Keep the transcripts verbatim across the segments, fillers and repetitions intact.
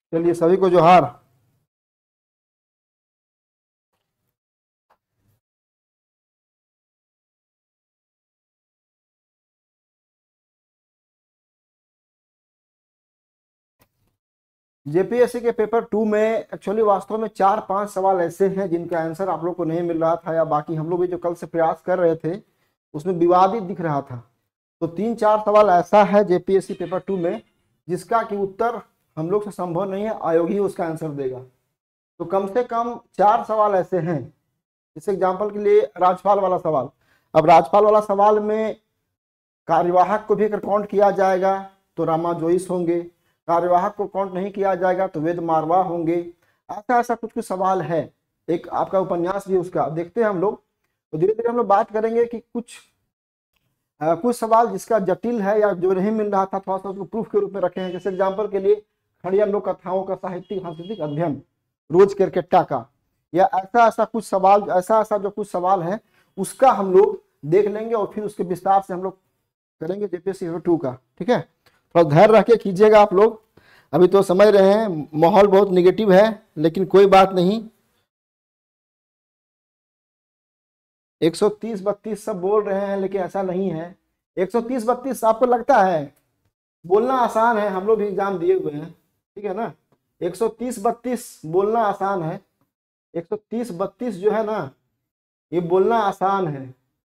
चलिए सभी को जोहार। जेपीएससी के पेपर टू में एक्चुअली वास्तव में चार पांच सवाल ऐसे हैं जिनका आंसर आप लोग को नहीं मिल रहा था, या बाकी हम लोग भी जो कल से प्रयास कर रहे थे उसमें विवादित दिख रहा था। तो तीन चार सवाल ऐसा है जेपीएससी पेपर टू में जिसका कि उत्तर हम लोग से संभव नहीं है, आयोग ही उसका आंसर देगा। तो कम से कम चार सवाल ऐसे हैं। इस एग्जाम्पल के लिए राजपाल वाला सवाल, अब राजपाल वाला सवाल में कार्यवाहक को भी अगर काउंट किया जाएगा तो रामा जोइस होंगे, कार्यवाहक को काउंट नहीं किया जाएगा तो वेद मारवा होंगे। ऐसा ऐसा कुछ कुछ सवाल है। एक आपका उपन्यास भी उसका देखते हैं हम लोग, तो धीरे धीरे हम लोग बात करेंगे कि कुछ आ, कुछ सवाल जिसका जटिल है या जो नहीं मिल रहा था थोड़ा सा उसको प्रूफ के रूप में रखे हैं। जैसे एग्जाम्पल के लिए खड़िया लोक कथाओं का साहित्यिक सांस्कृतिक अध्ययन रोज केरकेट्टा का, या ऐसा ऐसा कुछ सवाल, ऐसा ऐसा जो कुछ सवाल है उसका हम लोग देख लेंगे और फिर उसके विस्तार से हम लोग करेंगे जेपीएससी पेपर टू का। ठीक है, थोड़ा धैर्य रख के कीजिएगा आप लोग। अभी तो समझ रहे हैं माहौल बहुत निगेटिव है, लेकिन कोई बात नहीं। एक सौ तीस बत्तीस सब बोल रहे हैं लेकिन ऐसा नहीं है। एक सौ तीस बत्तीस आपको लगता है बोलना आसान है, हम लोग भी एग्जाम दिए हुए हैं, ठीक है ना। एक सौ तीस बत्तीस बोलना आसान है, एक सौ तीस बत्तीस जो है ना ये बोलना आसान है।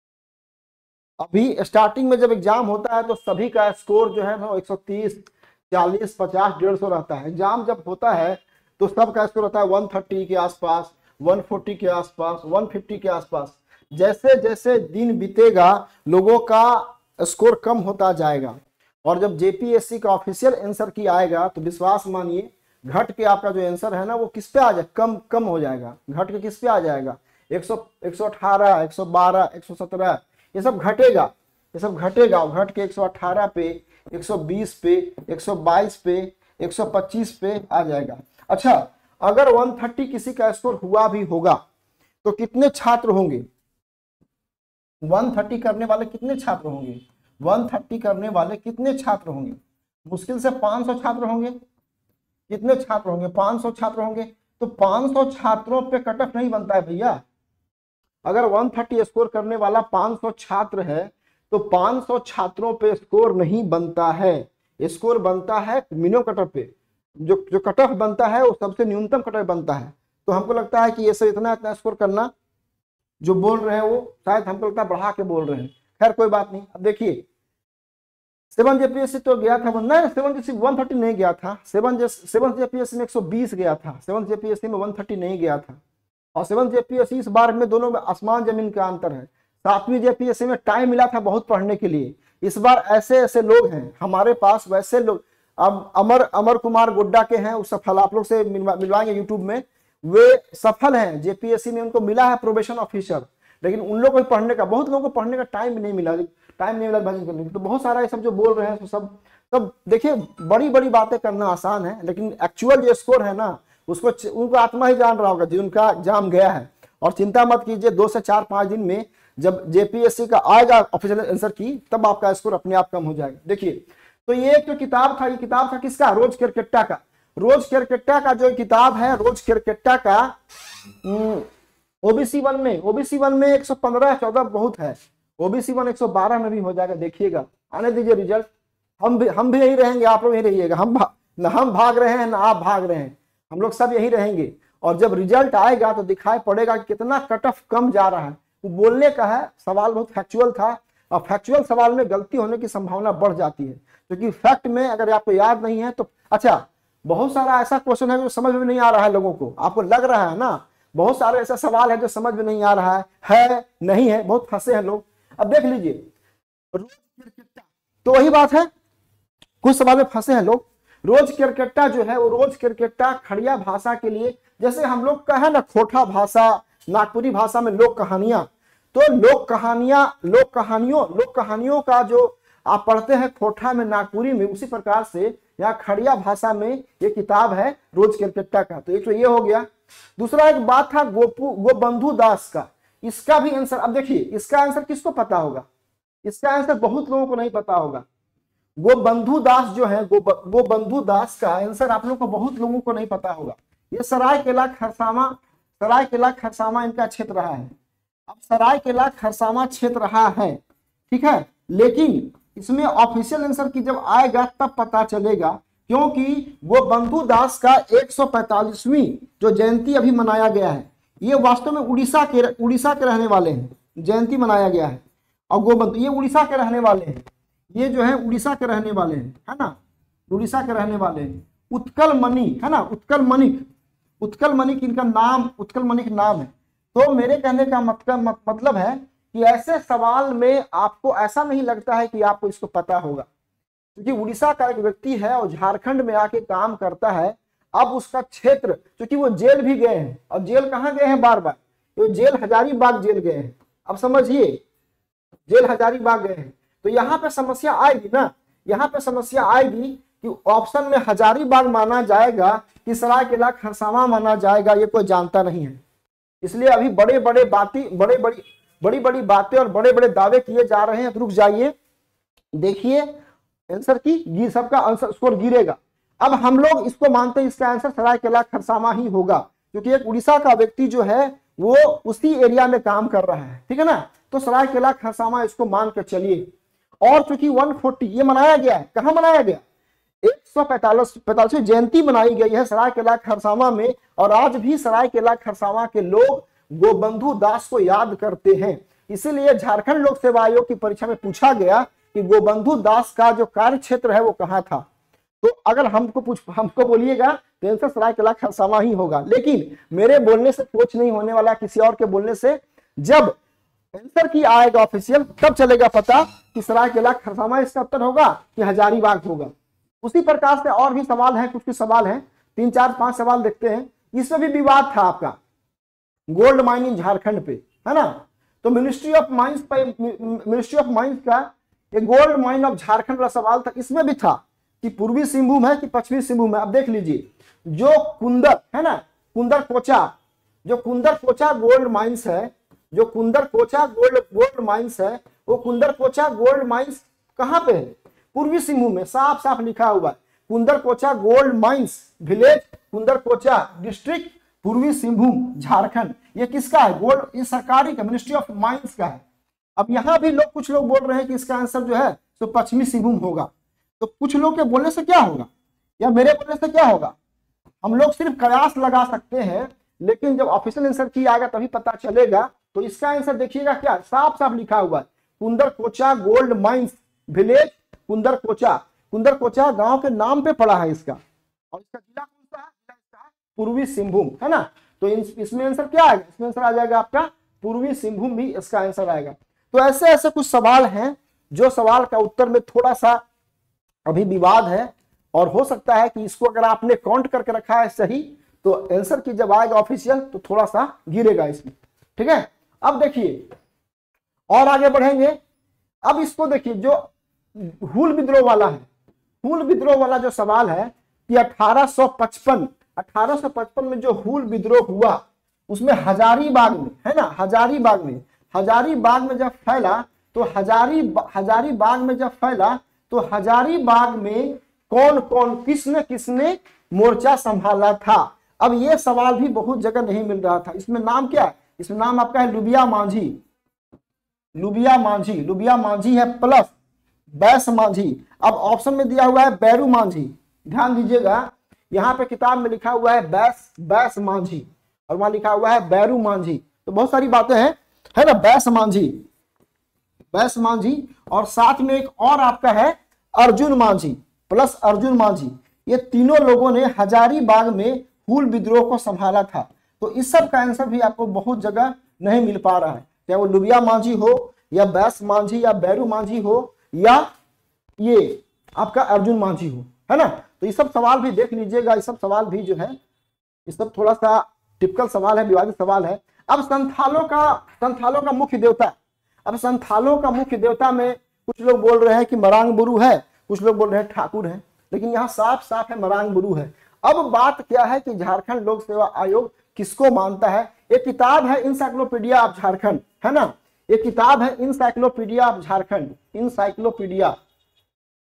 अभी स्टार्टिंग में जब एग्जाम होता है तो सभी का स्कोर जो है ना एक सौ तीस चालीस पचास डेढ़ सौ रहता है। एग्जाम जब होता है तो सबका स्कोर रहता है एक सौ तीस के आसपास, एक सौ चालीस के आसपास, एक सौ पचास के आसपास। जैसे जैसे दिन बीतेगा लोगों का स्कोर कम होता जाएगा, और जब जेपीएससी का ऑफिशियल आंसर की आएगा तो विश्वास मानिए घट के आपका जो आंसर है ना वो किस पे आ जाए, कम कम हो जाएगा। घट के किस पे आ जाएगा, एक सौ एक सौ अठारह एक सौ बारह एक सौ सत्रह, ये सब घटेगा, ये सब घटेगा। घट के एक सौ अठारह पे, एक सौ बीस पे, एक सौ बाईस पे, एक सौ पच्चीस पे आ जाएगा। अच्छा, अगर एक सौ तीस किसी का स्कोर हुआ भी होगा तो कितने छात्र होंगे, एक सौ तीस करने वाले कितने छात्र होंगे, एक सौ तीस करने वाले कितने छात्र होंगे? मुश्किल से पाँच सौ छात्र होंगे। कितने छात्र होंगे? पाँच सौ छात्र होंगे। तो पाँच सौ छात्रों पे कट ऑफ नहीं बनता है भैया। अगर एक सौ तीस स्कोर करने वाला पाँच सौ छात्र है तो पाँच सौ छात्रों पे स्कोर नहीं बनता है, स्कोर बनता है मिनिमम कट ऑफ पे। जो जो कट ऑफ बनता है वो सबसे न्यूनतम कट ऑफ बनता है। तो हमको लगता है कि ये सब इतना इतना स्कोर करना जो बोल रहे हैं वो शायद हमको लगता है बढ़ा के बोल रहे हैं। खैर कोई बात नहीं। अब देखिए सेवन जेपीएससी तो गया था, नहीं सेवन जेपीएससी एक सौ तीस नहीं गया था, सेवन सेवन जेपीएससी में एक सौ बीस गया था, सेवन जेपीएससी में एक सौ तीस नहीं गया था। और सेवन जेपीएससी इस बार में दोनों में आसमान जमीन का अंतर है। सातवीं जेपीएससी में टाइम मिला था बहुत पढ़ने के लिए, इस बार ऐसे ऐसे लोग हैं हमारे पास, वैसे लोग। अब अमर अमर कुमार गोड्डा के हैं, वो सफल आप लोग से मिलवाएंगे यूट्यूब में, वे सफल हैं जेपीएससी में, उनको मिला है प्रोबेशन ऑफिसर, लेकिन उन लोगों को पढ़ने का, बहुत लोगों को पढ़ने का टाइम नहीं मिला, टाइम नहीं मिला भजन करने। तो बहुत सारा ये सब जो बोल रहे हैं तो सब सब देखिए बड़ी बड़ी बातें करना आसान है, लेकिन एक्चुअल जो स्कोर है ना उसको उनको आत्मा ही जान रहा होगा जिनका एग्जाम गया है। और चिंता मत कीजिए, दो से चार पांच दिन में जब जेपीएससी का आएगा ऑफिशियल आंसर की तब आपका स्कोर अपने आप कम हो जाएगा। देखिए तो ये एक जो किताब था, ये किताब था किसका, रोज केरकेट्टा का। रोज केरकेट्टा का जो किताब है, रोज केरकेट्टा का ओबीसी वन में, ओबीसी वन में एक सौ पंद्रह चौदह बहुत है, ओबीसी वन एक सौ बारह में भी हो जाएगा। देखिएगा, आने दीजिए रिजल्ट। हम भी हम भी यही रहेंगे, आप लोग यही रहिएगा। हम न हम भाग रहे हैं ना आप भाग रहे हैं, हम लोग सब यही रहेंगे। और जब रिजल्ट आएगा तो दिखाई पड़ेगा कि कितना कट ऑफ कम जा रहा है। वो बोलने का है, सवाल बहुत फैक्चुअल था, और फैक्चुअल सवाल में गलती होने की संभावना बढ़ जाती है, क्योंकि फैक्ट में अगर आपको याद नहीं है तो अच्छा बहुत सारा ऐसा क्वेश्चन है जो समझ में नहीं आ रहा है लोगों को। आपको लग रहा है ना बहुत सारे ऐसा सवाल है जो समझ में नहीं आ रहा है, है नहीं है, बहुत फंसे हैं लोग। अब देख लीजिए, तो वही बात है, कुछ सवाल में फंसे हैं लोग। रोज केरकेट्टा जो है वो रोज केरकेट्टा खड़िया भाषा के लिए, जैसे हम लोग का है ना खोटा भाषा, नागपुरी भाषा में लोक कहानियां, तो लोक कहानियां लोक कहानियों लोक कहानियों का जो आप पढ़ते हैं खोटा में नागपुरी में, उसी प्रकार से यहाँ खड़िया भाषा में ये किताब है रोज केरकेट्टा का। तो एक तो ये हो गया। दूसरा एक बात था गोपू गोबंधु दास का, इसका भी आंसर, अब देखिए इसका आंसर किसको पता होगा, इसका आंसर बहुत लोगों को नहीं पता होगा। गोबंधु दास जो है, गोबंधु दास का आंसर आप लोगों को बहुत लोगों को नहीं पता होगा। ये सरायकेला खरसावां, सरायकेला खरसावां इनका क्षेत्र रहा है। अब सरायकेला खरसावां क्षेत्र रहा है, ठीक है, लेकिन इसमें ऑफिशियल आंसर की जब आएगा तब पता चलेगा, क्योंकि गोबंधु दास का एक सौ पैंतालीसवीं जो जयंती अभी मनाया गया है, ये वास्तव में उड़ीसा के उड़ीसा के रहने वाले हैं, जयंती मनाया गया है। और गोबंधु ये उड़ीसा के रहने वाले हैं, ये जो है उड़ीसा के रहने वाले हैं, है ना, उड़ीसा के रहने वाले हैं। उत्कल मणि, है ना, उत्कल मणिक, उत्कल मणिक इनका नाम, उत्कल मणिक नाम है। तो मेरे कहने का मतलब मतलब है कि ऐसे सवाल में आपको ऐसा नहीं लगता है कि आपको इसको पता होगा, क्योंकि उड़ीसा का एक व्यक्ति है और झारखंड में आके काम करता है। अब उसका क्षेत्र, क्योंकि वो जेल भी गए हैं, और जेल कहाँ गए हैं बार बार, तो जेल हजारीबाग जेल गए हैं। अब समझिए, जेल हजारीबाग गए हैं, तो यहाँ पे समस्या आएगी ना, यहाँ पे समस्या आएगी कि ऑप्शन में हजारीबाग माना जाएगा कि सरायकेला खरसावां माना जाएगा, ये कोई जानता नहीं है। इसलिए अभी बड़े बड़े बातें, बड़े बड़ी बड़ी बड़ी बातें और बड़े बड़े दावे किए जा रहे हैं। रुक जाइए, देखिए आंसर की सबका आंसर स्कोर गिरेगा। अब हम लोग इसको मानते हैं इसका आंसर सरायकेला खरसावां ही होगा, क्योंकि एक उड़ीसा का व्यक्ति जो है वो उसी एरिया में काम कर रहा है, ठीक है ना। तो सरायकेला खरसावां इसको मान कर चलिए। और चूंकि एक सौ चालीस ये मनाया गया है, कहाँ मनाया गया, एक सौ पैंतालीस पैंतालीसवीं जयंती मनाई गई है सरायकेला खरसावां में। और आज भी सरायकेला खरसावां के लोग गोबंधु दास को याद करते हैं। इसीलिए झारखंड लोक सेवा आयोग की परीक्षा में पूछा गया कि गोबंधु दास का जो कार्य क्षेत्र है वो कहाँ था। तो अगर हमको पूछ हमको बोलिएगा तो आंसर सरायकेला खरसावां ही होगा। लेकिन मेरे बोलने से कुछ नहीं होने वाला, किसी और के बोलने से। जब आंसर की आएगा ऑफिशियल तब चलेगा पता कि सरायकेला खरसावां इसका उत्तर होगा कि हजारीबाग होगा। उसी प्रकार से और भी सवाल हैं, कुछ कुछ सवाल हैं, तीन चार पांच सवाल देखते हैं। इसमें भी विवाद था आपका, गोल्ड माइनिंग झारखंड पे, है ना। तो मिनिस्ट्री ऑफ माइंस पे, मिनिस्ट्री ऑफ माइंस का एक गोल्ड माइन ऑफ झारखंड का सवाल था। इसमें भी था कि पूर्वी सिंहभूम है कि पश्चिमी सिंहभूम है। अब देख लीजिए, जो कुंदर है ना, कुंदर कोचा, जो कुंदर कोचा गोल्ड माइंस है, जो Kundar Kocha gold gold mines है, वो कुंदर कोचा गोल्ड माइंस कहाँ पे है, पूर्वी सिंहभूम में। साफ साफ लिखा हुआ है Kundar Kocha gold mines, village Kundar Kocha, district Purbi Singhbhum, Jharkhand. ये किसका है, गोल्ड, ये सरकारी का, मिनिस्ट्री ऑफ माइंस का है। अब यहाँ भी लोग, कुछ लोग बोल रहे हैं कि इसका आंसर जो है तो पश्चिमी सिंहभूम होगा। तो कुछ लोग के बोलने से क्या होगा या मेरे बोलने से क्या होगा, हम लोग सिर्फ कयास लगा सकते हैं, लेकिन जब ऑफिशियल आंसर की आएगा तभी पता चलेगा। तो इसका आंसर देखिएगा, क्या साफ साफ लिखा हुआ है, Kundar Kocha gold mines, village Kundar Kocha. Kundar Kocha गांव के नाम पे पड़ा है इसका, और इसका जिला कौन सा है, इसका पूर्वी सिंहभूम, है ना। तो इसमें आंसर क्या आएगा, इसमें आंसर आ जाएगा आपका पूर्वी सिंहभूम, भी इसका आंसर आएगा। तो ऐसे ऐसे कुछ सवाल हैं जो सवाल का उत्तर में थोड़ा सा अभी विवाद है, और हो सकता है कि इसको अगर आपने काउंट करके रखा है सही, तो आंसर की जब आएगा ऑफिशियल तो थोड़ा सा गिरेगा इसमें, ठीक है। अब देखिए और आगे बढ़ेंगे। अब इसको देखिए, जो हूल विद्रोह वाला है, हूल विद्रोह वाला जो सवाल है कि अठारह सौ पचपन अठारह सौ पचपन में जो हूल विद्रोह हुआ उसमें हजारीबाग में, है ना, हजारीबाग में हजारीबाग में जब फैला तो हजारी हजारीबाग में जब फैला तो हजारीबाग में कौन कौन, किसने किसने मोर्चा संभाला था। अब ये सवाल भी बहुत जगह नहीं मिल रहा था। इसमें नाम क्या है, इसमें नाम आपका है लुबिया मांझी, लुबिया मांझी, लुबिया मांझी है प्लस बैस मांझी। अब ऑप्शन में दिया हुआ है बैरू मांझी, ध्यान दीजिएगा, यहाँ पे किताब में लिखा हुआ है बैस बैस मांझी, और वहां लिखा हुआ है बैरू मांझी। तो बहुत सारी बातें हैं, है ना, बैस मांझी, बैस मांझी, और साथ में एक और आपका है अर्जुन मांझी प्लस अर्जुन मांझी। ये तीनों लोगों ने हजारीबाग में हूल विद्रोह को संभाला था। तो इस सब का आंसर भी आपको बहुत जगह नहीं मिल पा रहा है, चाहे वो लुबिया मांझी हो या बैस मांझी या बैरू मांझी हो या ये आपका अर्जुन मांझी हो, है ना। तो ये सब सवाल भी देख लीजिएगा, ये सब सवाल भी जो है ये सब थोड़ा सा टिपिकल सवाल है, विवादित सवाल है। अब संथालों का संथालों का मुख्य देवता, अब संथालों का मुख्य देवता में कुछ लोग बोल रहे हैं कि मरांग बुरु है, कुछ लोग बोल रहे हैं ठाकुर है, लेकिन यहाँ साफ साफ है मरांग बुरु है। अब बात क्या है कि झारखंड लोक सेवा आयोग किसको मानता है। एक किताब है इनसाइक्लोपीडिया ऑफ झारखंड, है ना, एक किताब है encyclopedia of Jharkhand, encyclopedia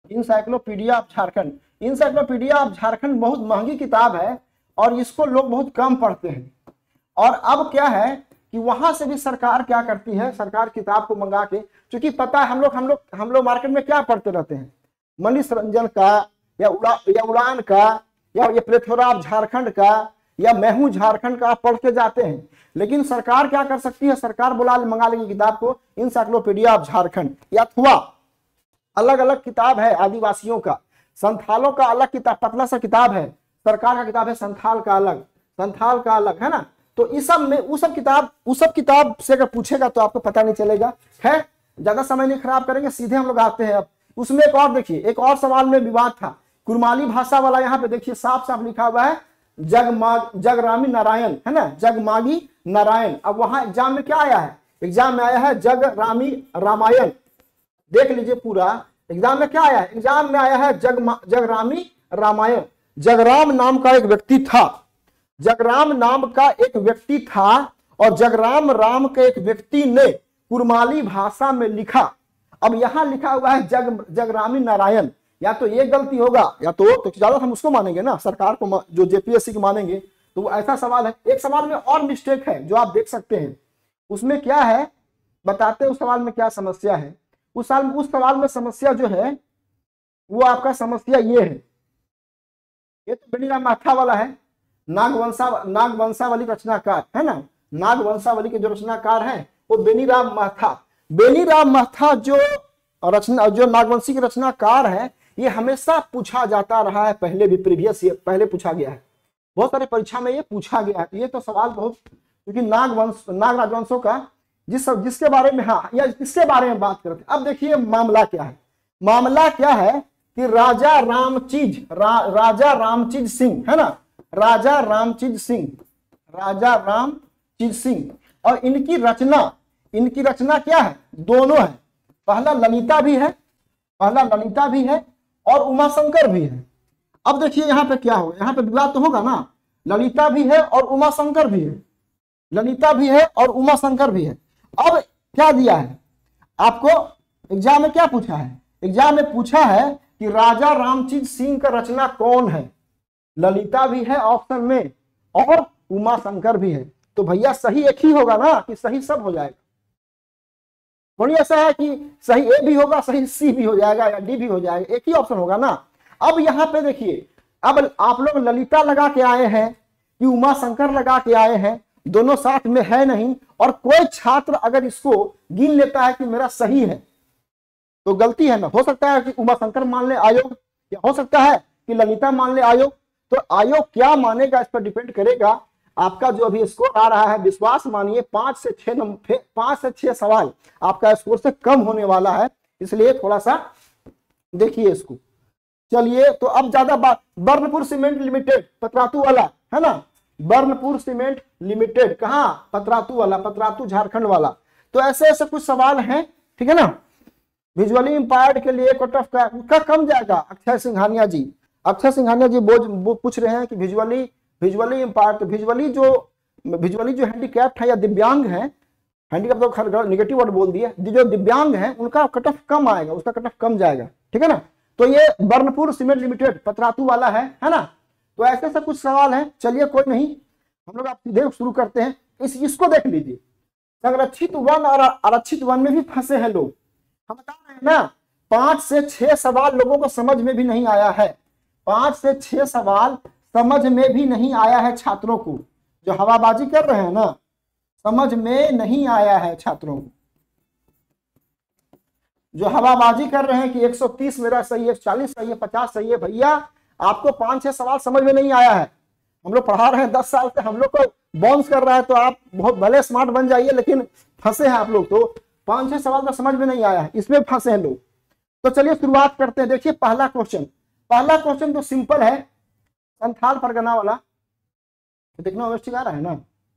encyclopedia of Jharkhand. Encyclopedia of Jharkhand बहुत महंगी किताब है और इसको लोग बहुत कम पढ़ते हैं। और अब क्या है कि वहां से भी सरकार क्या करती है, सरकार किताब को मंगा के, क्योंकि पता है हम लोग हम लोग हम लोग मार्केट में क्या पढ़ते रहते हैं, मनीष रंजन का या उड़ा या उड़ान का या ये प्लेथोरा ऑफ झारखंड का या मैं हूं झारखंड का आप पढ़ के जाते हैं। लेकिन सरकार क्या कर सकती है, सरकार बुला मंगा लेगी किताब को, इंसाइक्लोपीडिया ऑफ झारखंड। या अथवा अलग अलग किताब है आदिवासियों का, संथालों का अलग किताब, पतला सा किताब है, सरकार का किताब है संथाल का अलग, संथाल का अलग, है ना। तो इस सब में उस सब किताब उस सब किताब से अगर पूछेगा तो आपको पता नहीं चलेगा। है ज्यादा समय नहीं खराब करेंगे, सीधे हम लोग आते हैं अब उसमें। एक और देखिए, एक और सवाल में विवाद था, कुरमाली भाषा वाला। यहाँ पे देखिए साफ साफ लिखा हुआ है जगमाग जगरामी नारायण, है ना, जगमागी नारायण। अब वहां एग्जाम में क्या आया है, एग्जाम में आया है जगरामी रामायण। देख लीजिए पूरा एग्जाम में क्या आया है, एग्जाम में आया है जग जगरामी रामायण। जगराम नाम का एक व्यक्ति था, जगराम नाम का एक व्यक्ति था और जगराम राम के एक व्यक्ति ने कुरमाली भाषा में लिखा। अब यहां लिखा हुआ है जग जगरामी नारायण। या तो ये गलती होगा या तो तो ज्यादा हम उसको मानेंगे ना, सरकार को, जो जेपीएससी को मानेंगे। तो वो ऐसा सवाल है। एक सवाल में और मिस्टेक है जो आप देख सकते हैं, उसमें क्या है बताते हैं, उस सवाल में क्या समस्या है। उस साल उस सवाल में समस्या जो है वो आपका समस्या ये है, ये तो बेनीराम माथा वाला है, नागवंशा नागवंशावली रचनाकार, है ना, नागवंशावली के जो रचनाकार हैं वो बेनीराम माथा। बेनीराम माथा जो रचना जो नागवंशी के रचनाकार है, ये हमेशा पूछा जाता रहा है, पहले भी प्रीवियस ईयर पहले पूछा गया है, बहुत सारे परीक्षा में ये पूछा गया है। तो ये तो सवाल बहुत, क्योंकि नागवंश नाग राजवंशों का जिस जिसके बारे में, हाँ या इसके बारे में बात करते हैं। अब देखिए मामला क्या है, मामला क्या है कि राजा रामचीज रा, राजा रामचीज सिंह, है ना, राजा रामचीज सिंह, राजा रामचीज सिंह, और इनकी रचना इनकी रचना क्या है, दोनों है। पहला ललिता भी है, पहला ललिता भी है और उमाशंकर भी है। अब देखिए यहाँ पे क्या होगा, यहाँ पे विवाद तो होगा ना, ललिता भी है और उमाशंकर भी है, ललिता भी है और उमाशंकर भी है। अब क्या दिया है आपको एग्जाम में, क्या पूछा है, एग्जाम में पूछा है कि राजा रामचीज सिंह का रचना कौन है, ललिता भी है ऑप्शन में और उमाशंकर भी है। तो भैया सही एक ही होगा ना, कि सही सब हो जाएगा, थोड़ी ऐसा है कि सही ए भी होगा, सही सी भी हो जाएगा या डी भी हो जाएगा, एक ही ऑप्शन होगा ना। अब यहाँ पे देखिए, अब आप लोग ललिता लगा के आए हैं कि उमाशंकर लगा के आए हैं, दोनों साथ में है नहीं, और कोई छात्र अगर इसको गिन लेता है कि मेरा सही है तो गलती है ना। हो सकता है कि उमाशंकर मान ले आयोग, या हो सकता है कि ललिता मान ले आयोग। तो आयोग क्या मानेगा इस पर डिपेंड करेगा। आपका जो अभी स्कोर आ रहा है, विश्वास मानिए पांच से छह नंबर पांच से छह सवाल आपका स्कोर से कम होने वाला है, इसलिए थोड़ा सा देखिए इसको। चलिए तो अब ज्यादा बात, बर्नपुर सीमेंट लिमिटेड पतरातू वाला, है ना, बर्नपुर सीमेंट लिमिटेड कहाँ, पतरातू वाला, पतरातू झारखंड वाला। तो ऐसे ऐसे कुछ सवाल हैं, ठीक है ना। विजुअली इंपायर्ड के लिए कट ऑफ का, का कम जाएगा। अक्षय सिंघानिया जी अक्षय सिंघानिया जी बोझ वो पूछ रहे हैं कि विजुअली विजुअली इंपायर्ड, तो विजुअली जो विजुअली जो हैंडीकैप्ड है या दिव्यांग है, हैंडीकैप तो नेगेटिव वर्ड बोल दिया, जो दिव्यांग है उनका कट ऑफ कम आएगा, उसका कट ऑफ कम जाएगा, ठीक है ना। तो ये बर्नपुर सीमेंट लिमिटेड पतरातू वाला है, है ना। तो ऐसे ऐसे कुछ सवाल हैं। चलिए कोई नहीं, हम लोग आप सीधे शुरू करते हैं। इस इसको देख लीजिए, संरक्षित वन और आरक्षित वन में भी फंसे हैं लोग। हम बता रहे हैं ना, पांच से छह सवाल लोगों को समझ में भी नहीं आया है, पांच से छह सवाल समझ में भी नहीं आया है छात्रों को, जो हवाबाजी कर रहे हैं ना, समझ में नहीं आया है छात्रों को, जो हवाबाजी कर रहे हैं कि एक सौ तीस मेरा सही है, चालीस सही है, पचास सही है। भैया आपको पांच छह सवाल समझ में नहीं आया है। हम लोग पढ़ा रहे हैं दस साल से, हम लोग को बाउंस कर रहा है, तो आप बहुत भले स्मार्ट बन जाइए, लेकिन फंसे हैं आप लोग। तो पांच छह सवाल का समझ में नहीं आया है, इसमें फंसे हैं लोग। तो चलिए शुरुआत करते हैं। देखिए पहला क्वेश्चन, पहला क्वेश्चन तो सिंपल है, संथाल परगना वाला, देखना अवस्थिक आ रहा है ना,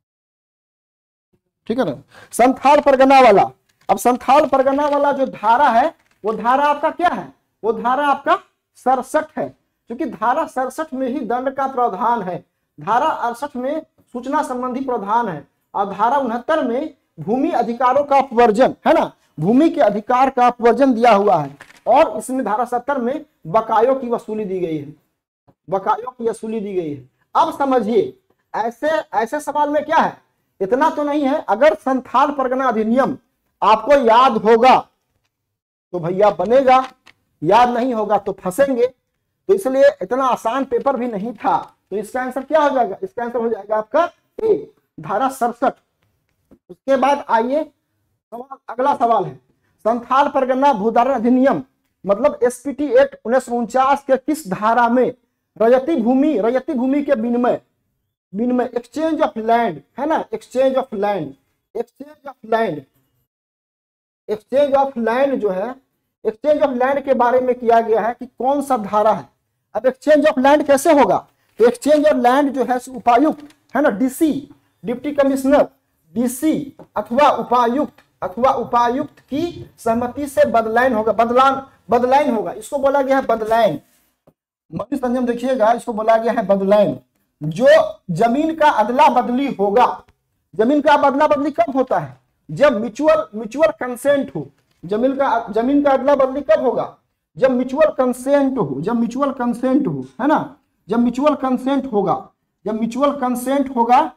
ठीक है ना, संथाल परगना वाला। अब संथाल परगना वाला जो धारा है, वो धारा आपका क्या है, वो धारा आपका सड़सठ है, क्योंकि धारा सड़सठ में ही दंड का प्रावधान है, धारा अड़सठ में सूचना संबंधी प्रावधान है, और धारा उनहत्तर में भूमि अधिकारों का अपवर्जन, है ना, भूमि के अधिकार का अपवर्जन दिया हुआ है। और इसमें धारा सत्तर में बकायों की वसूली दी गई है, बकायों की वसूली दी गई है। अब समझिए ऐसे ऐसे सवाल में क्या है, इतना तो नहीं है, अगर संथाल परगना अधिनियम आपको याद होगा तो भैया बनेगा, याद नहीं होगा तो फंसेंगे। तो इसलिए इतना आसान पेपर भी नहीं था। तो इसका आंसर क्या हो जाएगा, इसका आंसर हो जाएगा आपका ए, धारा सड़सठ। उसके बाद आइए सवाल, अगला सवाल है संथाल परगना भूधारण अधिनियम मतलब एसपीटी एक्ट उन्नीस सौ उनचास के किस धारा में रजती भूमि रजती भूमि के विनिमय विनिमय एक्सचेंज ऑफ लैंड है ना, exchange of land exchange of land exchange of land जो है, एक्सचेंज ऑफ लैंड के बारे में किया गया है कि कौन सा धारा है। अब एक्सचेंज ऑफ लैंड कैसे होगा, तो एक्सचेंज ऑफ लैंड जो है उपायुक्त है ना, डीसी डिप्टी कमिश्नर डीसी अथवा उपायुक्त अथवा उपायुक्त की सहमति से बदलायन होगा, बदलान बदलायन होगा, इसको बोला गया है बदलायन। मनी संयम देखिएगा, इसको बोला गया है बदलायन। जो जमीन का अदला बदली होगा, जमीन का अदला बदली कब होता है, जब म्यूचुअल म्यूचुअल कंसेंट हो। जमीन का जमीन का अदला बदली कब होगा, जब म्यूचुअल कंसेंट हो, जब म्यूचुअल कंसेंट हो है ना, जब म्यूचुअल कंसेंट होगा, जब म्यूचुअल कंसेंट होगा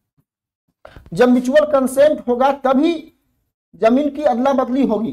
जब म्यूचुअल कंसेंट होगा तभी जमीन की अदला बदली होगी,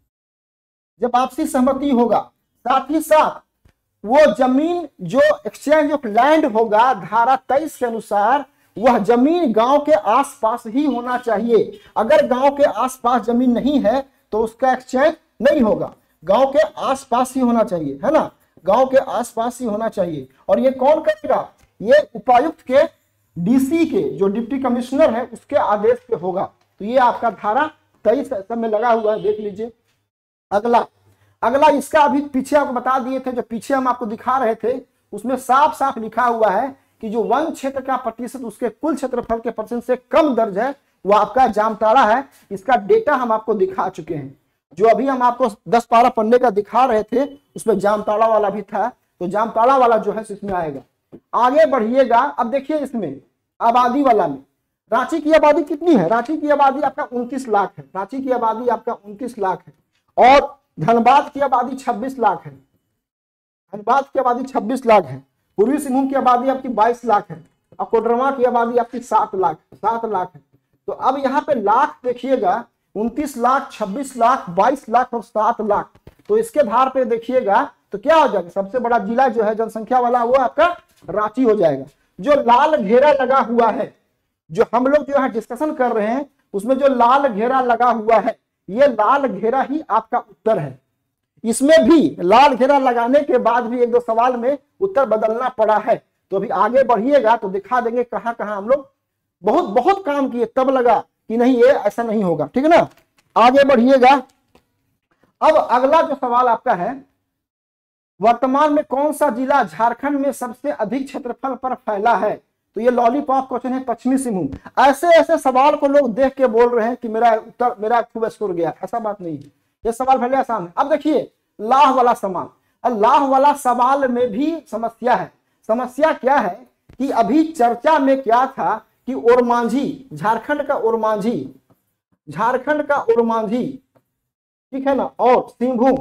जब आपसी सहमति होगा। साथ ही साथ वो जमीन जो एक्सचेंज ऑफ लैंड होगा धारा तेईस के अनुसार वह जमीन गांव के आसपास ही होना चाहिए। अगर गांव के आसपास जमीन नहीं है तो उसका एक्सचेंज नहीं होगा, गांव के आसपास ही होना चाहिए है ना, गांव के आसपास ही होना चाहिए। और ये कौन करेगा, ये उपायुक्त के डीसी के जो डिप्टी कमिश्नर है उसके आदेश पे होगा। तो ये आपका धारा तेईस सब में लगा हुआ है, देख लीजिए। अगला अगला इसका अभी पीछे आपको बता दिए थे, जो पीछे हम आपको दिखा रहे थे उसमें साफ साफ लिखा हुआ है कि जो वन क्षेत्र का प्रतिशत उसके कुल क्षेत्रफल के प्रतिशत से कम दर्ज है वो आपका जामताड़ा है। इसका डेटा हम आपको दिखा चुके हैं, जो अभी हम आपको दस पारा पन्ने का दिखा रहे थे उसमें जामताड़ा वाला भी था, तो जामताड़ा वाला जो है इसमें आएगा। आगे बढ़िएगा, अब देखिए इसमें आबादी वाला में रांची की आबादी कितनी है, रांची की आबादी आपका उनतीस लाख है, रांची की आबादी आपका उनतीस लाख है। और धनबाद की आबादी छब्बीस लाख है, धनबाद की आबादी छब्बीस लाख है। पूर्वी सिंहभूम की आबादी आपकी बाईस लाख है और कोडरमा की आबादी आपकी सात लाख सात लाख है। तो अब यहाँ पे लाख देखिएगा, उनतीस लाख, छब्बीस लाख, बाईस लाख और सात लाख। तो इसके धार पे देखिएगा तो क्या हो जाएगा, सबसे बड़ा जिला जो है जनसंख्या वाला वो आपका रांची हो जाएगा। जो लाल घेरा लगा हुआ है, जो हम लोग जो है डिस्कशन कर रहे हैं उसमें जो लाल घेरा लगा हुआ है ये लाल घेरा ही आपका उत्तर है। इसमें भी लाल घेरा लगाने के बाद भी एक दो सवाल में उत्तर बदलना पड़ा है। तो अभी आगे बढ़िएगा तो दिखा देंगे कहां कहां हम लोग बहुत बहुत काम किए, तब लगा कि नहीं ये ऐसा नहीं होगा, ठीक है ना। आगे बढ़िएगा। अब अगला जो सवाल आपका है, वर्तमान में कौन सा जिला झारखंड में सबसे अधिक क्षेत्रफल पर फैला है, तो ये लॉलीपॉप क्वेश्चन है पश्चिमी सिंहभूम। ऐसे ऐसे सवाल को लोग देख के बोल रहे हैं कि मेरा उत्तर मेरा खूब स्कोर गया, ऐसा बात नहीं है, ये सवाल पहले आसान है। अब देखिए लाह वाला सवाल, लाह वाला सवाल में भी समस्या है। समस्या क्या है कि अभी चर्चा में क्या था कि ओरमांझी, झारखंड का ओरमांझी, झारखंड का ओरमांझी, ठीक है ना, और सिंहभूम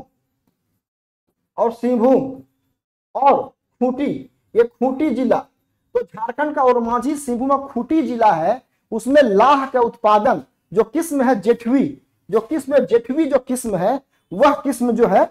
और सिंहभूम और खूंटी, ये खूंटी जिला, तो झारखंड का ओरमांझी, सिंहभूम और खूंटी जिला है, उसमें लाह का उत्पादन जो किस्म है जेठवी, जो किस्म जेठवी जो किस्म है वह किस्म जो है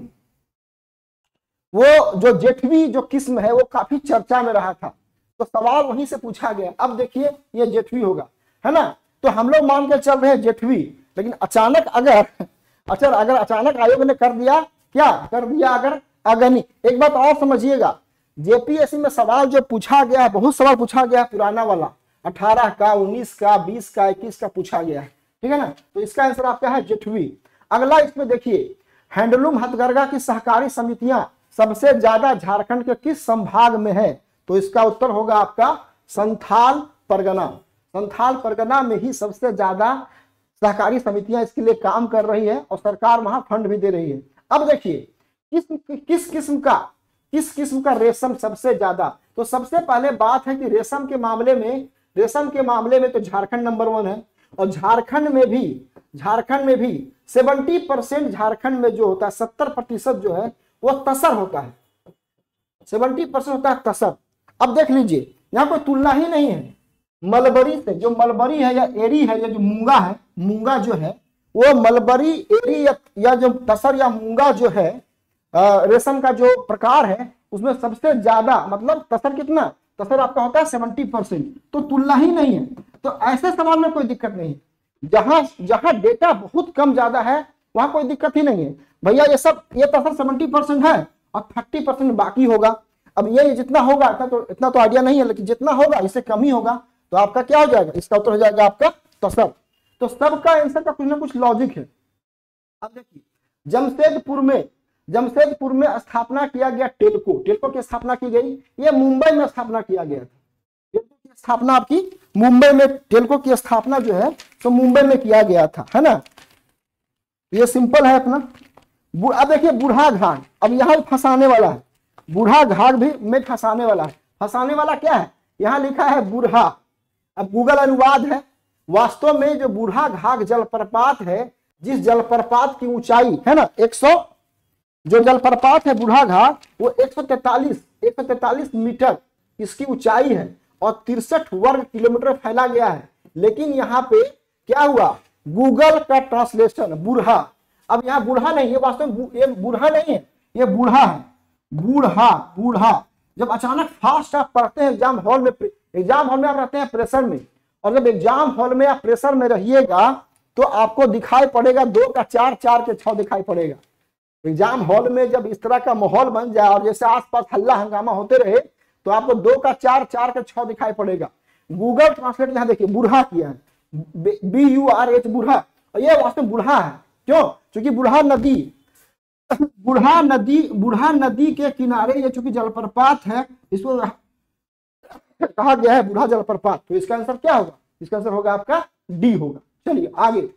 वो जो जेठवी जो किस्म है वो काफी चर्चा में रहा था, तो सवाल वहीं से पूछा गया। अब देखिए ये जेठवी होगा, है ना, तो हम लोग मान के चल रहे हैं जेठवी, लेकिन अचानक अगर अच्छा अगर अचानक आयोग ने कर दिया, क्या कर दिया, अगर अगनी। एक बात और समझिएगा, जेपीएससी में सवाल जो पूछा गया है, बहुत सवाल पूछा गया है पुराना वाला, अठारह का, उन्नीस का, बीस का, इक्कीस का पूछा गया है, ठीक है ना। तो इसका आंसर आपका है जेठवी। अगला इसमें देखिए, हैंडलूम हथकरघा की सहकारी समितियां सबसे ज्यादा झारखंड के किस संभाग में है, तो इसका उत्तर होगा आपका संथाल परगना। संथाल परगना में ही सबसे ज्यादा सहकारी समितियां इसके लिए काम कर रही है और सरकार वहां फंड भी दे रही है। अब देखिए किस किस किस्म का किस किस्म का रेशम सबसे ज्यादा, तो सबसे पहले बात है कि रेशम के मामले में रेशम के मामले में तो झारखंड नंबर वन है, और झारखंड में भी झारखंड में भी सेवेंटी परसेंट झारखंड में जो होता है सत्तर प्रतिशत जो है वो तसर होता है, सेवेंटी परसेंट होता है तसर। अब देख लीजिए यहाँ कोई तुलना ही नहीं है मलबरी से, जो मलबरी है या एरी है या जो मूंगा है, मूंगा जो है वो मलबरी एरी या, या जो तसर या मूंगा जो है रेशम का जो प्रकार है उसमें सबसे ज्यादा मतलब तसर कितना, तसर आपका होता है सेवेंटी परसेंट, तो तुलना ही नहीं है। तो ऐसे सवाल में कोई दिक्कत नहीं है, जहां जहां डेटा बहुत कम ज्यादा है वहां कोई दिक्कत ही नहीं है भैया। ये सब ये तसर सेवेंटी परसेंट है और थर्टी परसेंट बाकी होगा। अब ये जितना होगा इतना तो इतना तो आइडिया नहीं है, लेकिन जितना होगा इससे कम ही होगा, तो आपका क्या हो जाएगा, इसका उत्तर हो जाएगा आपका तसर। तो सबका आंसर का कुछ ना कुछ लॉजिक है। अब देखिए जमशेदपुर में जमशेदपुर में स्थापना किया गया टेल्को, टेल्को की स्थापना की गई, ये मुंबई में स्थापना किया गया था। टेल्को की स्थापना आपकी मुंबई में, टेल्को की स्थापना जो है तो मुंबई में किया गया था, है ना। ये सिंपल है अपना। अब देखिए बूढ़ा घाट, अब यहाँ फंसाने वाला है, बूढ़ा घाट भी में फंसाने वाला है। फंसाने वाला क्या है, यहाँ लिखा है बूढ़ा, अब गूगल अनुवाद है। वास्तव में जो बूढ़ा घाट जलप्रपात है, जिस जलप्रपात की ऊंचाई है ना एक सौ, जो जलप्रपात है बूढ़ा घाट वो एक सौ तैतालीस एक सौ तैतालीस मीटर इसकी ऊंचाई है और तिरसठ वर्ग किलोमीटर फैला गया है। लेकिन यहाँ पे क्या हुआ, गूगल का ट्रांसलेशन बूढ़ा, अब यहाँ बूढ़ा नहीं है, वास्तव में ये बूढ़ा नहीं है, ये बूढ़ा है, बूढ़ा बूढ़ा। जब अचानक फास्ट आप पढ़ते हैं एग्जाम हॉल में, एग्जाम हॉल में आप रहते हैं प्रेशर में, और जब एग्जाम हॉल में आप प्रेशर में रहिएगा तो आपको दिखाई पड़ेगा दो का चार, चार के छह दिखाई पड़ेगा। एग्जाम हॉल में जब इस तरह का माहौल बन जाए और जैसे आसपास हल्ला हंगामा होते रहे तो आपको दो का चार, चार का छह दिखाई पड़ेगा। गूगल ट्रांसलेट यहाँ देखिए बूढ़ा किया है, बी यू आर एच बूढ़ा, और ये वास्तव में बूढ़ा है। क्यों, क्योंकि बूढ़ा नदी बूढ़ा नदी बूढ़ा नदी के किनारे ये चूंकि जलप्रपात है, इसको कहा गया है बूढ़ा जलप्रपात। तो इसका आंसर क्या होगा, इसका आंसर होगा आपका डी होगा। चलिए आगे,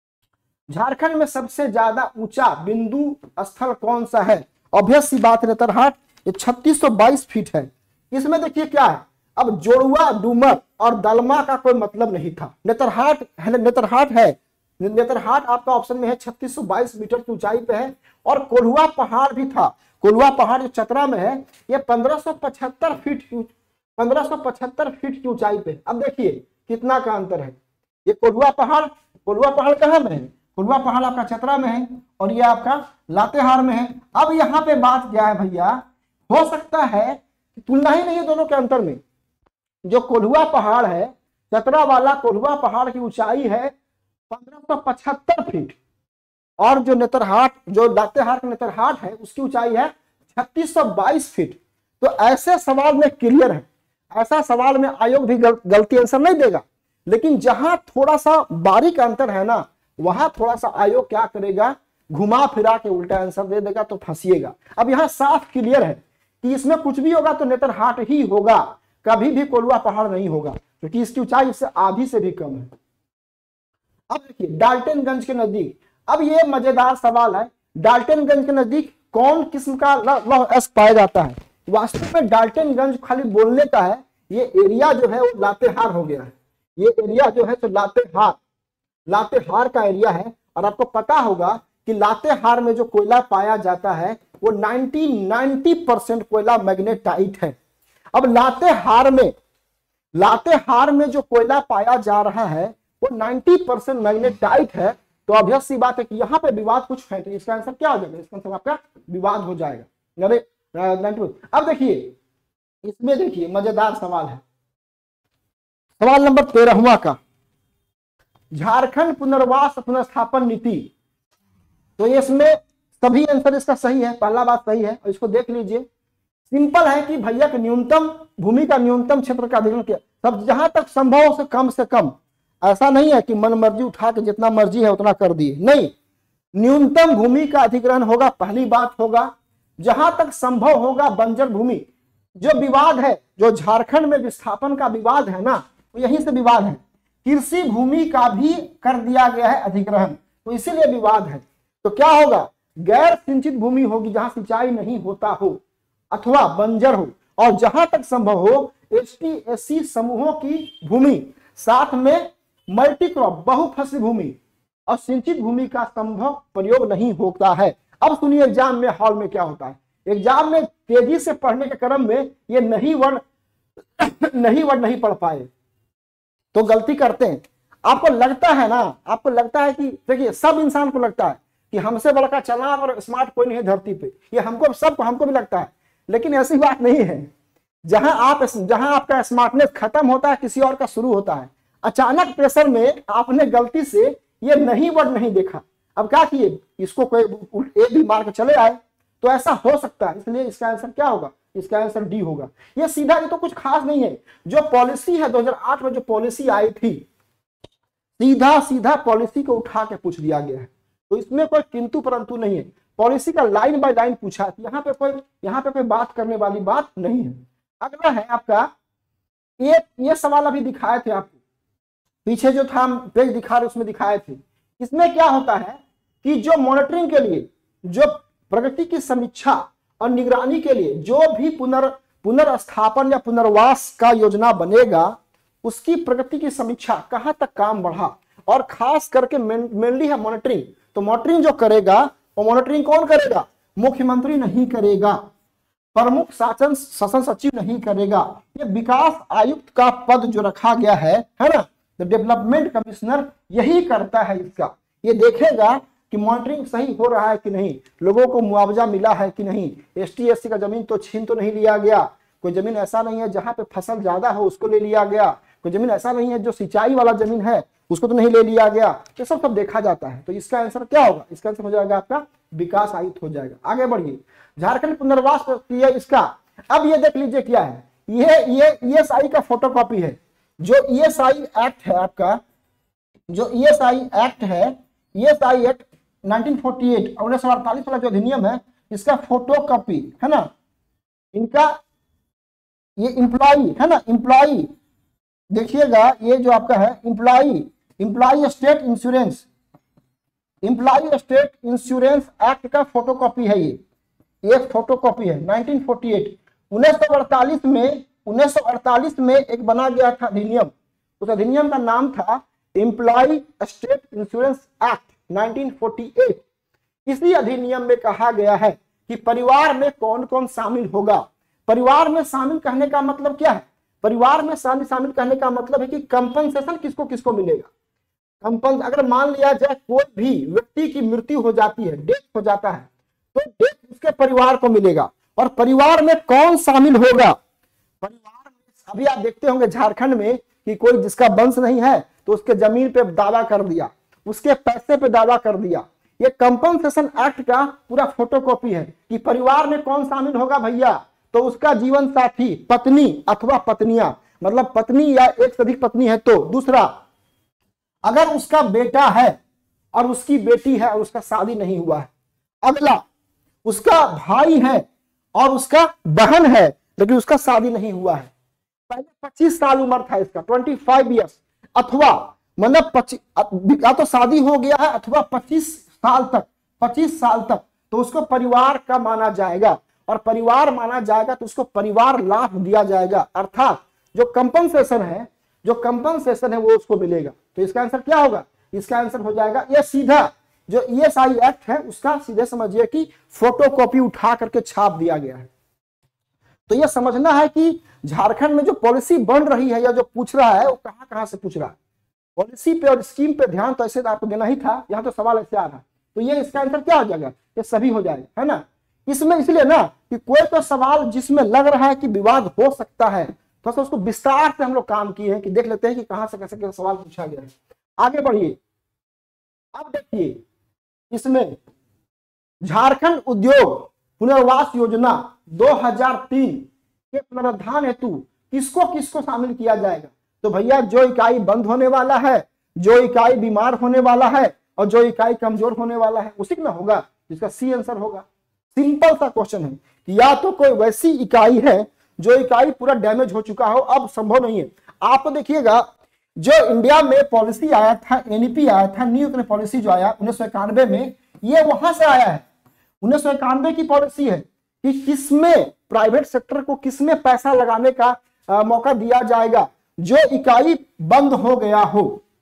झारखंड में सबसे ज्यादा ऊंचा बिंदु स्थल कौन सा है? ऑब्वियस सी बात नेतरहाट, ये छत्तीस सौ बाईस फीट है। इसमें देखिए क्या है, अब जोड़ुआ डूमर और दलमा का कोई मतलब नहीं था। नेतरहाट है, नेतरहाट है, नेतरहाट आपका ऑप्शन में है, छत्तीस सौ बाईस मीटर की ऊंचाई पे है। और कोल्हुआ पहाड़ भी था, कोल्हुआ पहाड़ जो चतरा में है ये पंद्रह सौ पचहत्तर फीट पंद्रह सौ पचहत्तर फीट की ऊंचाई पे। अब देखिए कितना का अंतर है, ये कोल्हुआ पहाड़, कोल्हुआ पहाड़ कहाँ में है, कोल्हुआ पहाड़ आपका चतरा में है और ये आपका लातेहार में है। अब यहाँ पे बात क्या है भैया, हो सकता है तुलना ही नहीं है दोनों के अंतर में। जो कोल्हुआ पहाड़ है, चतरा वाला कोल्हुआ पहाड़ की ऊंचाई है पंद्रह सौ पचहत्तर फीट, और जो नेतरहाट जो लातेहार का नेतरहाट है उसकी ऊंचाई है छत्तीस सौ बाईस फीट। तो ऐसे सवाल में क्लियर है, ऐसा सवाल में आयोग भी गल, गलती आंसर नहीं देगा। लेकिन जहां थोड़ा सा बारीक अंतर है ना, वहां थोड़ा सा आयोग क्या करेगा, घुमा फिरा के उल्टा आंसर दे देगा, तो फंसिएगा। अब यहाँ साफ क्लियर है कि इसमें कुछ भी होगा तो नेतरहाट ही होगा, कभी भी कोल्हुआ पहाड़ नहीं होगा, क्योंकि इसकी ऊंचाई इससे आधी से भी कम है। अब देखिए डाल्टनगंज के नजदीक, अब ये मजेदार सवाल है, डाल्टनगंज के नजदीक कौन किस्म का लौह अयस्क पाया जाता है? वास्तव में डाल्टनगंज खाली बोलने का है, ये एरिया जो है वो लातेहार हो गया है। ये एरिया जो है तो लातेहार लातेहार का एरिया है। और आपको पता होगा कि लातेहार में जो कोयला पाया जाता है वो नब्बे परसेंट कोयला मैग्नेटाइट है। अब लातेहार में लातेहार में जो कोयला पाया जा रहा है वो नब्बे परसेंट मैग्नेटाइट है। तो ऑब्वियस सी बात है कि यहाँ पे विवाद कुछ है, तो इसका आंसर क्या हो जाएगा, इसका आंसर आपका विवाद हो जाएगा। अरे अब देखिए इसमें देखिए मजेदार सवाल है, सवाल नंबर तेरहवां का, झारखंड पुनर्वास पुनर्स्थापन नीति। तो इसमें सभी आंसर इसका सही है, पहला बात सही है, और इसको देख लीजिए। सिंपल है कि भैया का न्यूनतम भूमि का न्यूनतम क्षेत्र का अधिग्रहण किया, सब जहां तक संभव से कम से कम। ऐसा नहीं है कि मन मर्जी उठा के जितना मर्जी है उतना कर दिए, नहीं, न्यूनतम भूमि का अधिग्रहण होगा, पहली बात होगा। जहां तक संभव होगा बंजर भूमि, जो विवाद है, जो झारखंड में विस्थापन का विवाद है ना, तो यहीं से विवाद है। कृषि भूमि का भी कर दिया गया है अधिग्रहण, तो इसीलिए विवाद है। तो क्या होगा, गैर सिंचित भूमि होगी जहां सिंचाई नहीं होता हो अथवा बंजर हो, और जहां तक संभव हो एस टी एस सी समूहों की भूमि, साथ में मल्टी क्रॉप बहुफसली भूमि और सिंचित भूमि का संभव प्रयोग नहीं होता है। अब सुनिए एग्जाम में हॉल में क्या होता है। एग्जाम में तेजी से पढ़ने के क्रम में ये नहीं वर्ण नहीं वर्ण नहीं पढ़ पाए तो गलती करते हैं। आपको लगता है ना, आपको लगता है कि देखिए सब इंसान को लगता है कि हमसे बड़ा चालाक और स्मार्ट कोई नहीं है धरती पे, ये हमको सबको हमको भी लगता है, लेकिन ऐसी बात नहीं है। जहां आप जहां आपका स्मार्टनेस खत्म होता है किसी और का शुरू होता है। अचानक प्रेशर में आपने गलती से ये नहीं वर्ड नहीं देखा, अब क्या किए, इसको कोई एक भी मार के चले आए, तो ऐसा हो सकता है। इसलिए इसका आंसर क्या होगा, इसका आंसर डी होगा। ये सीधा, ये तो कुछ खास नहीं है। जो पॉलिसी है दो हज़ार आठ में जो पॉलिसी आई थी, सीधा सीधा पॉलिसी को उठा के पूछ दिया गया है, तो इसमें कोई किंतु परंतु नहीं है। पॉलिसी का लाइन बाय लाइन पूछा है, यहाँ पे कोई यहाँ पे कोई बात करने वाली बात नहीं है। अगला है आपका, ये ये सवाल अभी दिखाए थे आपको, पीछे जो था पेज दिखा रहे उसमें दिखाए थे। इसमें क्या होता है कि जो मॉनिटरिंग के लिए, जो प्रगति की समीक्षा और निगरानी के लिए जो भी पुनर् पुनर्स्थापन या पुनर्वास का योजना बनेगा, उसकी प्रगति की समीक्षा, कहां तक काम बढ़ा, और खास करके मेनली है मॉनिटरिंग। तो मॉनिटरिंग जो करेगा वो मॉनिटरिंग कौन करेगा, मुख्यमंत्री नहीं करेगा, प्रमुख शासन शासन सचिव नहीं करेगा, ये विकास आयुक्त का पद जो रखा गया है है ना, तो डेवलपमेंट कमिश्नर यही करता है इसका। ये देखेगा कि मॉनिटरिंग सही हो रहा है कि नहीं, लोगों को मुआवजा मिला है कि नहीं, एस टी एस सी का जमीन तो छीन तो नहीं लिया गया, कोई जमीन ऐसा नहीं है जहां पे फसल ज्यादा हो उसको ले लिया गया, कोई जमीन ऐसा नहीं है जो सिंचाई वाला जमीन है उसको तो नहीं ले लिया गया, ये सब सब देखा जाता है। तो इसका आंसर क्या होगा, इसका आंसर हो जाएगा आपका विकास आयुक्त हो जाएगा। आगे बढ़िए, झारखंड पुनर्वास प्रक्रिया इसका, अब ये देख लीजिए क्या है, ये ये ई एस आई का फोटोकॉपी है। जो ई एस आई एक्ट है आपका, जो ई एस आई एक्ट है, E S I act nineteen forty eight उन्नीस सौ अड़तालीस वाला जो अधिनियम है, इसका फोटोकॉपी है ना, इनका ये इम्प्लॉई है ना, इम्प्लॉई देखिएगा, ये जो आपका है employee employee state insurance employee state insurance act का फोटोकॉपी है। ये एक फोटोकॉपी है नाइनटीन फोर्टी एट। उन्नीस सौ अड़तालीस में उन्नीस सौ अड़तालीस में एक बना गया था अधिनियम, उस अधिनियम का नाम था employee state insurance act nineteen forty eight. इसी अधिनियम में कहा गया है कि परिवार में कौन कौन शामिल होगा। परिवार में शामिल कहने का मतलब क्या है, परिवार में शामिल शामिल कहने का मतलब है कि कंपनसेशन किसको किसको मिलेगा। कंपन अगर मान लिया जाए कोई भी व्यक्ति की मृत्यु हो जाती है, डेथ हो जाता है, तो डेथ उसके परिवार को मिलेगा। और परिवार में कौन शामिल होगा, परिवार में अभी आप देखते होंगे झारखंड में कि कोई जिसका वंश नहीं है तो उसके जमीन पे दावा कर दिया, उसके पैसे पे दावा कर दिया। ये कंपनसेशन एक्ट का पूरा फोटोकॉपी है कि परिवार में कौन शामिल होगा भैया, तो उसका जीवन साथी, पत्नी अथवा पत्नियां, मतलब पत्नी या एक से अधिक पत्नी है तो। दूसरा, अगर उसका बेटा है और उसकी बेटी है और उसका शादी नहीं हुआ है। अगला, उसका भाई है और उसका बहन है लेकिन उसका शादी नहीं हुआ है। पहले पच्चीस साल उम्र था इसका, पच्चीस इयर्स, अथवा मतलब पच्चीस या तो शादी हो गया है अथवा पच्चीस साल तक पच्चीस साल तक तो उसको परिवार का माना जाएगा। और परिवार माना जाएगा तो उसको परिवार लाभ दिया जाएगा, अर्थात जो कंपनसेशन है जो कंपनसेशन है वो उसको मिलेगा। तो इसका आंसर क्या होगा, इसका आंसर हो जाएगा ये सीधा जो ई एस आई एक्ट है उसका सीधे समझिए कि फोटोकॉपी उठा करके छाप दिया गया है। तो ये समझना है कि झारखंड में जो पॉलिसी बन रही है या जो पूछ रहा है वो कहां कहां से पूछ रहा है। पॉलिसी पे और स्कीम पे ध्यान तो ऐसे आपको देना ही था, यहाँ तो सवाल ऐसे आ रहा है, तो ये इसका आंसर क्या हो जाएगा, ये सभी हो जाएगा, है ना। इसमें इसलिए ना कि कोई तो सवाल जिसमें लग रहा है कि विवाद हो सकता है, तो उसको विस्तार से हम लोग काम किए हैं कि देख लेते हैं कि कहां से कैसे कैसे सवाल पूछा गया है। आगे बढ़िए, अब देखिए इसमें झारखंड उद्योग पुनर्वास योजना दो हज़ार तीन के पुनरुद्धार हेतु किसको किसको शामिल किया जाएगा। तो भैया जो इकाई बंद होने वाला है, जो इकाई बीमार होने वाला है और जो इकाई कमजोर होने वाला है उसी में होगा, जिसका सी आंसर होगा। सिंपल सा क्वेश्चन है कि या तो कोई वैसी इकाई है जो इकाई पूरा डैमेज हो चुका हो, अब संभव नहीं है। आप तो देखिएगा जो इंडिया में पॉलिसी आया था, एन ई पी आया था, न्यू इकोनॉमिक पॉलिसी जो आया उन्नीस सौ इक्यानवे में, ये वहां से आया है। उन्नीस सौ इक्यानवे की पॉलिसी है कि किसमें प्राइवेट सेक्टर को किसमें पैसा लगाने का आ, मौका दिया जाएगा। जो इकाई बंद हो गया हो,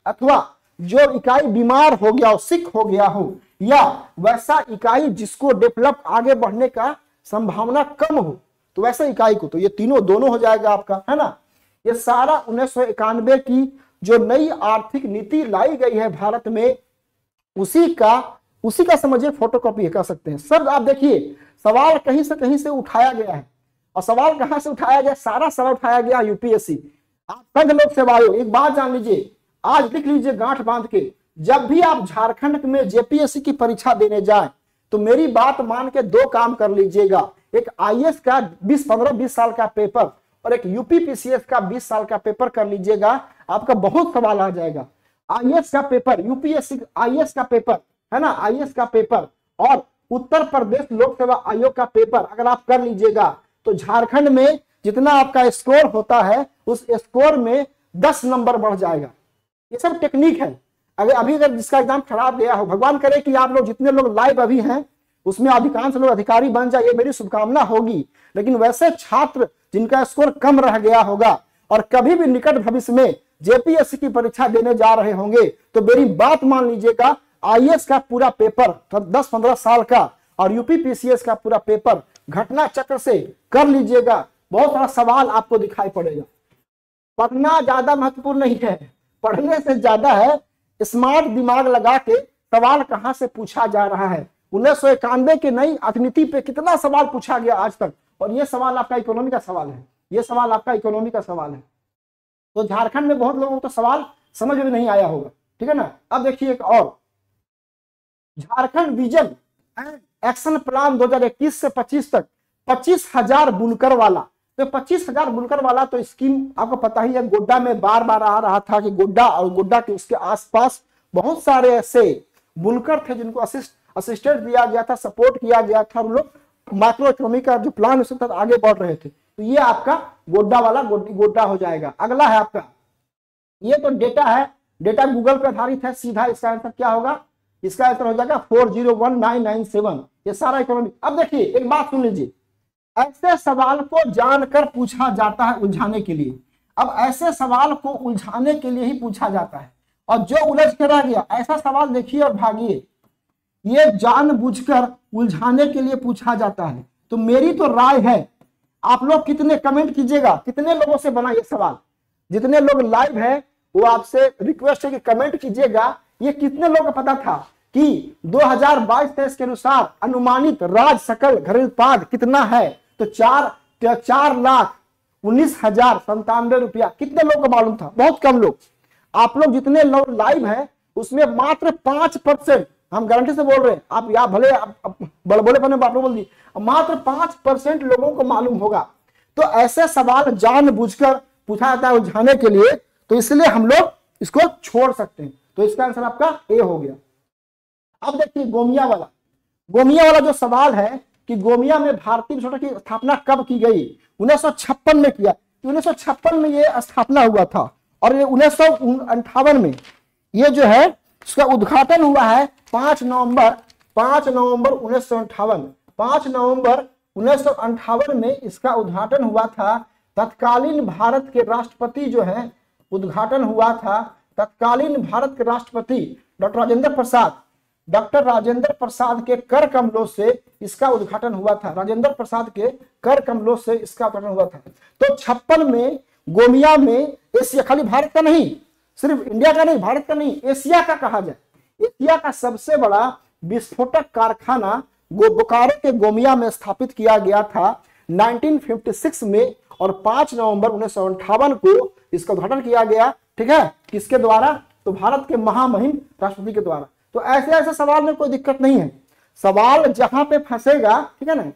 अथवा जो इकाई बीमार हो गया हो, सिक हो गया हो, या वैसा इकाई जिसको डेवलप आगे बढ़ने का संभावना कम हो, तो वैसा इकाई को, तो ये तीनों दोनों हो जाएगा आपका, है ना। ये सारा उन्नीस सौ इक्यानवे की जो नई आर्थिक नीति लाई गई है भारत में, उसी का उसी का समझिए फोटोकॉपी कर सकते हैं। सब आप देखिए, सवाल कहीं से कहीं से उठाया गया है, और सवाल कहां से उठाया गया, सारा सवाल उठाया गया यूपीएससी, संघ लोक सेवा आयोग। एक बात जान लीजिए, आज लिख लीजिए गांठ बांध के, जब भी आप झारखंड में जेपीएससी की परीक्षा देने जाएं, तो मेरी बात मान के दो काम कर लीजिएगा, एक आईएएस का बीस पंद्रह बीस साल का पेपर और एक यूपी पीसीएस का बीस साल का पेपर कर लीजिएगा, आपका बहुत सवाल आ जाएगा। आईएएस का पेपर, यूपीएससी आईएएस का पेपर, है ना, आईएएस का पेपर और उत्तर प्रदेश लोक सेवा आयोग का पेपर अगर आप कर लीजिएगा, तो झारखंड में जितना आपका स्कोर होता है, उस स्कोर में दस नंबर बढ़ जाएगा। ये सब टेक्निक है। अगर अभी अगर जिसका एग्जाम खराब गया हो, भगवान करे कि आप लोग जितने लोग लाइव अभी हैं उसमें अधिकांश लोग अधिकारी बन जाए, ये मेरी शुभकामना होगी। लेकिन वैसे छात्र जिनका स्कोर कम रह गया होगा और कभी भी निकट भविष्य में जेपीएससी की परीक्षा देने जा रहे होंगे, तो मेरी बात मान लीजिएगा, आईएएस का पूरा पेपर दस पंद्रह साल का और यूपी पीसीएस का पूरा पेपर घटना चक्र से कर लीजिएगा, बहुत सारा सवाल आपको दिखाई पड़ेगा। पढ़ना ज्यादा महत्वपूर्ण नहीं है, पढ़ने से ज्यादा है स्मार्ट दिमाग लगा के सवाल कहां से पूछा जा रहा है। उन्नीस सौ इक्यानवे के नई अर्थनीति पे कितना सवाल पूछा गया आज तक, और ये सवाल आपका इकोनॉमी का सवाल है, ये सवाल आपका इकोनॉमी का सवाल है। तो झारखंड में बहुत लोगों को तो सवाल समझ में नहीं आया होगा, ठीक है ना। अब देखिए एक और, Jharkhand vision and action plan दो हज़ार इक्कीस से पच्चीस तक पच्चीस हजार बुनकर वाला, तो पच्चीस हजार बुनकर वाला तो स्कीम आपको पता ही है, गोड्डा में बार बार आ रहा था कि गोड्डा और गोड्डा के उसके आसपास बहुत सारे ऐसे बुनकर थे जिनको असिस्ट असिस्टेंट दिया गया था, सपोर्ट किया गया था, और लोग माइक्रो इकोनॉमी का जो प्लान उसके तहत आगे बढ़ रहे थे। तो ये आपका गोड्डा वाला गोड्डा हो जाएगा। अगला है आपका, ये तो डेटा है, डेटा गूगल पर आधारित है, सीधा इसका आंसर क्या होगा, इसका आंसर हो जाएगा four zero one nine nine seven, ये सारा इकोनॉमी। अब देखिए एक बात सुन लीजिए, ऐसे सवाल को जानकर पूछा जाता है उलझाने के लिए। अब ऐसे सवाल को उलझाने के लिए ही पूछा जाता है, और जो उलझ के रह गया ऐसा सवाल देखिए और भागिए, ये जानबूझकर उलझाने के लिए पूछा जाता है। तो मेरी तो राय है, आप लोग कितने कमेंट कीजिएगा, कितने लोगों से बना ये सवाल, जितने लोग लाइव है वो आपसे रिक्वेस्ट है कि कमेंट कीजिएगा, ये कितने लोगों को पता था कि दो हज़ार बाईस तेईस के अनुसार अनुमानित राज्य सकल घरेलू उत्पाद कितना है, तो चार चार लाख उन्नीस हजार संतानवे रुपया। कितने लोग को मालूम था? बहुत कम लोग। आप लोग जितने लोग लाइव हैं उसमें मात्र पांच परसेंट, हम गारंटी से बोल रहे हैं, आप या भले बड़बड़े बने आप लोग बोल दी, मात्र पांच परसेंट लोगों को मालूम होगा। तो ऐसे सवाल जानबूझकर पूछा जाता है उलझाने के लिए, तो इसलिए हम लोग इसको छोड़ सकते हैं। तो इसका आंसर आपका ए हो गया। अब देखिए गोमिया वाला, गोमिया वाला जो सवाल है कि गोमिया में भारतीय मिशन की स्थापना कब की गई, उन्नीस सौ छप्पन में किया। उन्नीस सौ छप्पन में ये स्थापना हुआ था, और ये उन्नीस सौ अंठावन में ये जो है उसका उद्घाटन हुआ है पांच नवंबर पांच नवंबर उन्नीस सौ अंठावन पांच नवंबर उन्नीस सौ अंठावन में इसका उद्घाटन हुआ था। तत्कालीन भारत के राष्ट्रपति जो है, उद्घाटन हुआ था तत्कालीन भारत के राष्ट्रपति डॉक्टर राजेंद्र प्रसाद डॉक्टर राजेंद्र प्रसाद के कर कमलों से इसका उद्घाटन हुआ था। राजेंद्र प्रसाद के कर कमलों से इसका उद्घाटन हुआ था। तो छप्पन में गोमिया में, एशिया, खाली भारत का नहीं, सिर्फ इंडिया का नहीं, भारत का नहीं, एशिया का कहा जाए, एशिया का सबसे बड़ा विस्फोटक कारखाना बोकारो के गोमिया में स्थापित किया गया था उन्नीस सौ छप्पन में, और पांच नवंबर उन्नीस सौ अंठावन को इसका उद्घाटन किया गया। ठीक है, किसके द्वारा? तो भारत के महामहिम राष्ट्रपति के द्वारा। तो ऐसे ऐसे सवाल में कोई दिक्कत नहीं है, सवाल जहां पे फंसेगा, ठीक है ना।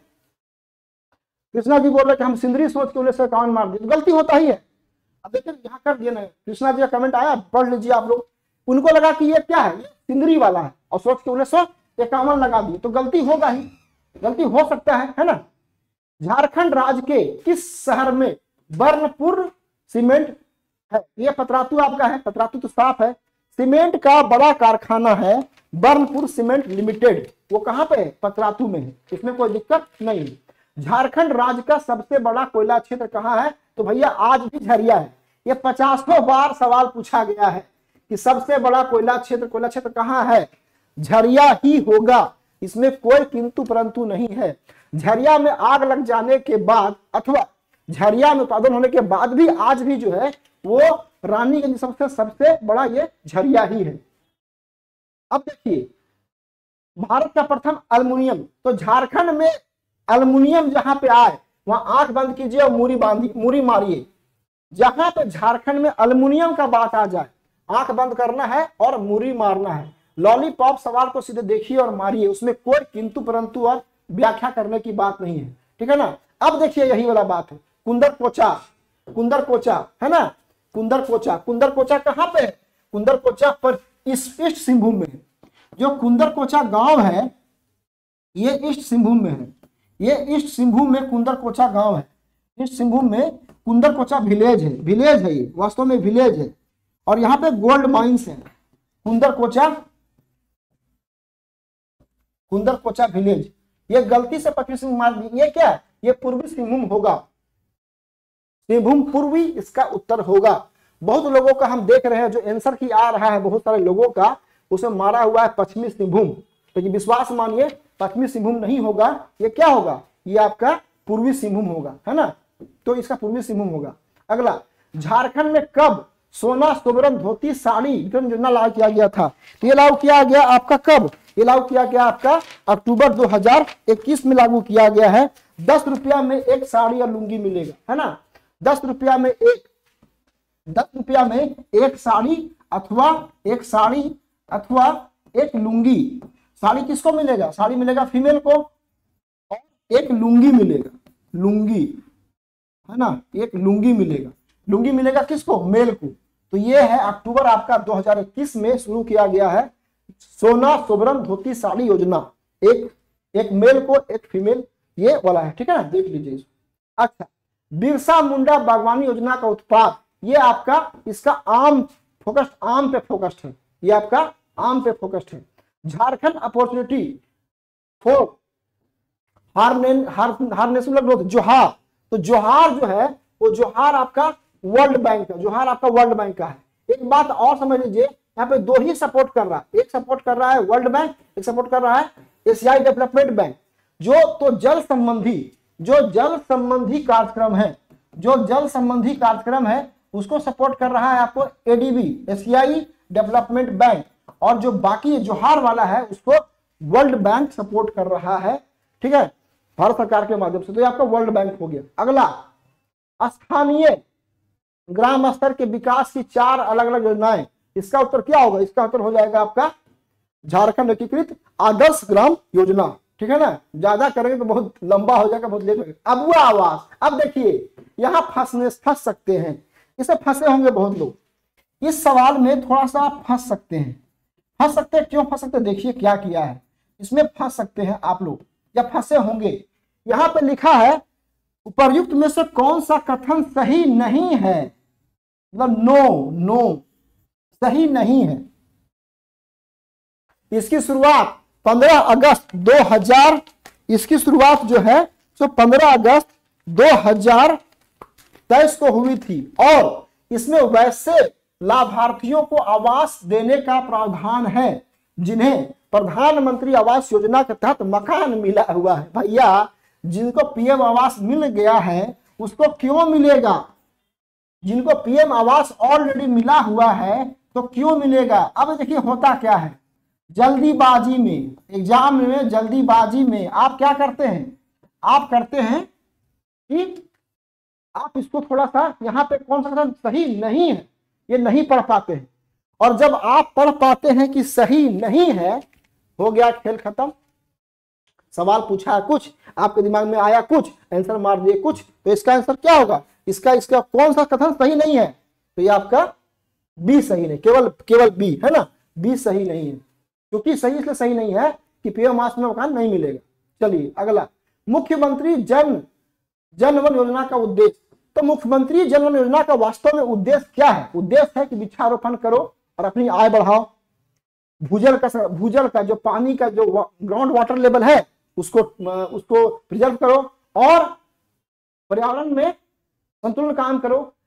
कृष्णा जी बोल रहे कि हम सिंदरी सोच के उन्नीस सौ इक्यावन मार दिए, तो गलती होता ही है। अब देखिए यहाँ कर दिया ना, कृष्णा जी का कमेंट आया, पढ़ लीजिए आप लोग। उनको लगा कि ये क्या है, ये सिंदरी वाला है, और सोच के उन्नीस सौ इक्यावन लगा दिए, तो गलती होगा ही, गलती हो सकता है, है ना। झारखंड राज्य के किस शहर में बर्नपुर सीमेंट है? ये पतरातू आपका है, पतरातू तो साफ है। सीमेंट का बड़ा कारखाना है बर्नपुर सीमेंट लिमिटेड, वो कहां पे है? पतरातू में है, इसमें कोई दिक्कत नहीं। झारखंड राज्य का सबसे बड़ा कोयला क्षेत्र कहां है? तो भैया आज भी झरिया है। ये पचासों बार सवाल पूछा गया है कि सबसे बड़ा कोयला क्षेत्र कोयला क्षेत्र कहाँ है, झरिया ही होगा, इसमें कोई किंतु परंतु नहीं है। झरिया में आग लग जाने के बाद अथवा झरिया में उत्पादन होने के बाद भी आज भी जो है वो रानीगंज सबसे सबसे बड़ा ये झरिया ही है। अब देखिए भारत का प्रथम अल्युमिनियम, तो झारखंड में अल्युमिनियम जहां पे आए वहां आंख बंद कीजिए और मूरी बांधी मूरी मारिए। जहां पे झारखंड में अल्युमिनियम का बात आ जाए आंख बंद करना है और मूरी मारना है। लॉलीपॉप सवाल को सीधे देखिए और मारिए, उसमें कोई किंतु परंतु और व्याख्या करने की बात नहीं है, ठीक है ना। अब देखिए यही वाला बात है, कुंदर कोचा, कुंदर कोचा है ना, कुंदर कोचा, कुंदर कोचा कहाँ पे है, कुंदर कोचा पर ईस्ट सिंहभूम में है। जो कुंदर कोचा गांव है ये ईस्ट सिंहभूम में है, ये ईस्ट सिंहभूम में कुंदर कोचा गांव है। ईस्ट सिंहभूम में कुंदर कोचा विलेज है, विलेज है ये वास्तव में विलेज है, और यहाँ पे गोल्ड माइंस है। कुंदर कोचा, कुंदर कोचा विलेज, ये गलती से पश्चिमी सिंहभूम मार दी, ये क्या है, ये पूर्वी सिंहभूम होगा, सिंहभूम पूर्वी इसका उत्तर होगा। बहुत लोगों का हम देख रहे हैं जो आंसर की आ रहा है बहुत सारे लोगों का उसमें मारा हुआ है पश्चिमी सिंहभूम, लेकिन विश्वास मानिए पश्चिमी सिंहभूम नहीं होगा, ये क्या होगा, ये आपका पूर्वी सिंहभूम होगा, है ना, तो इसका पूर्वी सिंहभूम होगा। अगला, झारखंड में कब सोना सोबरन धोती साड़ी वितरण योजना लागू किया गया था, ये लागू किया गया आपका कब, ये लागू किया गया आपका अक्टूबर दो हज़ार इक्कीस में लागू किया गया है। दस रुपया में एक साड़ी और लुंगी मिलेगा, है ना, दस रुपया में एक, दस रुपया में एक साड़ी अथवा एक साड़ी अथवा एक लुंगी। साड़ी किसको मिलेगा, साड़ी मिलेगा फीमेल को, और एक लुंगी मिलेगा, लुंगी है ना, एक लुंगी मिलेगा, लुंगी मिलेगा किसको, मेल को। तो ये है अक्टूबर आपका दो हज़ार इक्कीस में शुरू किया गया है सोना सोबरन धोती साड़ी योजना, एक एक मेल को एक फीमेल, ये वाला है, ठीक है ना, देख लीजिए इसको। अच्छा, बिरसा मुंडा बागवानी योजना का उत्पाद, ये आपका इसका आम फोकस्ड, आम पे फोकस्ड है, ये आपका आम पे फोकस्ड है। Jharkhand opportunity for harnessable growth, जोहार, तो जोहार जो है वो जोहार आपका वर्ल्ड बैंक का, जोहार आपका वर्ल्ड बैंक का है। एक बात और समझ लीजिए, यहाँ पे दो ही सपोर्ट कर रहा है, एक सपोर्ट कर रहा है वर्ल्ड बैंक, एक सपोर्ट कर रहा है एशियाई डेवलपमेंट बैंक। जो तो जल संबंधी, जो जल संबंधी कार्यक्रम है, जो जल संबंधी कार्यक्रम है उसको सपोर्ट कर रहा है आपको एडीबी, एशियाई डेवलपमेंट बैंक, और जो बाकी जोहार वाला है उसको वर्ल्ड बैंक सपोर्ट कर रहा है, ठीक है, भारत सरकार के माध्यम से। तो ये आपका वर्ल्ड बैंक हो गया। अगला, स्थानीय ग्राम स्तर के विकास की चार अलग अलग योजनाएं, इसका उत्तर क्या होगा, इसका उत्तर हो जाएगा आपका झारखंड एकीकृत आदर्श ग्राम योजना, ठीक है ना, ज्यादा करेंगे तो बहुत लंबा हो जाएगा, बहुत लेट हो जाएगा। अब वो आवास, अब देखिए यहाँ फंसने फंस सकते हैं, इसे फंसे होंगे बहुत लोग, इस सवाल में थोड़ा सा फंस सकते हैं, फंस सकते हैं, क्यों फंस सकते हैं, देखिए क्या किया है, इसमें फंस सकते हैं आप लोग या फंसे होंगे। यहाँ पे लिखा है उपर्युक्त में से कौन सा कथन सही नहीं है, मतलब नो नो सही नहीं है। इसकी शुरुआत पंद्रह अगस्त दो हज़ार, इसकी शुरुआत जो है तो पंद्रह अगस्त दो हज़ार तेईस को हुई थी, और इसमें वैसे लाभार्थियों को आवास देने का प्रावधान है जिन्हें प्रधानमंत्री आवास योजना के तहत मकान मिला हुआ है। भैया जिनको पीएम आवास मिल गया है उसको क्यों मिलेगा, जिनको पीएम आवास ऑलरेडी मिला हुआ है तो क्यों मिलेगा। अब देखिए होता क्या है, जल्दीबाजी में, एग्जाम में जल्दीबाजी में आप क्या करते हैं, आप करते हैं कि आप इसको थोड़ा सा यहाँ पे कौन सा कथन सही नहीं है ये नहीं पढ़ पाते हैं, और जब आप पढ़ पाते हैं कि सही नहीं है, हो गया खेल खत्म। सवाल पूछा है कुछ, आपके दिमाग में आया कुछ, आंसर मार दिए कुछ, तो इसका आंसर क्या होगा, इसका इसका कौन सा कथन सही नहीं है, तो ये आपका बी सही नहीं, केवल केवल बी है ना, बी सही नहीं है, क्योंकि सही इसलिए सही नहीं है कि पीएम आवास में मकान नहीं मिलेगा। चलिए अगला, मुख्यमंत्री जन जनवन योजना का उद्देश्य, तो मुख्यमंत्री जनवन योजना का वास्तव में उद्देश्य क्या है, उद्देश्य है कि वृक्षारोपण करो और अपनी आय बढ़ाओ, भूजल का भूजल का जो पानी का जो ग्राउंड वाटर लेवल है उसको उसको प्रिजर्व करो और पर्यावरण में संतुलन कायम करो,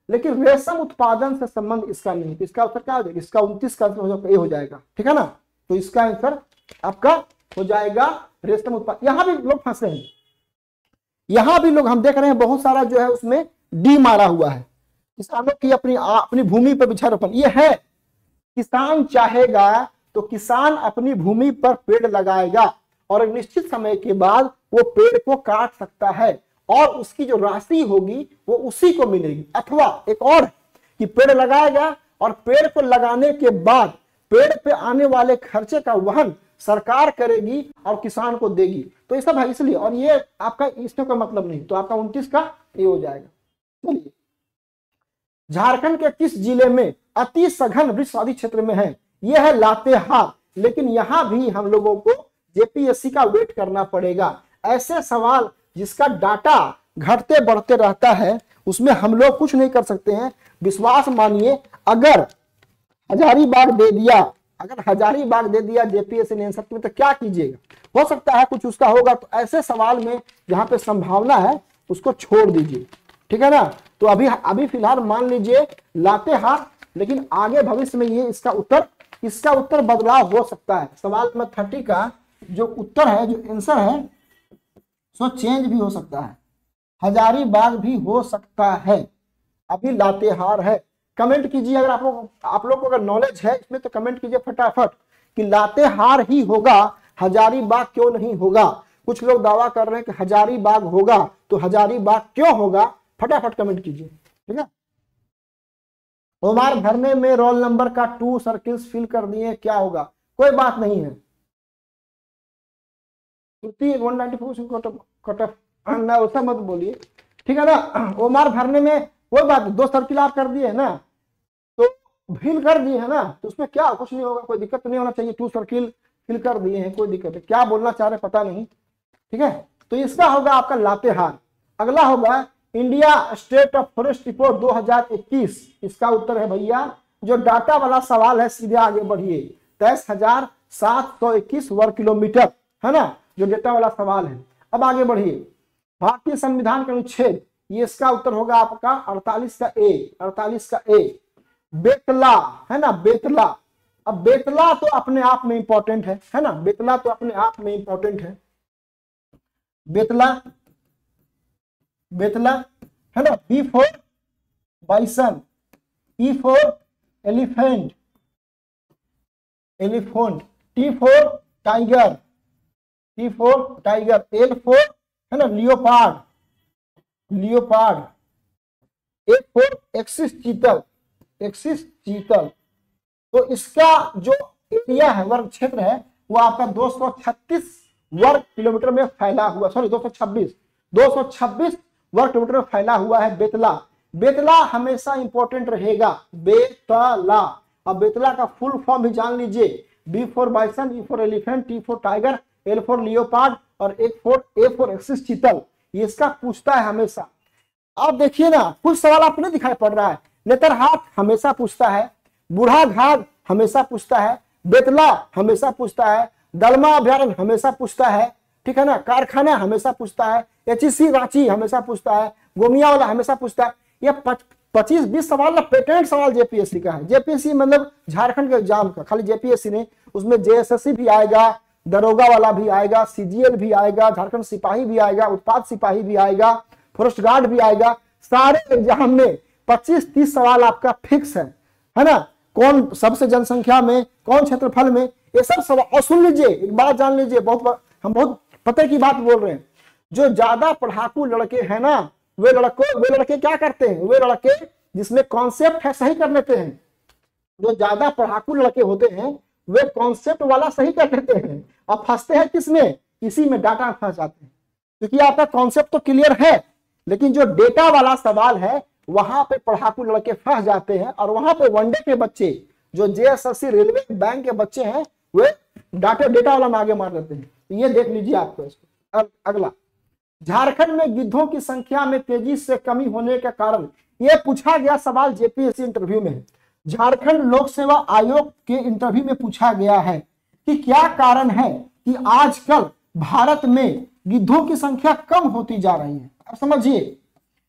लेकिन रेशम उत्पादन से संबंध इसका नहीं। तो इसका उत्तर क्या हो जाएगा? इसका उनतीस का आंसर ए हो जाएगा, ठीक है ना। तो इसका आंसर आपका हो जाएगा रेशम उत्पादन। यहां भी लोग फंसे हैं, यहां भी लोग हम देख रहे हैं बहुत सारा जो है उसमें डी मारा हुआ है। किसानों की अपनी अपनी भूमि पर वृक्षारोपण, ये है किसान चाहेगा तो किसान अपनी भूमि पर पेड़ लगाएगा और एक निश्चित समय के बाद वो पेड़ को काट सकता है और उसकी जो राशि होगी वो उसी को मिलेगी। अथवा एक और कि पेड़ लगाएगा और पेड़ को लगाने के बाद पेड़ पे आने वाले खर्चे का वहन सरकार करेगी और किसान को देगी। तो ये सब है इसलिए, और ये आपका इसमें कोई मतलब नहीं। तो आपका उनतीस का ये हो जाएगा। चलिए, झारखंड के किस जिले में अति सघन वृक्षवादी क्षेत्र में है? यह है लातेहार। लेकिन यहां भी हम लोगों को जेपीएससी का वेट करना पड़ेगा। ऐसे सवाल जिसका डाटा घटते बढ़ते रहता है उसमें हम लोग कुछ नहीं कर सकते हैं। विश्वास मानिए, अगर हजारीबाग दे दिया अगर हजारीबाग दे दिया जेपीएससी ने आंसर में, तो क्या कीजिएगा? हो सकता है कुछ उसका होगा। तो ऐसे सवाल में जहां पे संभावना है उसको छोड़ दीजिए, ठीक है ना। तो अभी अभी फिलहाल मान लीजिए लातेहार, लेकिन आगे भविष्य में ये इसका उत्तर इसका उत्तर बदलाव हो सकता है। सवाल नंबर थर्टी का जो उत्तर है, जो आंसर है, सो चेंज भी हो सकता है। हजारीबाग भी हो सकता है, अभी लातेहार है। कमेंट कीजिए अगर आप लोग आप लोग को अगर नॉलेज है इसमें, तो कमेंट कीजिए फटाफट कि लातेहार ही होगा, हजारीबाग क्यों नहीं होगा। कुछ लोग दावा कर रहे हैं कि हजारीबाग होगा, तो हजारीबाग क्यों होगा? फटाफट कमेंट कीजिए, ठीक है। उमर भरने में रोल नंबर का टू सर्किल्स फिल कर दिए, क्या होगा? कोई बात नहीं है। ना उसका मत बोलिए, ठीक है ना। उमर भरने में कोई बात नहीं, दो सर्किल आप कर दिए है ना, तो फिल कर दिए है ना, तो उसमें क्या कुछ नहीं होगा, कोई दिक्कत नहीं होना चाहिए। टू सर्किल फिल कर दिए हैं, कोई दिक्कत है? क्या बोलना चाह रहे पता नहीं, ठीक है। तो इसका होगा आपका लातेहार। अगला होगा India state of forest report दो हज़ार इक्कीस। इसका उत्तर है भैया, जो डाटा वाला सवाल है, सीधे आगे बढ़िए, तेईस हजार सात सौ इक्कीस वर्ग किलोमीटर है ना, जो डेटा वाला सवाल है। अब आगे बढ़िए, भारतीय संविधान के अनुच्छेद, ये इसका उत्तर होगा आपका अड़तालीस का ए, अड़तालीस का ए। बेतला है ना, बेतला। अब बेतला तो अपने आप में इंपॉर्टेंट है है ना, बेतला तो अपने आप में इंपॉर्टेंट है। बेतला बेतला है ना। B four bison, E four elephant elephant T four tiger, T four tiger, L four है ना leopard, leopard, A four axis chital, axis chital. तो इसका जो एरिया है, वर्ग क्षेत्र है, वो आपका दो सौ छत्तीस वर्ग किलोमीटर में फैला हुआ, सॉरी दो सौ छब्बीस दो सौ छब्बीस वर्ग किलोमीटर में फैला हुआ है बेतला। बेतला हमेशा इंपॉर्टेंट रहेगा, बेतला। अब बेतला का फुल फॉर्म भी जान लीजिए, B four bison, E four elephant, T four tiger, L four leopard और एक फोर ए फोर एक्सिस चीतल। ये इसका पूछता है हमेशा। अब देखिए ना, कुछ सवाल आपको नहीं दिखाई पड़ रहा है। नेतरहाट हमेशा पूछता है, बूढ़ा घाट हमेशा पूछता है, बेतला हमेशा पूछता है, दलमा अभ्यारण्य हमेशा पूछता है, ठीक है ना, कारखाना हमेशा पूछता है, एचईसी रांची हमेशा पूछता है, गोमिया वाला हमेशा पूछता है। ये पच्चीस बीस सवाल ना पेटेंट सवाल जेपीएससी का है। जेपीएससी मतलब झारखंड के एग्जाम का, खाली जेपीएससी नहीं, उसमें जेएसएससी भी आएगा, दरोगा वाला भी आएगा, सीजीएल भी आएगा, झारखंड सिपाही भी आएगा, उत्पाद सिपाही भी आएगा, फॉरेस्ट गार्ड भी आएगा। सारे एग्जाम में पच्चीस तीस सवाल आपका फिक्स है है ना। कौन सबसे जनसंख्या में, कौन क्षेत्रफल में, ये सब सवाल। और सुन लीजिए, एक बात जान लीजिए, बहुत हम बहुत पते की बात बोल रहे हैं। जो ज्यादा पढ़ाकू लड़के हैं ना, वे लड़के वे लड़के क्या करते हैं, वे लड़के जिसमें कॉन्सेप्ट है सही कर लेते हैं। जो ज्यादा पढ़ाकू लड़के होते हैं वे कॉन्सेप्ट वाला सही कर लेते हैं, और फंसते हैं किसमें, इसी में, डाटा में फंस जाते हैं। क्योंकि आपका कॉन्सेप्ट तो क्लियर है, लेकिन जो डेटा वाला सवाल है वहां पे पढ़ाकू लड़के फंस जाते हैं। और वहां पे वनडे के बच्चे, जो जेएसएससी रेलवे बैंक के बच्चे हैं, वे डाटा डेटा वाला में आगे मार देते हैं। तो ये देख लीजिए आपको इसको। अगला, झारखंड में गिद्धों की संख्या में तेजी से कमी होने के कारण, यह पूछा गया सवाल जेपीएससी इंटरव्यू में है। झारखंड लोक सेवा आयोग के इंटरव्यू में पूछा गया है कि क्या कारण है कि आजकल भारत में गिद्धों की संख्या कम होती जा रही है। अब समझिए, ये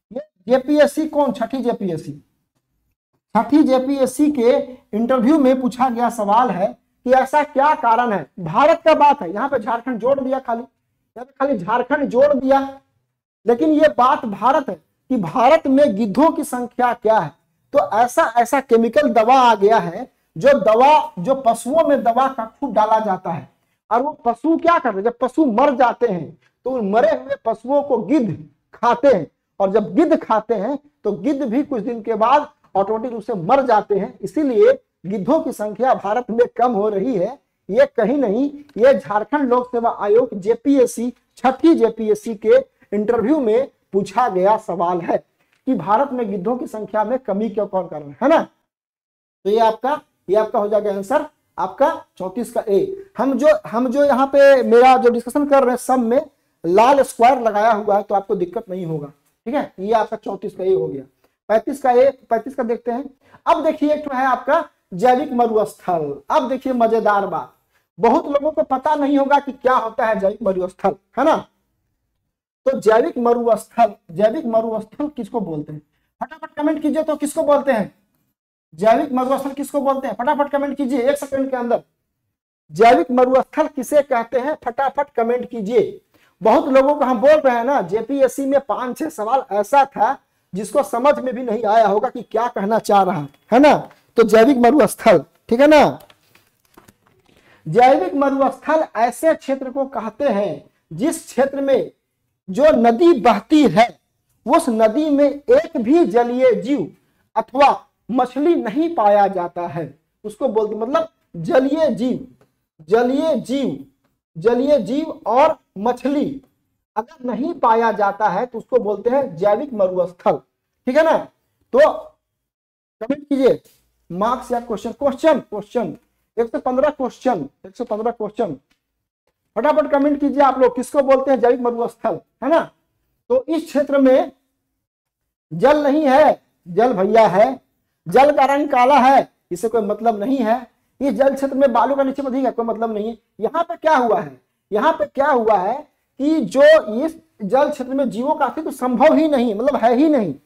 जेपीएससी कौन, छठी जेपीएससी, छठी जेपीएससी के इंटरव्यू में पूछा गया सवाल है कि ऐसा क्या कारण है, भारत का बात है, यहाँ पे झारखंड जोड़ दिया, खाली यहाँ पे खाली झारखंड जोड़ दिया, लेकिन ये बात भारत है कि भारत में गिद्धों की संख्या क्या है। तो ऐसा ऐसा केमिकल दवा आ गया है जो दवा, जो पशुओं में दवा का खूब डाला जाता है, और वो पशु क्या करते हैं, जब पशु मर जाते हैं तो मरे हुए पशुओं को गिद्ध खाते हैं, और जब गिद्ध खाते हैं तो गिद्ध भी कुछ दिन के बाद ऑटोमेटिक रूप से मर जाते हैं। इसीलिए गिद्धों की संख्या भारत में कम हो रही है। ये कहीं नहीं, ये झारखंड लोक सेवा आयोग जेपीएससी, छठी जेपीएससी के इंटरव्यू में पूछा गया सवाल है कि भारत में गिद्धों की संख्या में कमी क्यों, कौन कारण है ना। तो ये आपका ये आपका हो जाएगा आंसर, आपका चौंतीस का ए। हम जो हम जो यहाँ पे मेरा जो डिस्कशन कर रहे हैं सब में लाल स्क्वायर लगाया हुआ है, तो आपको दिक्कत नहीं होगा, ठीक है। ये आपका चौंतीस का ए हो गया। पैंतीस का ए, पैंतीस का देखते हैं। अब देखिए एक तो है आपका जैविक मरुस्थल। अब देखिए मजेदार बात, बहुत लोगों को पता नहीं होगा कि क्या होता है जैविक मरुस्थल, है ना। तो जैविक मरुस्थल, जैविक मरुस्थल किसको बोलते हैं, फटाफट कमेंट कीजिए। तो किसको बोलते हैं जैविक मरुस्थल, किसको बोलते हैं, फटाफट कमेंट कीजिए एक सेकंड के अंदर। जैविक मरुस्थल किसे कहते हैं, फटाफट कमेंट कीजिए। बहुत लोगों को हम बोल रहे हैं ना, जेपीएससी में पांच छह सवाल ऐसा था जिसको समझ में भी नहीं आया होगा कि क्या कहना चाह रहा है, है ना। तो जैविक मरुस्थल, ठीक है ना। जैविक मरुस्थल ऐसे क्षेत्र को कहते हैं जिस क्षेत्र में जो नदी बहती है उस नदी में एक भी जलीय जीव अथवा मछली नहीं पाया जाता है, उसको बोलते, मतलब जलीय जीव, जलीय जीव जलीय जीव और मछली अगर नहीं पाया जाता है तो उसको बोलते हैं जैविक मरुस्थल, ठीक है ना। तो कमेंट कीजिए मार्क्स या क्वेश्चन, क्वेश्चन क्वेश्चन एक सौ पंद्रह क्वेश्चन, एक सौ पंद्रह क्वेश्चन, फटाफट कमेंट कीजिए आप लोग, किसको बोलते हैं जैविक मरुस्थल, है ना। तो इस क्षेत्र में जल नहीं है, जल भैया है, जल का रंग काला है, इससे कोई मतलब नहीं है। इस जल क्षेत्र में बालू का नीचे में कोई मतलब नहीं है। यहाँ पे क्या हुआ है, यहाँ पे क्या हुआ है कि जो इस जल क्षेत्र में जीवों का अस्तित्व तो संभव ही नहीं, मतलब है ही नहीं,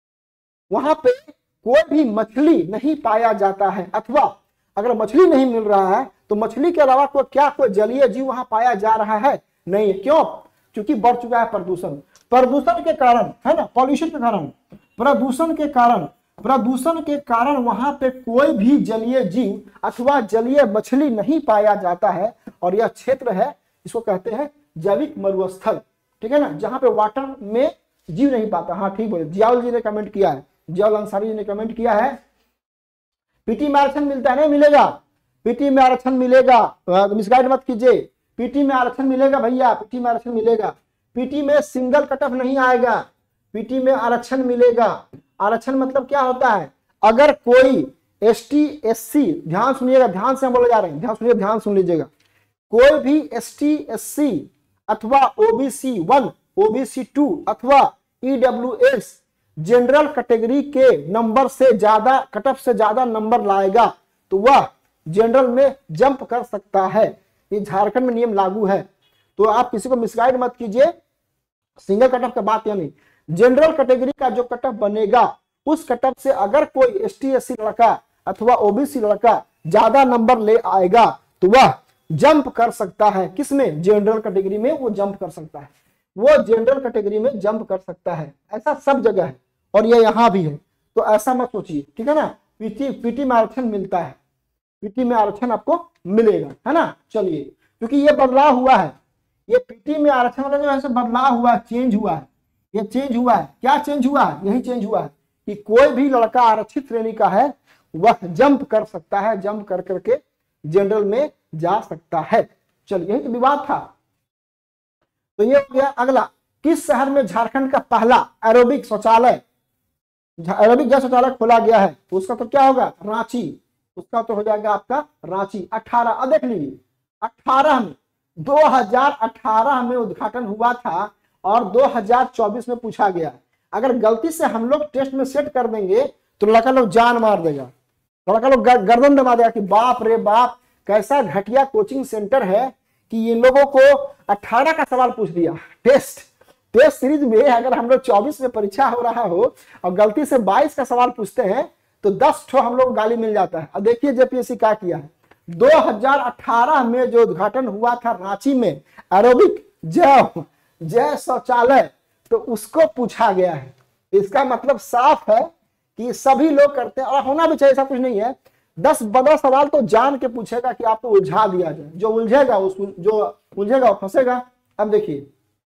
वहां पे कोई भी मछली नहीं पाया जाता है, अथवा अगर मछली नहीं मिल रहा है तो मछली के अलावा कोई क्या कोई जलीय जीव वहां पाया जा रहा है, नहीं। क्यों, क्योंकि बढ़ चुका है प्रदूषण, प्रदूषण के कारण, है ना, पॉल्यूशन के कारण, प्रदूषण के कारण, प्रदूषण के कारण वहां पे कोई भी जलीय जीव अथवा जलीय मछली नहीं पाया जाता है। और यह क्षेत्र है, इसको कहते हैं जैविक मरुस्थल, ठीक है ना, जहां पे वाटर में जीव नहीं पाता। हाँ ठीक बोले, जियाउल जी ने कमेंट किया है, जियाउल अंसारी जी ने कमेंट किया है। पीटी में आरक्षण मिलता है, नहीं मिलेगा, पीटी में आरक्षण मिलेगा, मिसगाइड मत कीजिए, पीटी में आरक्षण मिलेगा भैया, पीटी में आरक्षण मिलेगा। पीटी में सिंगल कट ऑफ नहीं आएगा, पीटी में आरक्षण मिलेगा। आरक्षण मतलब क्या होता है, अगर कोई एसटी एससी, ध्यान सुनिएगा, ध्यान से हम बोले जा रहे हैं, ध्यान सुनिए, ध्यान सुन लीजिएगा, कोई भी एसटी एससी अथवा ओबीसी वन, ओबीसी टू अथवा ईडब्ल्यूएस जनरल कैटेगरी के नंबर से ज्यादा, कट ऑफ से ज्यादा नंबर लाएगा तो वह जनरल में जंप कर सकता है। ये झारखंड में नियम लागू है, तो आप किसी को मिसगाइड मत कीजिए, सिंगल कट ऑफ का बात यानी जनरल कैटेगरी का जो कट ऑफ बनेगा उस कट ऑफ से अगर कोई एसटी एससी लड़का अथवा ओबीसी लड़का ज्यादा नंबर ले आएगा तो वह जंप कर सकता है, किसमें, जनरल कैटेगरी में वो जंप कर सकता है, वो जनरल कैटेगरी में जंप कर सकता है। ऐसा सब जगह है और ये यहाँ भी है, तो ऐसा मत सोचिए, ठीक है ना। पीटी पीटी में आरक्षण मिलता है, पीटी में आरक्षण आपको मिलेगा, है ना। चलिए, क्योंकि ये बदलाव हुआ है, ये पीटी में आरक्षण वाला जो है बदलाव हुआ है, चेंज हुआ है, ये चेंज हुआ है। क्या चेंज हुआ है, यही चेंज हुआ है कि कोई भी लड़का आरक्षित श्रेणी का है वह जंप कर सकता है, जंप कर करके जनरल में जा सकता है। चलिए, यही तो विवाद था। तो ये हो गया। अगला, किस शहर में झारखंड का पहला एरोबिक शौचालय, एरोबिक गैस शौचालय खोला गया है, तो उसका तो क्या होगा, रांची, उसका तो हो जाएगा आपका रांची। अठारह, अब देख लीजिए, अठारह में दो हज़ार अठारह में उद्घाटन हुआ था और दो हज़ार चौबीस में पूछा गया। अगर गलती से हम लोग टेस्ट में सेट कर देंगे तो लड़का लोग जान मार देगा, लड़का लोग गर्दन दबा देगा कि बाप रे बाप, कैसा घटिया कोचिंग सेंटर है कि इन लोगों को अठारह का सवाल पूछ दिया। टेस्ट टेस्ट सीरीज में अगर हम लोग चौबीस में परीक्षा हो रहा हो और गलती से बाईस का सवाल पूछते हैं तो दस ठो हम लोग गाली मिल जाता है। अब देखिए जेपीएससी क्या किया है, दो हज़ार अठारह में जो उद्घाटन हुआ था रांची में एरोबिक जय जय शौचालय, तो उसको पूछा गया है। इसका मतलब साफ है कि सभी लोग करते हैं और होना भी चाहिए, ऐसा कुछ नहीं है। दस बड़ा सवाल तो जान के पूछेगा कि आपको उलझा दिया जाए, जो उलझेगा उस जो उलझेगा वो फंसेगा। अब देखिए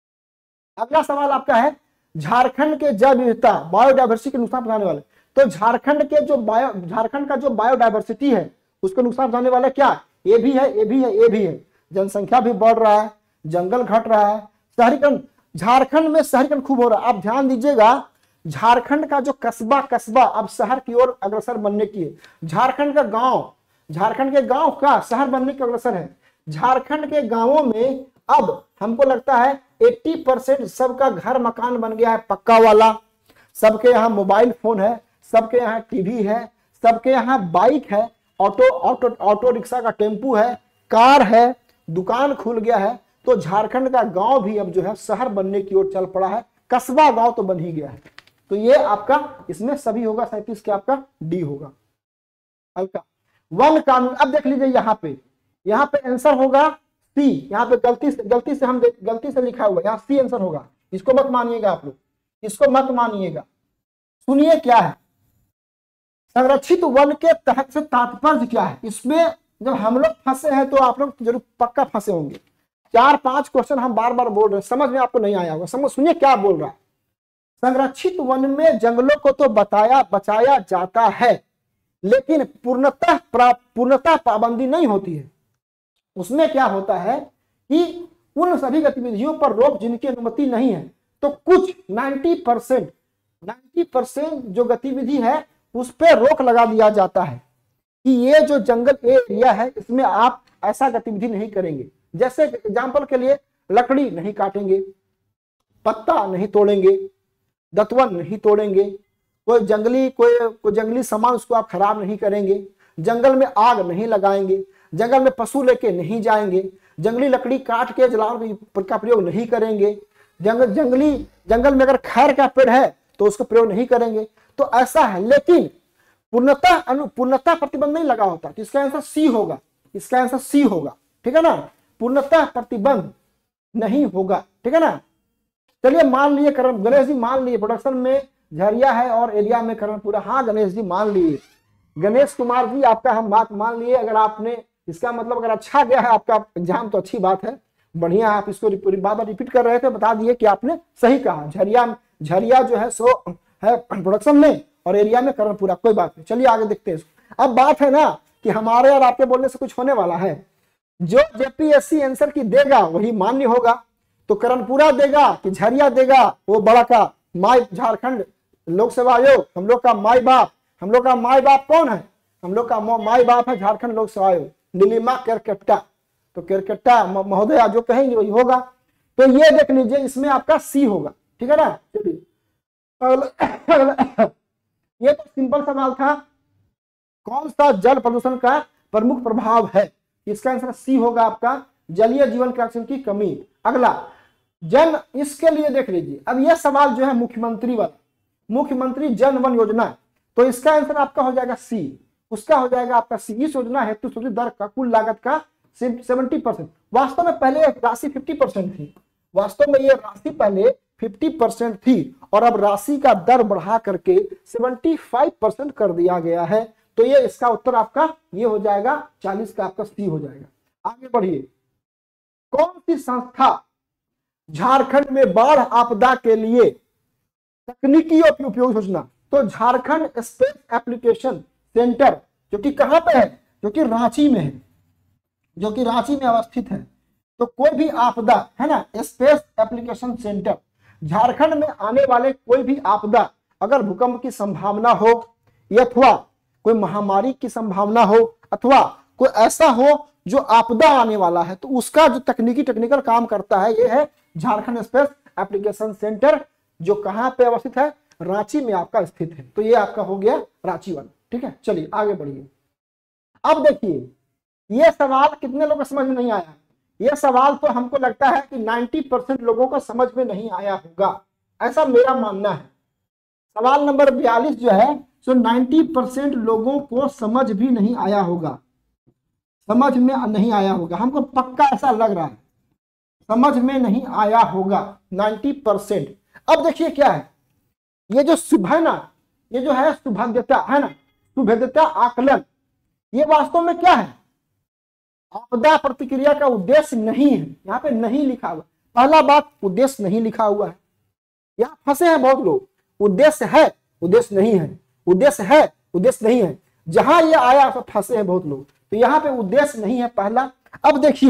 अगला सवाल आपका है, झारखंड के जैव विविधता बायोडायवर्सिटी के नुकसान पहुंचाने वाले। तो झारखंड के जो बायो झारखंड का जो बायोडायवर्सिटी है उसको नुकसान पहुंचाने वाला क्या, ये भी है, ये भी है, ये भी है। जनसंख्या भी बढ़ रहा है, जंगल घट रहा है, शहरीकरण, झारखंड में शहरीकरण खूब हो रहा है। आप ध्यान दीजिएगा, झारखंड का जो कस्बा कस्बा अब शहर की ओर अग्रसर बनने की है। झारखंड का गांव झारखंड के गांव का शहर बनने की अग्रसर है। झारखंड के गांवों में अब हमको लगता है अस्सी परसेंट सबका घर मकान बन गया है पक्का वाला। सबके यहाँ मोबाइल फोन है, सबके यहाँ टीवी है, सबके यहाँ बाइक है, ऑटो ऑटो ऑटो रिक्शा का टेम्पू है, कार है, दुकान खुल गया है। तो झारखंड का गांव भी अब जो है शहर बनने की ओर चल पड़ा है, कस्बा गांव तो बन ही गया है। तो ये आपका इसमें सभी होगा, सैंतीस के आपका डी होगा हल्का। वन कानून, अब देख लीजिए यहाँ पे यहाँ पे आंसर होगा सी। यहाँ पे गलती से गलती से हम गलती से लिखा हुआ है, यहाँ सी आंसर होगा। इसको मत मानिएगा आप लोग, इसको मत मानिएगा। सुनिए क्या है, संरक्षित वन के तहत से तात्पर्य क्या है। इसमें जब हम लोग फंसे हैं तो आप लोग जरूर पक्का फंसे होंगे। चार पांच क्वेश्चन हम बार बार बोल रहे हैं, समझ में आपको नहीं आया होगा। समझ सुनिए क्या बोल रहा है, संरक्षित वन में जंगलों को तो बताया बचाया जाता है, लेकिन पूर्णतः पूर्णतः पाबंदी नहीं होती है। उसमें क्या होता है कि उन सभी गतिविधियों पर रोक जिनकी अनुमति नहीं है। तो कुछ नब्बे परसेंट नब्बे परसेंट जो गतिविधि है उस पर रोक लगा दिया जाता है कि ये जो जंगल एरिया है इसमें आप ऐसा गतिविधि नहीं करेंगे। जैसे एग्जाम्पल के लिए लकड़ी नहीं काटेंगे, पत्ता नहीं तोड़ेंगे, दतवन नहीं तोड़ेंगे, कोई जंगली कोई कोई जंगली सामान उसको आप खराब नहीं करेंगे, जंगल में आग नहीं लगाएंगे, जंगल में पशु लेके नहीं जाएंगे, जंगली लकड़ी काट के जलावन का प्रयोग नहीं करेंगे, जंगल जंगली जंगल में अगर खैर का पेड़ है तो उसका प्रयोग नहीं करेंगे। तो ऐसा है, लेकिन पूर्णतः अनु पूर्णतः प्रतिबंध नहीं लगा होता। तो इसका आंसर सी होगा, इसका आंसर सी होगा, ठीक है ना। पूर्णतः प्रतिबंध नहीं होगा, ठीक है ना। चलिए मान लिए करण गणेश जी मान लिए प्रोडक्शन में झरिया है और एरिया में करणपुरा। हाँ गणेश जी मान लिए, गणेश कुमार जी आपका हम बात मान लिए। अगर आपने इसका मतलब अगर अच्छा गया है आपका एग्जाम तो अच्छी बात है, बढ़िया। आप इसको बार बार रिपीट कर रहे थे, बता दिए कि आपने सही कहा। झरिया झरिया जो है सो है प्रोडक्शन में और एरिया में करणपुरा, कोई बात नहीं। चलिए आगे देखते हैं इसको। अब बात है ना कि हमारे और आपके बोलने से कुछ होने वाला है। जो जेपीएससी आंसर की देगा वही मान्य होगा। तो करणपुरा देगा कि झरिया देगा, वो बड़ा का माई झारखंड लोक सेवा आयोग, हम लोग का माई बाप। हम लोग का माई बाप कौन है, हम लोग का माई बाप है झारखंड लोक सेवा आयोग, नीलिमा केरकेट्टा। तो केरकेट्टा महोदया जो कहेंगे वही होगा। तो ये देख लीजिए इसमें आपका सी होगा, ठीक है ना। चलिए ये तो सिंपल सवाल था, कौन सा जल प्रदूषण का प्रमुख प्रभाव है। इसका आंसर सी होगा आपका, जलीय जीवन के ऑक्सीजन की कमी। अगला जन, इसके लिए देख लीजिए, अब यह सवाल जो है मुख्यमंत्री वाला, मुख्यमंत्री जन वन योजना, तो इसका आंसर आपका हो जाएगा सी, उसका हो जाएगा आपका सी। इस योजना हेतु सूचित दर का कुल लागत का सेवेंटी परसेंट, वास्तव में पहले राशि फिफ्टी परसेंट थी, वास्तव में ये राशि पहले फिफ्टी परसेंट थी और अब राशि का दर बढ़ा करके सेवेंटी फाइव परसेंट कर दिया गया है। तो ये इसका उत्तर आपका ये हो जाएगा, चालीस का आपका सी हो जाएगा। आगे बढ़िए, कौन सी संस्था झारखंड में बाढ़ आपदा के लिए तकनीकी उपयोग योजना। तो झारखंड स्पेस एप्लीकेशन सेंटर जो कि कहां पे है, जो कि रांची में है, जो कि रांची में अवस्थित है। तो कोई भी आपदा है ना, स्पेस एप्लीकेशन सेंटर, झारखंड में आने वाले कोई भी आपदा, अगर भूकंप की संभावना हो अथवा कोई महामारी की संभावना हो अथवा कोई ऐसा हो जो आपदा आने वाला है, तो उसका जो तकनीकी टेक्निकल काम करता है ये है झारखंड स्पेस एप्लीकेशन सेंटर, जो कहां पे अवस्थित है, रांची में आपका स्थित है। तो ये आपका हो गया रांची वाला, ठीक है। चलिए आगे बढ़िए। अब देखिए ये सवाल कितने लोग समझ में नहीं आया, ये सवाल तो हमको लगता है कि नब्बे परसेंट लोगों को समझ में नहीं आया होगा, ऐसा मेरा मानना है। सवाल नंबर बयालीस जो है सो नब्बे परसेंट लोगों को समझ भी नहीं आया होगा, समझ में नहीं आया होगा, हमको पक्का ऐसा लग रहा है, समझ में नहीं आया होगा नब्बे परसेंट। अब देखिए क्या है, ये जो शुभ है ना, ये जो है सुभद्यता है ना, सुभद्यता आकलन, ये वास्तव में क्या है, आपदा प्रतिक्रिया का उद्देश्य नहीं है। यहाँ पे नहीं लिखा हुआ, पहला बात उद्देश्य नहीं लिखा हुआ है, यहाँ फंसे हैं बहुत लोग, उद्देश्य है उद्देश्य नहीं है, उद्देश्य है उद्देश्य नहीं है, जहां ये आया तो फंसे हैं बहुत लोग। तो यहाँ पे उद्देश्य नहीं है पहला। अब देखिए,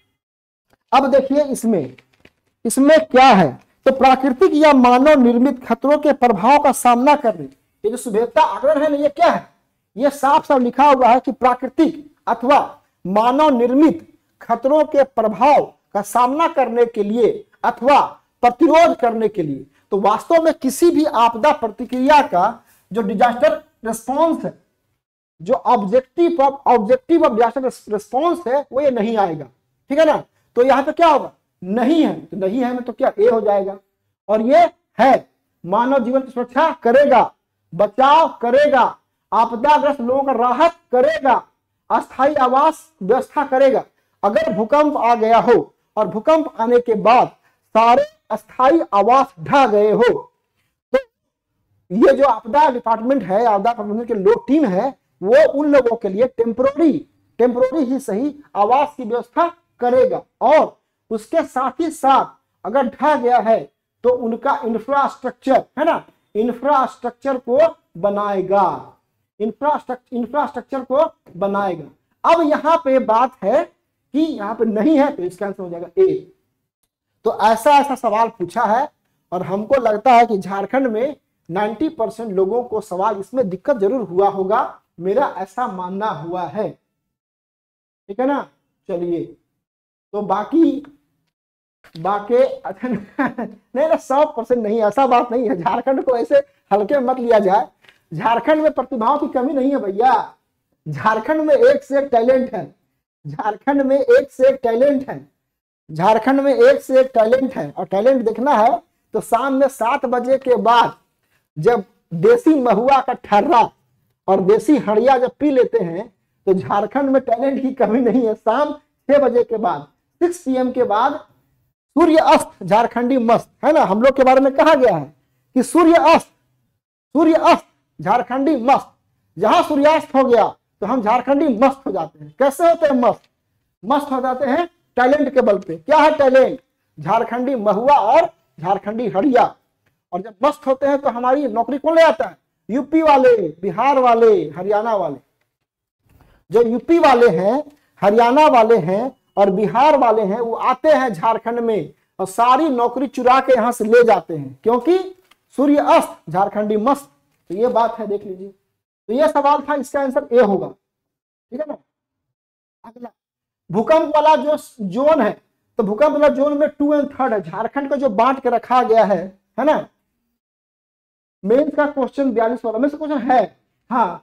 अब देखिए इसमें इसमें क्या है, तो प्राकृतिक या मानव निर्मित खतरों के प्रभाव का सामना करने, ये जो सुभेद्यता आकलन है ना, ये क्या है, ये साफ साफ लिखा हुआ है कि प्राकृतिक अथवा मानव निर्मित खतरों के प्रभाव का सामना करने के लिए अथवा प्रतिरोध करने के लिए। तो वास्तव में किसी भी आपदा प्रतिक्रिया का जो डिजास्टर रिस्पॉन्स है, जो objective objective of disaster response है, वो ये नहीं आएगा, ठीक है ना। तो यहाँ पे क्या होगा, नहीं है, तो नहीं है में तो क्या ए हो जाएगा। और ये है, मानव जीवन की सुरक्षा करेगा, बचाव करेगा, आपदाग्रस्त लोगों का राहत करेगा, अस्थायी आवास व्यवस्था करेगा। अगर भूकंप आ गया हो और भूकंप आने के बाद सारे अस्थायी आवास ढह गए हो, तो ये जो आपदा डिपार्टमेंट है, आपदा प्रबंधन के लोग टीम है, वो उन लोगों के लिए टेम्पररी टेम्पररी ही सही आवास की व्यवस्था करेगा। और उसके साथ ही साथ अगर ढह गया है तो उनका इंफ्रास्ट्रक्चर है ना, इंफ्रास्ट्रक्चर को बनाएगा, इंफ्रास्ट्रक्चर इंफ्रास्ट्रक्चर को बनाएगा। अब यहाँ पे बात है कि यहाँ पे नहीं है, तो इसका आंसर हो जाएगा ए। तो ऐसा ऐसा सवाल पूछा है और हमको लगता है कि झारखंड में नब्बे परसेंट लोगों को सवाल इसमें दिक्कत जरूर हुआ होगा, मेरा ऐसा मानना हुआ है, ठीक है ना। चलिए, तो बाकी बाकी नहीं ना, सौ परसेंट नहीं, ऐसा बात नहीं है, झारखंड को ऐसे हल्के में मत लिया जाए। झारखंड में प्रतिभाओं की कमी नहीं है भैया, झारखंड में एक से एक टैलेंट है, झारखंड में एक से एक टैलेंट है, झारखंड में एक से एक टैलेंट है। और टैलेंट देखना है तो शाम में सात बजे के बाद जब देसी महुआ का ठर्रा और देसी हड़िया जब पी लेते हैं तो झारखंड में टैलेंट की कमी नहीं है। शाम छह बजे के बाद, सिक्स पी एम के बाद सूर्य अस्त झारखंडी मस्त, है ना। हम लोग के बारे में कहा गया है कि सूर्य अस्त सूर्य अस्त झारखंडी मस्त, जहां सूर्यास्त हो गया तो हम झारखंडी मस्त हो जाते हैं। कैसे होते हैं मस्त? मस्त हो जाते हैं टैलेंट के बल पे। क्या है टैलेंट? झारखंडी महुआ और झारखंडी हड़िया। और जब मस्त होते हैं तो हमारी नौकरी कौन ले आता है? यूपी वाले, बिहार वाले, हरियाणा वाले। जो यूपी वाले हैं, हरियाणा वाले हैं और बिहार वाले हैं, वो आते हैं झारखंड में और सारी नौकरी चुरा के यहां से ले जाते हैं, क्योंकि सूर्य अस्त झारखंडी मस्त। तो ये बात है, देख लीजिए। तो ये सवाल था, इसका आंसर ए होगा, ठीक है ना। अगला भूकंप वाला जो जोन है, तो भूकंप वाला जोन में टू एंड थर्ड है, झारखंड को जो बांट के रखा गया है, है ना। मेंस का क्वेश्चन बयालीस वाला में से क्वेश्चन है, हाँ।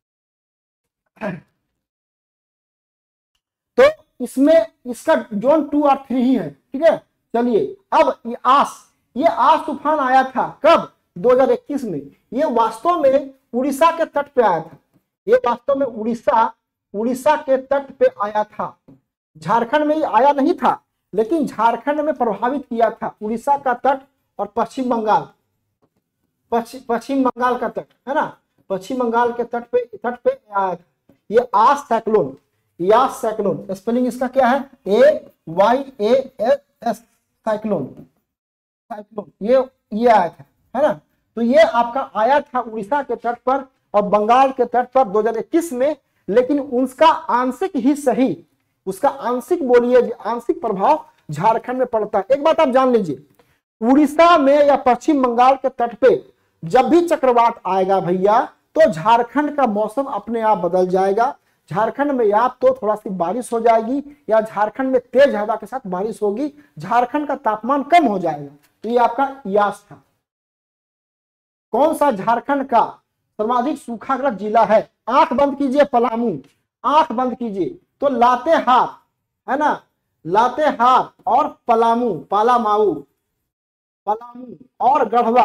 तो इसमें इसका जोन टू और थ्री ही है, ठीक है। चलिए, अब ये आस ये आस तूफान आया था कब? दो हज़ार इक्कीस में। ये वास्तव में उड़ीसा के तट पे आया था। ये वास्तव में उड़ीसा उड़ीसा के तट पे आया था। झारखंड में ये आया नहीं था, लेकिन झारखंड में प्रभावित किया था उड़ीसा का तट और पश्चिम बंगाल पश्चिम बंगाल का तट, है ना। पश्चिम बंगाल के तट पे तट पे आया था ये Yaas cyclone. Yaas cyclone, spelling इसका क्या है? A Y A S S, cyclone cyclone ये ये आया था, है ना। तो ये आपका आया था उड़ीसा के तट पर और बंगाल के तट पर दो हज़ार इक्कीस में, लेकिन उसका आंशिक ही सही, उसका आंशिक बोलिए आंशिक प्रभाव झारखंड में पड़ता है। एक बात आप जान लीजिए, उड़ीसा में या पश्चिम बंगाल के तट पे जब भी चक्रवात आएगा भैया, तो झारखंड का मौसम अपने आप बदल जाएगा। झारखंड में या तो थोड़ा सी बारिश हो जाएगी या झारखंड में तेज हवा के साथ बारिश होगी, झारखंड का तापमान कम हो जाएगा। तो ये आपका यास था। कौन सा झारखंड का सर्वाधिक सूखाग्रस्त जिला है? आंख बंद कीजिए, पलामू। आंख बंद कीजिए तो लातेहार, है ना। लातेहार और पलामू, पालामाऊ, पलामू और गढ़वा,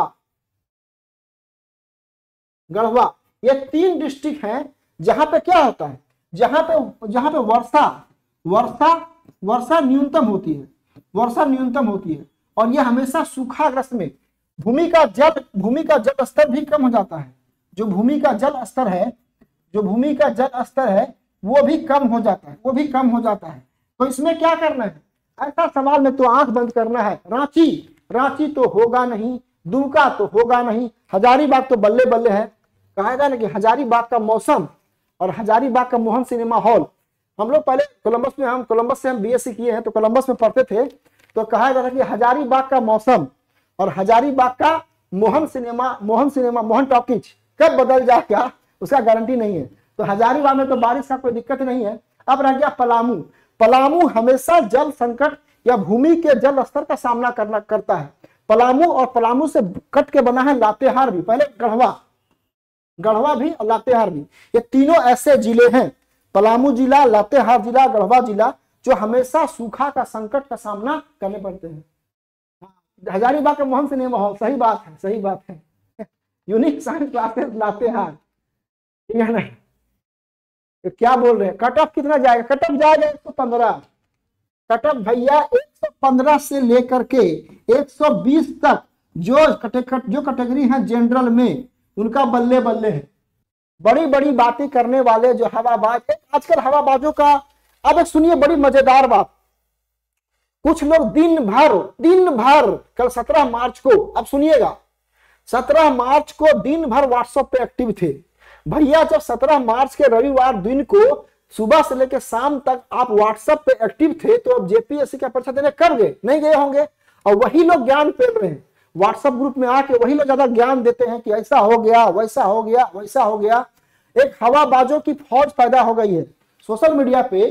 गढ़वा, ये तीन डिस्ट्रिक्ट हैं जहां पे क्या होता है, जहां पे जहां पे वर्षा वर्षा वर्षा न्यूनतम होती है, वर्षा न्यूनतम होती है और ये हमेशा सूखाग्रस्त में भूमि का जल भूमि का जल स्तर भी कम हो जाता है। जो भूमि का जल स्तर है जो भूमि का जल स्तर है वो भी कम हो जाता है वो भी कम हो जाता है। तो इसमें क्या करना है, ऐसा सवाल में तो आंख बंद करना है। रांची रांची तो होगा नहीं, दुमका तो होगा नहीं, हजारीबाग तो बल्ले बल्ले है। कहेगा ना कि हजारीबाग का मौसम और हजारीबाग का मोहन सिनेमा हॉल, हम लोग पहले कोलंबस में हम कोलंबस से हम बीएससी किए हैं तो कोलंबस में पढ़ते थे, तो कहा जाता था कि हजारीबाग का मौसम और हजारीबाग का Mohan cinema Mohan cinema Mohan talkies कब बदल जाएगा उसका गारंटी नहीं है। तो हजारीबाग में तो बारिश का कोई दिक्कत नहीं है। अब रह गया पलामू। पलामू हमेशा जल संकट या भूमि के जल स्तर का सामना करना करता है। पलामू और पलामू से कट के बना है लातेहार भी, पहले गढ़वा गढ़वा भी और लातेहार भी। ये तीनों ऐसे जिले हैं, पलामू जिला, लातेहार जिला, गढ़वा जिला, जो हमेशा सूखा का संकट का सामना करने पड़ते हैं। हजारीबाग का मोहन सिनेमा हॉल, सही बात है सही बात है यूनिक साइंस क्लासेस लातेहार, ठीक है ना। तो क्या बोल रहे हैं, कट ऑफ कितना जाएगा, कट ऑफ जाएगा एक सौ पंद्रह, कट ऑफ भैया एक सौ पंद्रह से लेकर के एक सौ बीस तक जो जो कैटेगरी है जनरल में उनका बल्ले बल्ले है। बड़ी बड़ी बातें करने वाले जो हवाबाज है आजकल, हवाबाजों का अब एक सुनिए बड़ी मजेदार बात। कुछ लोग दिन भर दिन भर कल सत्रह मार्च को, अब सुनिएगा, सत्रह मार्च को दिन भर व्हाट्सएप पे एक्टिव थे भैया। जब सत्रह मार्च के रविवार दिन को सुबह से लेकर शाम तक आप व्हाट्सएप पे एक्टिव थे तो अब जेपीएससी का परीक्षा देने कब गए, नहीं गए होंगे। और वही लोग ज्ञान फैल रहे हैं व्हाट्सएप ग्रुप में आके, वही लोग ज्यादा ज्ञान देते हैं कि ऐसा हो गया वैसा हो गया वैसा हो गया। एक हवाबाजों की फौज पैदा हो गई है सोशल मीडिया पे,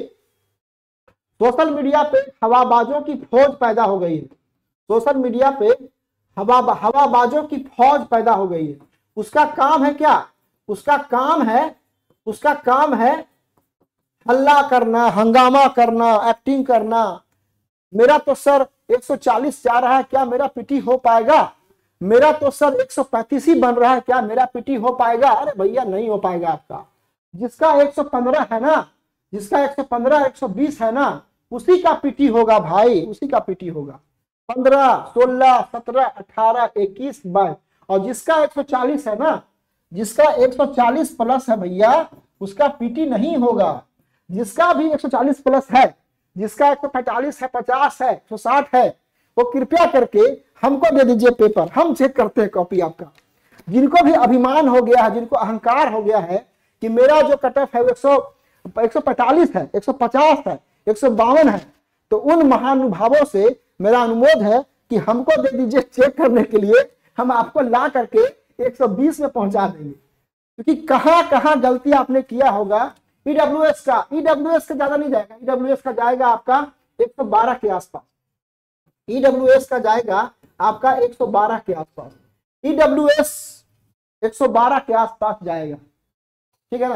सोशल मीडिया पे हवाबाजों की फौज पैदा हो गई है सोशल मीडिया पे हवा हवाबाजों की फौज पैदा हो गई है। उसका काम है क्या, उसका काम है उसका काम है हल्ला करना, हंगामा करना, एक्टिंग करना। मेरा तो सर एक सौ चालीस जा रहा है, क्या मेरा पीटी हो पाएगा, मेरा तो सर एक सौ पैंतीस ही बन रहा है, क्या मेरा पीटी हो पाएगा। अरे भैया नहीं हो पाएगा आपका। जिसका एक सौ पंद्रह है ना, जिसका एक सौ पंद्रह एक सौ बीस है ना, उसी का पीटी होगा भाई, उसी का पीटी होगा। पंद्रह सोलह सत्रह अठारह इक्कीस बाईस, और जिसका एक सौ चालीस है ना, जिसका एक सौ चालीस प्लस है भैया, उसका पीटी नहीं होगा। जिसका भी एक सौ चालीस प्लस है, जिसका एक सौ पैंतालीस है, पचास है, एक सौ साठ है, वो कृपया करके हमको दे दीजिए पेपर, हम चेक करते हैं कॉपी आपका। जिनको भी अभिमान हो गया है, जिनको अहंकार हो गया है कि मेरा जो कट ऑफ है वो एक सौ एक सौ पैंतालीस है, एक सौ पचास है, एक सौ बावन है, तो उन महानुभावों से मेरा अनुरोध है कि हमको दे दीजिए चेक करने के लिए, हम आपको ला करके एक सौ बीस में पहुंचा देंगे। क्योंकि कहां कहां गलती आपने किया होगा। ईडब्ल्यूएस का ईडब्ल्यूएस का ज्यादा नहीं जाएगा, ईडब्ल्यूएस का जाएगा आपका एक सौ बारह के आसपास, ईडब्ल्यूएस का जाएगा आपका एक सौ बारह के आसपास, ईडब्ल्यूएस एक सौ बारह के आसपास जाएगा, ठीक है ना।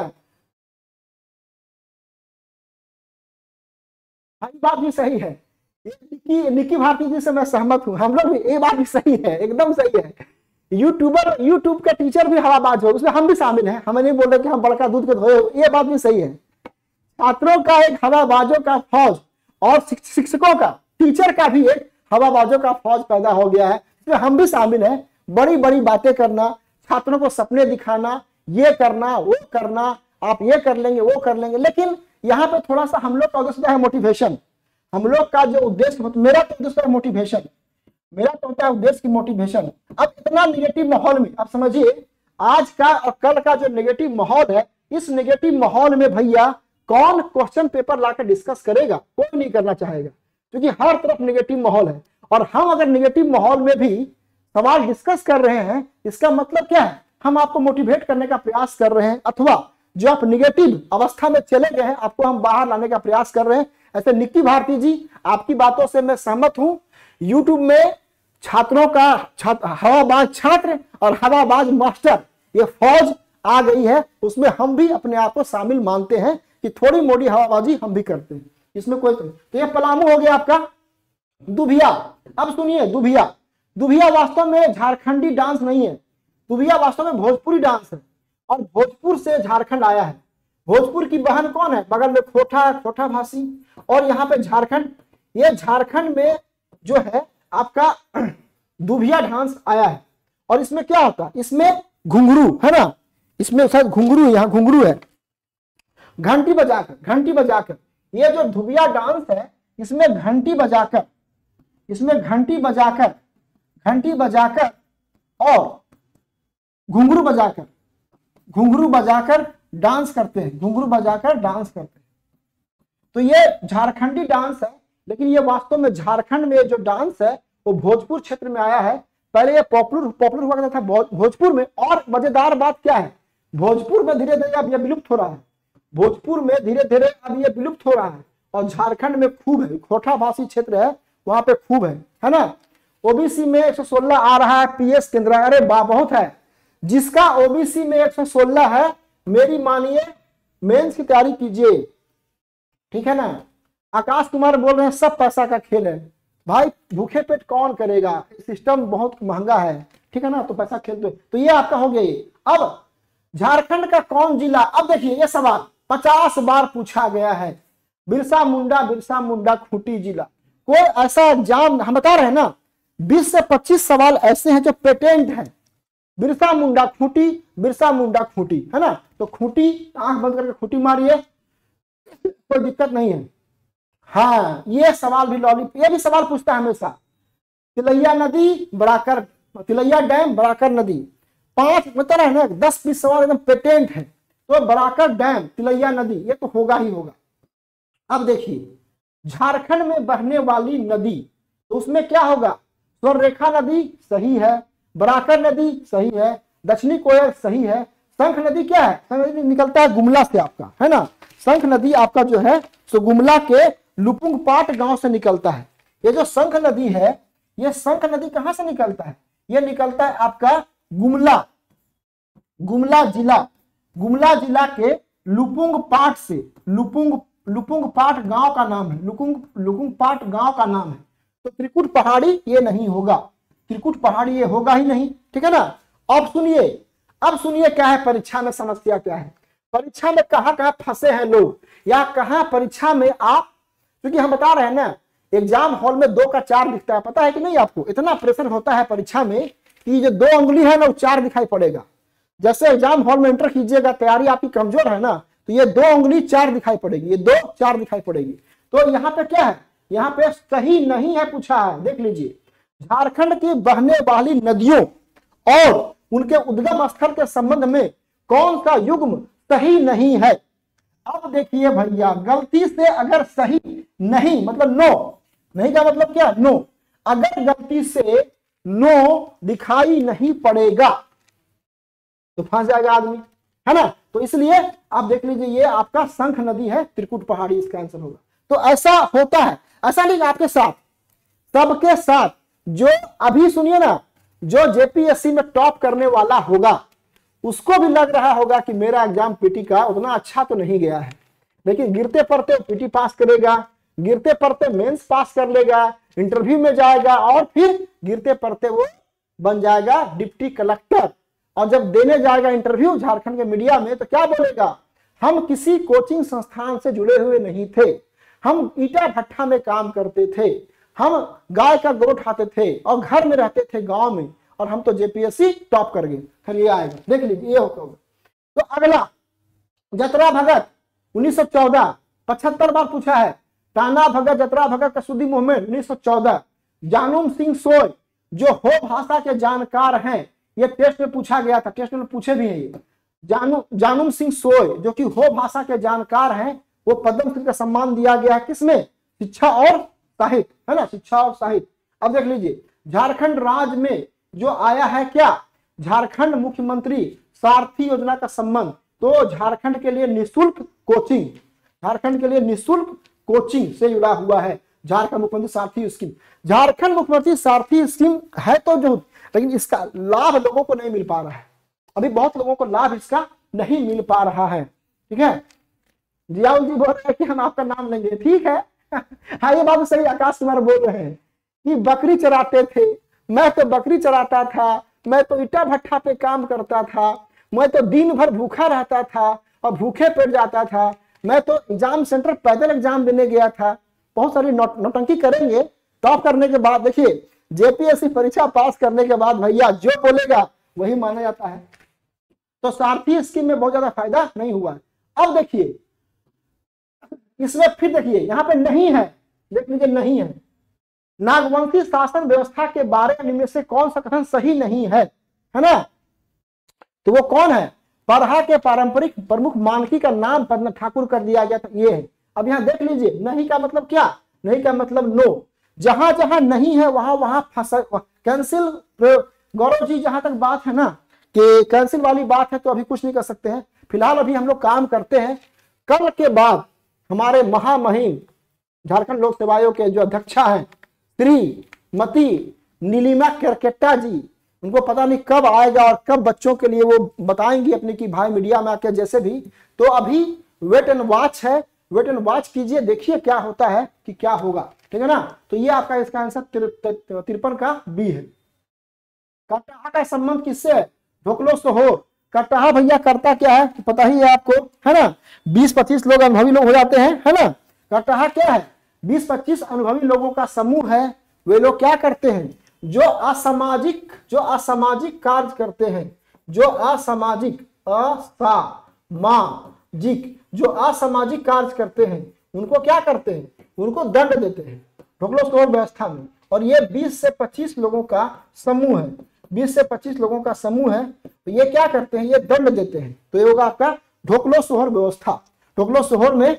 हाँ ये बात भी सही है, निकी निकी भारती जी से मैं सहमत हूं, हम लोग भी, ये बात भी सही है, एकदम सही है। यूट्यूबर यूट्यूब के टीचर भी हवाबाज हो, उसमें हम भी शामिल हैं, हमें नहीं बोल रहे कि हम बड़का दूध के धोए, ये बात भी सही है। छात्रों का एक हवाबाजों का फौज और शिक्षकों का, टीचर का भी एक हवाबाजों का फौज पैदा हो गया है, इसमें हम भी शामिल हैं। बड़ी बड़ी बातें करना, छात्रों को सपने दिखाना, ये करना वो करना, आप ये कर लेंगे वो कर लेंगे। लेकिन यहाँ पे थोड़ा सा हम लोग का उद्देश्य है मोटिवेशन, हम लोग का जो उद्देश्य, मेरा तो उद्देश्य है मोटिवेशन, मेरा तो होता है उद्देश्य की मोटिवेशन। अब इतना निगेटिव माहौल में, आप समझिए आज का और कल का जो नेगेटिव माहौल है, इस नेगेटिव माहौल में भैया कौन क्वेश्चन पेपर लाकर डिस्कस करेगा, कोई नहीं करना चाहेगा, क्योंकि हर तरफ नेगेटिव माहौल है। और हम अगर नेगेटिव माहौल में भी सवाल डिस्कस कर रहे हैं, इसका मतलब क्या है, हम आपको मोटिवेट करने का प्रयास कर रहे हैं, अथवा जो आप निगेटिव अवस्था में चले गए हैं आपको हम बाहर लाने का प्रयास कर रहे हैं। ऐसे निक्की भारती जी, आपकी बातों से मैं सहमत हूं। यूट्यूब में छात्रों का छात्र, हवाबाज छात्र और हवाबाज मास्टर, ये फौज आ गई है, उसमें हम भी अपने आप को शामिल मानते हैं कि थोड़ी मोटी हवाबाजी हम भी करते हैं। इसमें कोई तो ये पलामू हो गया आपका। दुभिया, अब सुनिए दुभिया, दुभिया वास्तव में झारखंडी डांस नहीं है, दुभिया वास्तव में भोजपुरी डांस है और भोजपुर से झारखंड आया है। भोजपुर की बहन कौन है, बगल में खोटा है, खोटा भाषी, और यहाँ पे झारखंड, ये झारखंड में जो है आपका दुभिया डांस आया है। और इसमें क्या होता है, इसमें घुंघरू है ना, इसमें शायद घुंघरू, यहाँ घुंघरू है, घंटी बजाकर, घंटी बजाकर, ये जो दुभिया डांस है इसमें घंटी बजाकर, इसमें घंटी बजाकर, घंटी बजाकर और घुंघरू बजाकर, घुंघरू बजाकर डांस करते हैं, घुंघरू बजाकर डांस करते हैं। तो ये झारखंडी डांस है, लेकिन ये वास्तव में झारखंड में जो डांस है वो भोजपुर क्षेत्र में आया है। पहले ये पॉपुलर पॉपुलर हुआ करता था भोजपुर में। और मजेदार बात क्या है, भोजपुर में धीरे धीरे अब ये विलुप्त हो रहा है, भोजपुर में धीरे धीरे अब ये विलुप्त हो रहा है और झारखंड में खूब है, खोटा भाषी क्षेत्र है वहां पे खूब है, है ना। ओबीसी में एक सौ सोलह आ रहा है, पीएस केंद्र, अरे वाह बहुत है। जिसका ओबीसी में एक सौ सोलह है, मेरी मानिए मेंस की तैयारी कीजिए, ठीक है ना। आकाश कुमार बोल रहे हैं सब पैसा का खेल है, भाई भूखे पेट कौन करेगा, सिस्टम बहुत महंगा है, ठीक है ना, तो पैसा खेल दो। तो ये आपका हो गया ये। अब झारखंड का कौन जिला, अब देखिए ये सवाल पचास बार पूछा गया है, बिरसा मुंडा, बिरसा मुंडा खूंटी जिला। कोई ऐसा एग्जाम, हम बता रहे हैं ना बीस से पच्चीस सवाल ऐसे हैं जो पेटेंट है, बिरसा मुंडा खूंटी, बिरसा मुंडा खूंटी, है ना। तो खूंटी, आंख बंद करके खूंटी मारिए, कोई दिक्कत नहीं है। हाँ ये सवाल भी लॉली, ये भी सवाल पूछता है हमेशा। तिलैया नदी बराकर, तिलैया डैम बराकर नदी, पांच मतलब है ना, दस बीस सवाल एकदम पेटेंट है। तो बराकर डैम, तिलैया नदी, ये तो होगा ही होगा। अब देखिए झारखंड में बहने वाली नदी, तो उसमें क्या होगा, स्वर्णरेखा नदी सही है, बराकर नदी सही है, दक्षिणी कोयल सही है, शंख नदी क्या है, शंख नदी निकलता है गुमला से आपका, है ना। शंख नदी आपका जो है सो गुमला के लुपुंग पाट गांव से निकलता है। ये जो शंख नदी है, ये शंख नदी कहां से निकलता है, ये निकलता है आपका गुमला, गुमला जिला, गुमला जिला के लुपुंग पाट से, लुपुंग लुपुंग पाट गांव का नाम है, लुपुंग लुपुंग पाट गांव का नाम है। तो त्रिकुट पहाड़ी ये नहीं होगा, त्रिकुट पहाड़ी ये होगा ही नहीं, ठीक है ना। अब सुनिए, अब सुनिए क्या है परीक्षा में समस्या क्या है, परीक्षा में कहां कहां फंसे हैं लोग, या कहां परीक्षा में आप, क्योंकि हम बता रहे हैं ना एग्जाम हॉल में दो का चार दिखता है, पता है कि नहीं आपको, इतना प्रेशर होता है परीक्षा में कि जो दो उंगली है ना वो चार दिखाई पड़ेगा। जैसे एग्जाम हॉल में एंटर कीजिएगा, तैयारी आपकी कमजोर है ना, तो ये दो उंगली चार दिखाई पड़ेगी, ये दो चार दिखाई पड़ेगी। तो यहाँ पे क्या है, यहाँ पे सही नहीं है पूछा है, देख लीजिए। झारखंड की बहने वाली नदियों और उनके उद्गम स्थल के संबंध में कौन सा युग्म सही नहीं है। अब देखिए भैया, गलती से अगर सही नहीं मतलब नो, नहीं का मतलब क्या, नो, अगर गलती से नो दिखाई नहीं पड़ेगा तो फंस जाएगा आदमी, है ना। तो इसलिए आप देख लीजिए ये आपका शंख नदी है, त्रिकुट पहाड़ी इसका आंसर होगा। तो ऐसा होता है, ऐसा नहीं आपके साथ, सबके साथ। जो अभी सुनिए ना, जो जेपीएससी में टॉप करने वाला होगा उसको भी लग रहा होगा कि मेरा एग्जाम पीटी का उतना अच्छा तो नहीं गया है, लेकिन गिरते पड़ते पीटी पास करेगा, गिरते पड़ते मेंस पास कर लेगा, इंटरव्यू में जाएगा और फिर गिरते पड़ते वो बन जाएगा डिप्टी कलेक्टर। और जब देने जाएगा इंटरव्यू झारखंड के मीडिया में तो क्या बोलेगा, हम किसी कोचिंग संस्थान से जुड़े हुए नहीं थे, हम ईटा भट्ठा में काम करते थे, हम गाय का गोट खाते थे और घर में रहते थे गांव में, और हम तो जेपीएससी टॉप कर गए। फिर ये आएगा, देख लीजिए ये होगा। तो अगला जतरा भगत उन्नीस सौ चौदह, पचहत्तर बार पूछा है। टाना भगत, जतरा भगत, कसुदी मूवमेंट उन्नीस सौ चौदह। जानुम सिंह सोय जो हो भाषा के जानकार हैं, ये टेस्ट में पूछा गया था, टेस्ट में पूछे भी हैं। ये जानू जानुम सिंह सोय जो कि हो भाषा के जानकार हैं, वो पद्म श्री का सम्मान दिया गया है किसमें, शिक्षा और साहित्य, है ना, शिक्षा और साहित्य। अब देख लीजिए झारखंड राज्य में जो आया है क्या, झारखंड मुख्यमंत्री सारथी योजना का संबंध। तो झारखंड के लिए निःशुल्क कोचिंग, झारखंड के लिए निःशुल्क कोचिंग से जुड़ा हुआ है झारखंड मुख्यमंत्री सारथी स्कीम। झारखंड मुख्यमंत्री सारथी स्कीम है तो जो, लेकिन इसका लाभ लोगों को नहीं मिल पा रहा है, अभी बहुत लोगों को लाभ इसका नहीं मिल पा रहा है, ठीक है। जियाउल जी बोल रहे हैं कि हम आपका नाम लेंगे, ठीक है। हाँ ये बात सही आकाश कुमार बोल रहे हैं कि बकरी चराते थे, मैं तो बकरी चराता था, मैं तो ईटा भट्ठा पे काम करता था, मैं तो दिन भर भूखा रहता था और भूखे पेट जाता था, मैं तो एग्जाम सेंटर पैदल एग्जाम देने गया था। बहुत सारी नौटंकी करेंगे। टॉप करने के बाद देखिए जेपीएससी परीक्षा पास करने के बाद भैया जो बोलेगा वही माना जाता है। तो सारथी स्कीम में बहुत ज्यादा फायदा नहीं हुआ। अब देखिए इसमें फिर देखिए यहां पे नहीं है, देख लीजिए नहीं है। नागवंशी शासन व्यवस्था के बारे में से कौन सा कथन सही नहीं है, है ना? तो वो कौन है? परहा के पारंपरिक प्रमुख मानकी का नाम पद्म ठाकुर कर दिया गया था, ये है। अब यहां देख लीजिए नहीं का मतलब क्या, नहीं का मतलब नो। जहां जहां नहीं है वहां वहां फंसा कैंसिल। गौरव जी जहां तक बात है ना कि कैंसिल वाली बात है तो अभी कुछ नहीं कर सकते हैं, फिलहाल अभी हम लोग काम करते हैं। कल के बाद हमारे महामहिम झारखंड लोक सेवा आयोग के जो अध्यक्षा हैं श्रीमती नीलिमा केरकेट्टा जी, उनको पता नहीं कब आएगा और कब बच्चों के लिए वो बताएंगी अपने की भाई मीडिया में आके जैसे भी। तो अभी वेट एंड वॉच है, वेट एंड वॉच कीजिए, देखिए क्या होता है कि क्या होगा, ठीक है ना? तो ये आपका इसका आंसर तिरपन का बी है। कटाहा का संबंध किससे है? ढोकलो सोहोर। कटाहा भैया करता क्या है पता ही है आपको, है ना? बीस पच्चीस लोग अनुभवी लोग हो जाते हैं, है ना? कटाहा क्या है? बीस पच्चीस अनुभवी लोगों का समूह है। वे लोग क्या करते हैं? जो असामाजिक जो असामाजिक कार्य करते हैं, जो असामाजिक असामाजिक जो असामाजिक कार्य करते हैं उनको क्या करते हैं? उनको दंड देते हैं ढोकलो सोहोर व्यवस्था में। और ये बीस से पच्चीस लोगों का समूह है, बीस से पच्चीस लोगों का समूह है। तो ये क्या करते हैं? ये दंड देते हैं। तो ये होगा आपका ढोकलो सोहोर व्यवस्था। ढोकलो सोहोर में,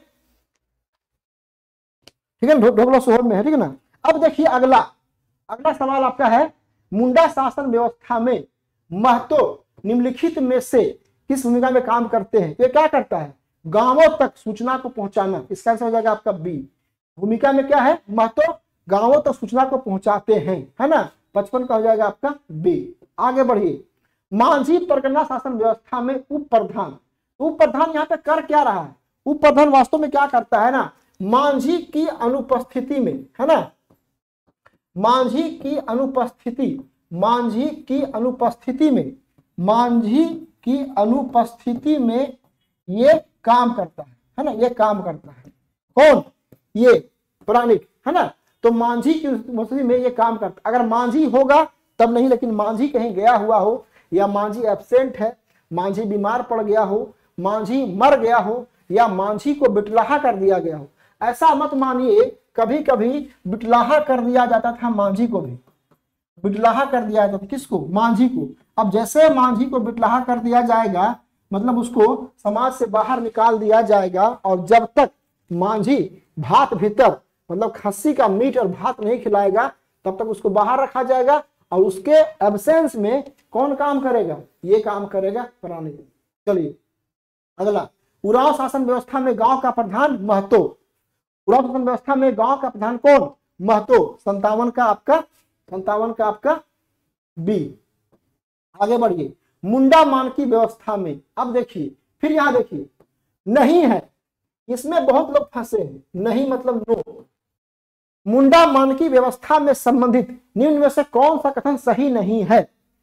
ठीक है, ढोकलो सोहोर में है, ठीक है ना? अब देखिए अगला अगला सवाल आपका है, मुंडा शासन व्यवस्था में महतो निम्नलिखित में से किस भूमिका में काम करते हैं? ये क्या करता है? गांवों तक सूचना को पहुंचाना। इसका आंसर हो जाएगा आपका बी। भूमिका में क्या है? महतो गांवों तक सूचना को पहुंचाते हैं, है ना? पचपन का हो जाएगा आपका बी। आगे बढ़िए, मांझी परगना शासन व्यवस्था में उप प्रधान। उप प्रधान यहाँ पे कर क्या रहा है? उप प्रधान वास्तव में क्या करता है ना, मांझी की अनुपस्थिति में, है ना, मांझी की अनुपस्थिति मांझी की अनुपस्थिति में मांझी की अनुपस्थिति में ये काम करता है, है ना? ये काम करता है कौन? ये पुराणिक, है ना? तो मांझी की उपस्थिति में ये काम करता। अगर मांझी होगा तब नहीं, लेकिन मांझी कहीं गया हुआ हो या मांझी एब्सेंट है, मांझी बीमार पड़ गया हो, मांझी मर गया हो या मांझी को बिटलाहा कर दिया गया हो, ऐसा मत मानिए। कभी कभी बिटलाहा कर दिया जाता था मांझी को भी, बिटलाहा कर दिया जाता था किसको? मांझी को। अब जैसे मांझी को बिटलाहा कर दिया जाएगा मतलब उसको समाज से बाहर निकाल दिया जाएगा, और जब तक मांझी भात भीतर मतलब खस्सी का मीट और भात नहीं खिलाएगा तब तक उसको बाहर रखा जाएगा। और उसके एब्सेंस में कौन काम करेगा? ये काम करेगा पुरानी। चलिए अगला, उराव शासन व्यवस्था में गांव का प्रधान महतो। उराव शासन व्यवस्था में गांव का प्रधान कौन? महतो। संतावन का आपका संतावन का आपका बी। आगे बढ़िए, मुंडा मानकी व्यवस्था में, अब देखिए फिर यहां देखिए नहीं है, इसमें बहुत लोग फंसे हैं। नहीं मतलब नो। मुंडा मानकी व्यवस्था में संबंधित निम्न में से कौन सा कथन सही नहीं है?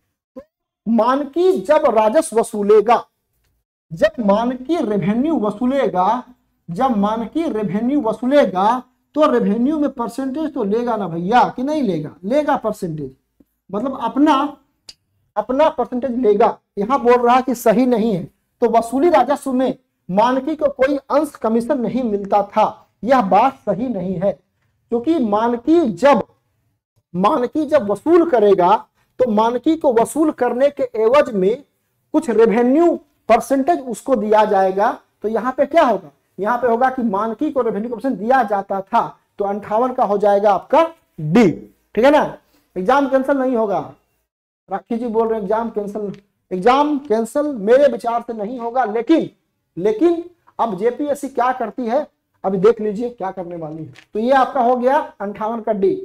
मानकी जब राजस्व वसूलेगा, जब मानकी रेवेन्यू वसूलेगा जब मानकी रेवेन्यू वसूलेगा तो रेवेन्यू में परसेंटेज तो लेगा ना भैया, कि नहीं लेगा? लेगा परसेंटेज, मतलब अपना अपना परसेंटेज लेगा। यहां बोल रहा है कि सही नहीं है। तो वसूली राजस्व में मानकी को कोई अंश कमीशन नहीं मिलता था, यह बात सही नहीं है। क्योंकि मानकी जब मानकी जब वसूल करेगा तो मानकी को वसूल करने के एवज में कुछ रेवेन्यू परसेंटेज उसको दिया जाएगा। तो यहाँ पे क्या होगा? यहाँ पे होगा कि मानकी को रेवेन्यू परसेंट दिया जाता था। तो अंठावन का हो जाएगा आपका डी, ठीक है ना? एग्जाम कैंसिल नहीं होगा। राखी जी बोल रहे हैं एग्जाम कैंसिल, एग्जाम कैंसिल मेरे विचार से नहीं होगा। लेकिन लेकिन अब जेपीएससी क्या करती है अभी देख लीजिए क्या करने वाली है। तो ये आपका हो गया अंठावन का डी।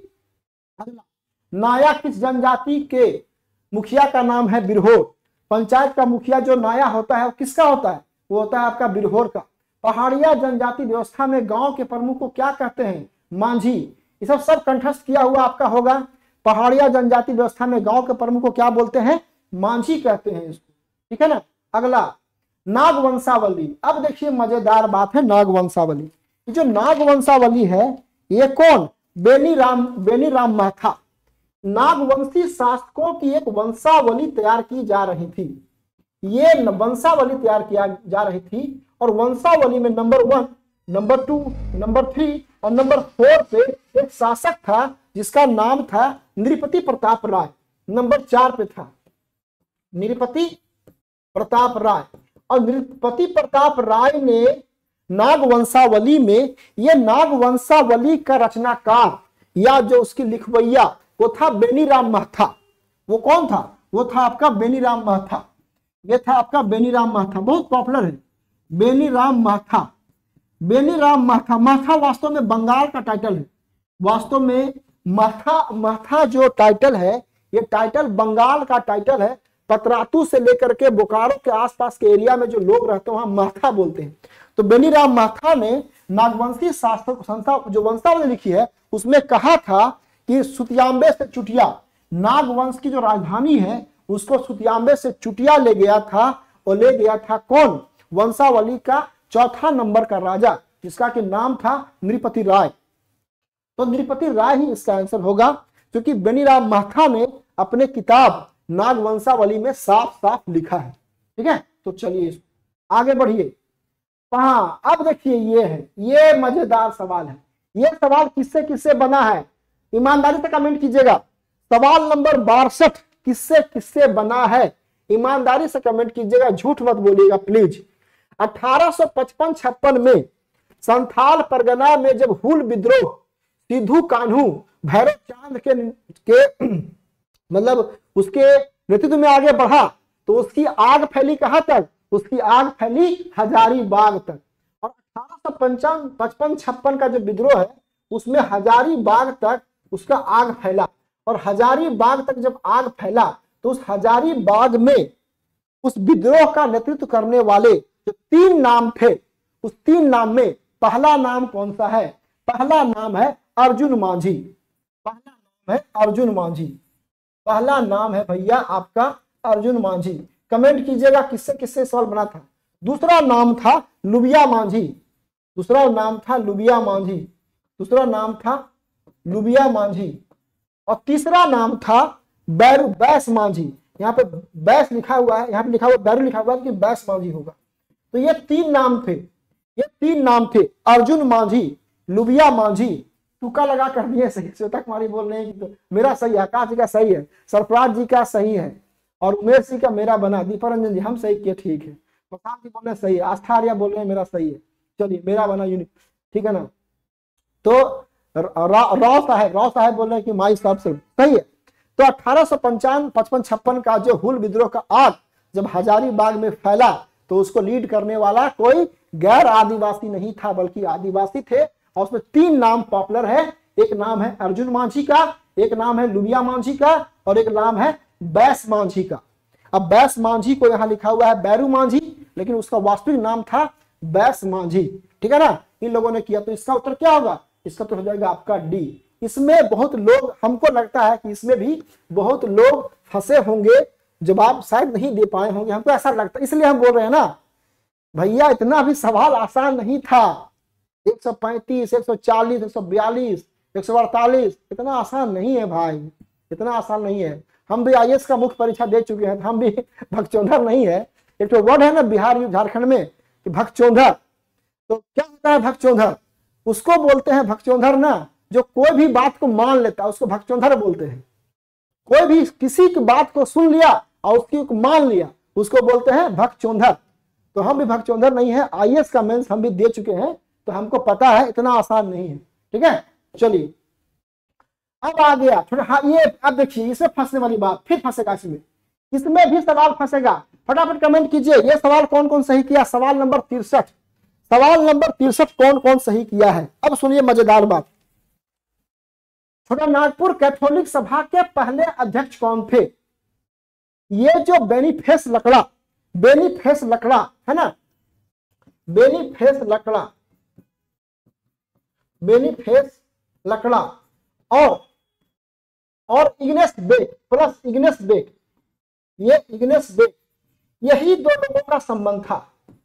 नाया किस जनजाति के मुखिया का नाम है? बिरहोर। पंचायत का मुखिया जो नाया होता है वो किसका होता है? वो होता है आपका बिरहोर का। पहाड़िया जनजाति व्यवस्था में गांव के प्रमुख को क्या कहते हैं? मांझी। ये सब सब कंठस्थ किया हुआ आपका होगा। पहाड़िया जनजाति व्यवस्था में गांव के प्रमुख को क्या बोलते हैं? मांझी कहते हैं इसको, ठीक है ना। अगला नागवंशावली। अब देखिए मजेदार बात है नागवंशावली। जो नागवंशावली है ये कौन? बेनी राम बेनी राम महथा। नागवंशी शासकों की एक वंशावली तैयार की जा रही थी। ये वंशावली तैयार किया जा रही थी और वंशावली में number one, number two, number three और नंबर फोर पे एक शासक था जिसका नाम था नृपति प्रताप राय। नंबर चार पे था नृपति प्रताप राय। और नृपति प्रताप राय ने नागवंशावली में, ये नागवंशावली का रचनाकार या जो उसकी लिखवैया वो था बेनी राम महथा। वो कौन था? वो था आपका बेनी राम महथा। ये था आपका बेनी राम महथा, बहुत पॉपुलर है बेनी राम महथा। बेनी राम महथा, महथा वास्तव में बंगाल का टाइटल है। वास्तव में महथा महथा जो टाइटल है ये टाइटल बंगाल का टाइटल है। पतरातू से लेकर के बोकारो के आसपास के एरिया में जो लोग रहते हैं वहां महथा बोलते हैं। तो बेनी राम महथा ने नागवंशी शास्त्र संस्था जो वंशावली लिखी है उसमें कहा था कि सुतियांबे से चुटिया, नागवंश की जो राजधानी है उसको सुतियांबे से चुटिया ले गया था। और ले गया था कौन? वंशावली का चौथा नंबर का राजा जिसका कि नाम था नृपति राय। तो नृपति राय ही इसका आंसर होगा क्योंकि बेनी राम महथा ने अपने किताब नागवंशावली में साफ साफ लिखा है। ठीक है, तो चलिए आगे बढ़िए। हाँ, अब देखिए ये है, ये मजेदार सवाल है। ये सवाल किससे किससे बना है? ईमानदारी से कमेंट कीजिएगा। सवाल नंबर बासठ किससे किससे बना है? ईमानदारी से कमेंट कीजिएगा, झूठ मत बोलिएगा प्लीज। अठारह सौ पचपन छप्पन में संथाल परगना में जब हुल विद्रोह सिद्धू कान्हू भैरव चांद के, के मतलब उसके नेतृत्व में आगे बढ़ा तो उसकी आग फैली कहां तक? उसकी आग फैली हजारीबाग तक। और अठारह सौ पंचान पचपन छप्पन का जो विद्रोह है उसमें हजारीबाग तक उसका आग फैला। और हजारीबाग तक जब आग फैला तो उस हजारीबाग में उस विद्रोह का नेतृत्व करने वाले जो तीन नाम थे, उस तीन नाम में पहला नाम कौन सा है? पहला नाम है अर्जुन मांझी। पहला नाम है अर्जुन मांझी। पहला नाम है भैया आपका अर्जुन मांझी। कमेंट कीजिएगा किससे किससे सवाल बना था। दूसरा नाम था लुबिया मांझी। दूसरा नाम था लुबिया मांझी। दूसरा नाम था लुबिया मांझी। और तीसरा नाम था बैरू बैस मांझी। यहाँ पे बैस लिखा हुआ है, यहाँ पे लिखा हुआ बैरू लिखा हुआ है कि बैस मांझी होगा। तो ये तीन नाम थे, ये तीन नाम थे अर्जुन मांझी, लुबिया मांझी। तुक्का लगा कर दिए सही। श्वेता कुमारी बोल रहे हैं कि तो मेरा सही है, आकाश जी का सही है, सरफराज जी का सही है और उमेश जी का मेरा बना, दीपारंजन जी हम सही किए, ठीक है। प्रशांत जी बोल रहे हैं सही है, आस्था आर्या बोल रहे हैं मेरा सही है, चलिए मेरा बना यूनिक, ठीक है ना। तो राव साहब राव साहब बोल रहे हैं कि माई साहब से सही है। तो अठारह सौ पंचान पचपन छप्पन का जो हुल विद्रोह का आग जब हजारीबाग में फैला तो उसको लीड करने वाला कोई गैर आदिवासी नहीं था बल्कि आदिवासी थे। और उसमें तीन नाम पॉपुलर है, एक नाम है अर्जुन मांझी का, एक नाम है लुबिया मांझी का और एक नाम है बैस मांझी का। अब बैस मांझी को यहाँ लिखा हुआ है बैरू मांझी, लेकिन उसका वास्तविक नाम था बैस मांझी, ठीक है ना। इन लोगों ने किया, तो इसका उत्तर क्या होगा? इसका तो हो जाएगा आपका डी। इसमें बहुत लोग, हमको लगता है कि इसमें भी बहुत लोग फंसे होंगे, जवाब शायद नहीं दे पाए होंगे, हमको ऐसा लगता है, इसलिए हम बोल रहे हैं ना भैया इतना भी सवाल आसान नहीं था। एक सौ पैंतीस, एक सौ चालीस, एक सौ बयालीस, एक सौ अड़तालीस, इतना आसान नहीं है भाई, इतना आसान नहीं है। हम भी आई ए एस का मुख्य परीक्षा दे चुके हैं, हम भी भगचोंधर नहीं है। एक तो वर्ड है ना बिहार झारखंड में कि भगचोंधर, तो क्या होता है भगचोंधर? उसको बोलते हैं भगचोंधर ना जो कोई भी बात को मान लेता है, उसको भगचोंधर बोलते हैं। कोई भी किसी की बात को सुन लिया और उसकी को मान लिया उसको बोलते हैं भगचोंधर। तो हम भी भगचोंधर नहीं है, आई ए एस का मेंस हम भी दे चुके हैं, तो हमको पता है इतना आसान नहीं है, ठीक है। चलिए अब आ गया थोड़ा, हाँ ये अब देखिए इसमें फंसने वाली बात, फिर फंसेगा इसमें, इसमें भी सवाल फंसेगा। फटाफट कमेंट कीजिए ये सवाल कौन कौन सही किया। सवाल नंबर तिरसठ, सवाल नंबर तिरसठ कौन कौन सही किया है। अब सुनिए मजेदार बात। छोटा नागपुर कैथोलिक सभा के पहले अध्यक्ष कौन थे? ये जो बेनीफेस लकड़ा, बेनीफेस लकड़ा है ना, बेनीफेस लकड़ा, बेनीफेस लकड़ा और और इग्नेस बेक प्लस इग्नेस बेक, ये इग्नेस बेक, यही दो लोगों का संबंध था,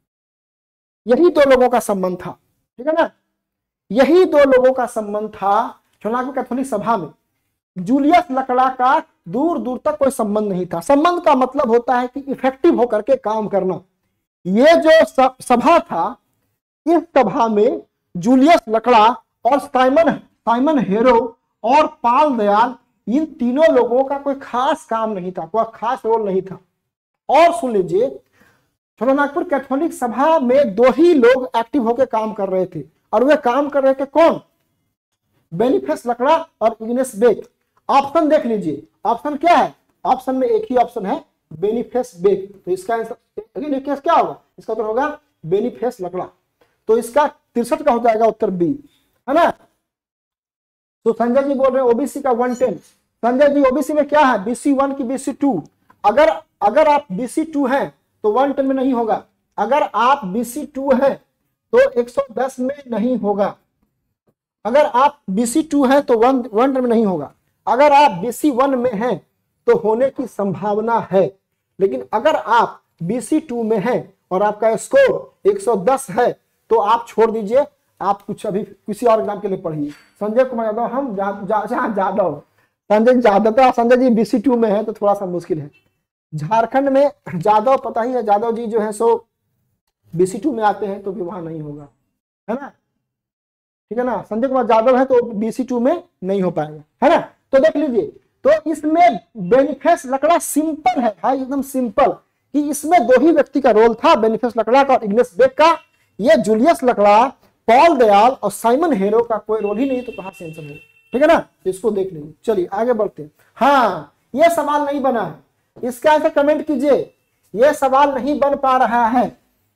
यही दो लोगों का संबंध था, ठीक है ना, यही दो लोगों का संबंध था छोनागपुर कैथोलिक सभा में। जूलियस लकड़ा का दूर दूर तक कोई संबंध नहीं था। संबंध का मतलब होता है कि इफेक्टिव होकर के काम करना। ये जो सभा था, इस सभा में जूलियस लकड़ा और साइमन साइमन हेरो और पाल दयाल, इन तीनों लोगों का कोई खास काम नहीं था, कोई खास रोल नहीं था। और सुन लीजिए, छोटानागपुर कैथोलिक सभा में दो ही लोग एक्टिव होकर काम कर रहे थे, और वे काम कर रहे थे कौन? बेनीफेस लकड़ा और इग्नेस बेक। ऑप्शन देख लीजिए, ऑप्शन क्या है? ऑप्शन में एक ही ऑप्शन है, बेनीफेस बेक। तो इसका आंसर क्या होगा? इसका उत्तर होगा बेनीफेस लकड़ा। तो इसका तिरसठ का हो जाएगा उत्तर बी, है ना। तो संजय जी बोल रहे हैं ओबीसी का one ten. Sanjay ji OBC में क्या है? बीसी वन की बीसी टू। अगर अगर आप बीसी टू हैं तो वन टेन में नहीं होगा। अगर आप बीसी टू है तो एक सौ दस में नहीं होगा। अगर आप बीसी टू है तो वन वन टेन में नहीं होगा। अगर आप बीसी वन में हैं तो होने की संभावना है। लेकिन अगर आप बीसी टू में हैं और आपका स्कोर एक सौ दस है तो आप छोड़ दीजिए, आप कुछ अभी किसी और एग्जाम के लिए पढ़िए। संजय कुमार यादव, हम जा, जा, जा, जादव संजय यादव, संजय जी बीसी टू में है तो थोड़ा सा मुश्किल है। झारखंड में जादव, पता ही है जादव जी जो है सो बीसी टू में आते हैं, तो भी वहां नहीं होगा, है ना, ठीक है ना। संजय कुमार यादव है तो बीसी टू में नहीं हो पाएगा, है ना। तो देख लीजिए, तो इसमें बेनीफेस लकड़ा सिंपल है भाई, एकदम सिंपल, कि इसमें दो ही व्यक्ति का रोल था, बेनीफेस लकड़ा का और इग्नेस बेक का। ये जूलियस लकड़ा, पॉल दयाल और साइमन हेरो का कोई रोल ही नहीं, तो कहां से आंसर होगा, ठीक है ना। इसको देख लीजिए। चलिए आगे बढ़ते हैं। हाँ, ये सवाल नहीं बना है, इसका आंसर कमेंट कीजिए। ये सवाल नहीं बन पा रहा है,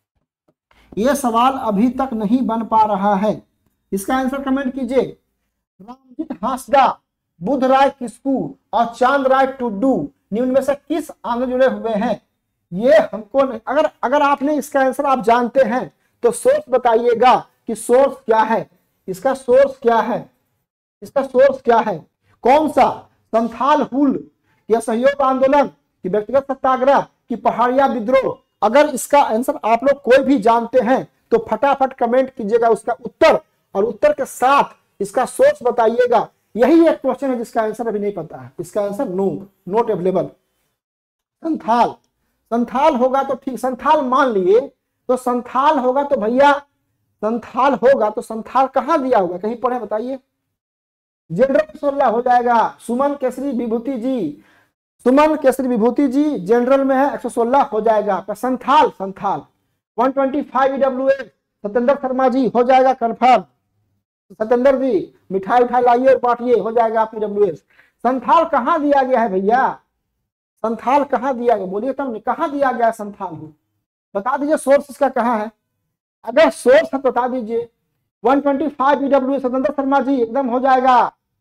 ये सवाल अभी तक नहीं बन पा रहा है। इसका आंसर कमेंट कीजिए। रामजीत हांसदा, बुध राय किस्कू और चांद राय टुड्डू निम्न में से किस आंदोलन जुड़े हुए हैं? ये हमको नहीं, अगर अगर आपने इसका आंसर आप जानते हैं तो सोर्स बताइएगा कि सोर्स क्या है, इसका सोर्स क्या है, इसका सोर्स क्या है, कौन सा? संथाल हुल या सहयोग आंदोलन कि व्यक्तिगत सत्याग्रह कि पहाड़िया विद्रोह? अगर इसका आंसर आप लोग कोई भी जानते हैं तो फटाफट कमेंट कीजिएगा उसका उत्तर, और उत्तर के साथ इसका सोर्स बताइएगा। यही एक क्वेश्चन है जिसका आंसर अभी नहीं पता है। इसका answer no, not available. Santhal, Santhal होगा तो ठीक, संथाल मान लिए तो संथाल होगा तो भैया, संथाल होगा तो संथाल कहां दिया होगा, कहीं पढ़े बताइए। जनरल सोलह हो जाएगा। सुमन केसरी विभूति जी, सुमन केसरी विभूति जी जनरल में है, एक सौ सोलह हो जाएगा। संथाल, संथाल एक सौ पच्चीस ईडब्ल्यूएस सत्येंद्र शर्मा जी हो जाएगा कंफर्म। सत्येंद्र जी मिठाई उठाई लाइए और बांटिए, हो जाएगा आप ईडब्ल्यूएस। संथाल कहां दिया गया है भैया? संथाल कहां दिया गया, बोलिए तब नहीं, कहां दिया गया संथाल? बता दीजिए सोर्स इसका कहां है। अगर सोर्स है बता दीजिए। एक सौ पच्चीस ईडब्ल्यूएस सत्येंद्र शर्मा जी एकदम हो जाएगा,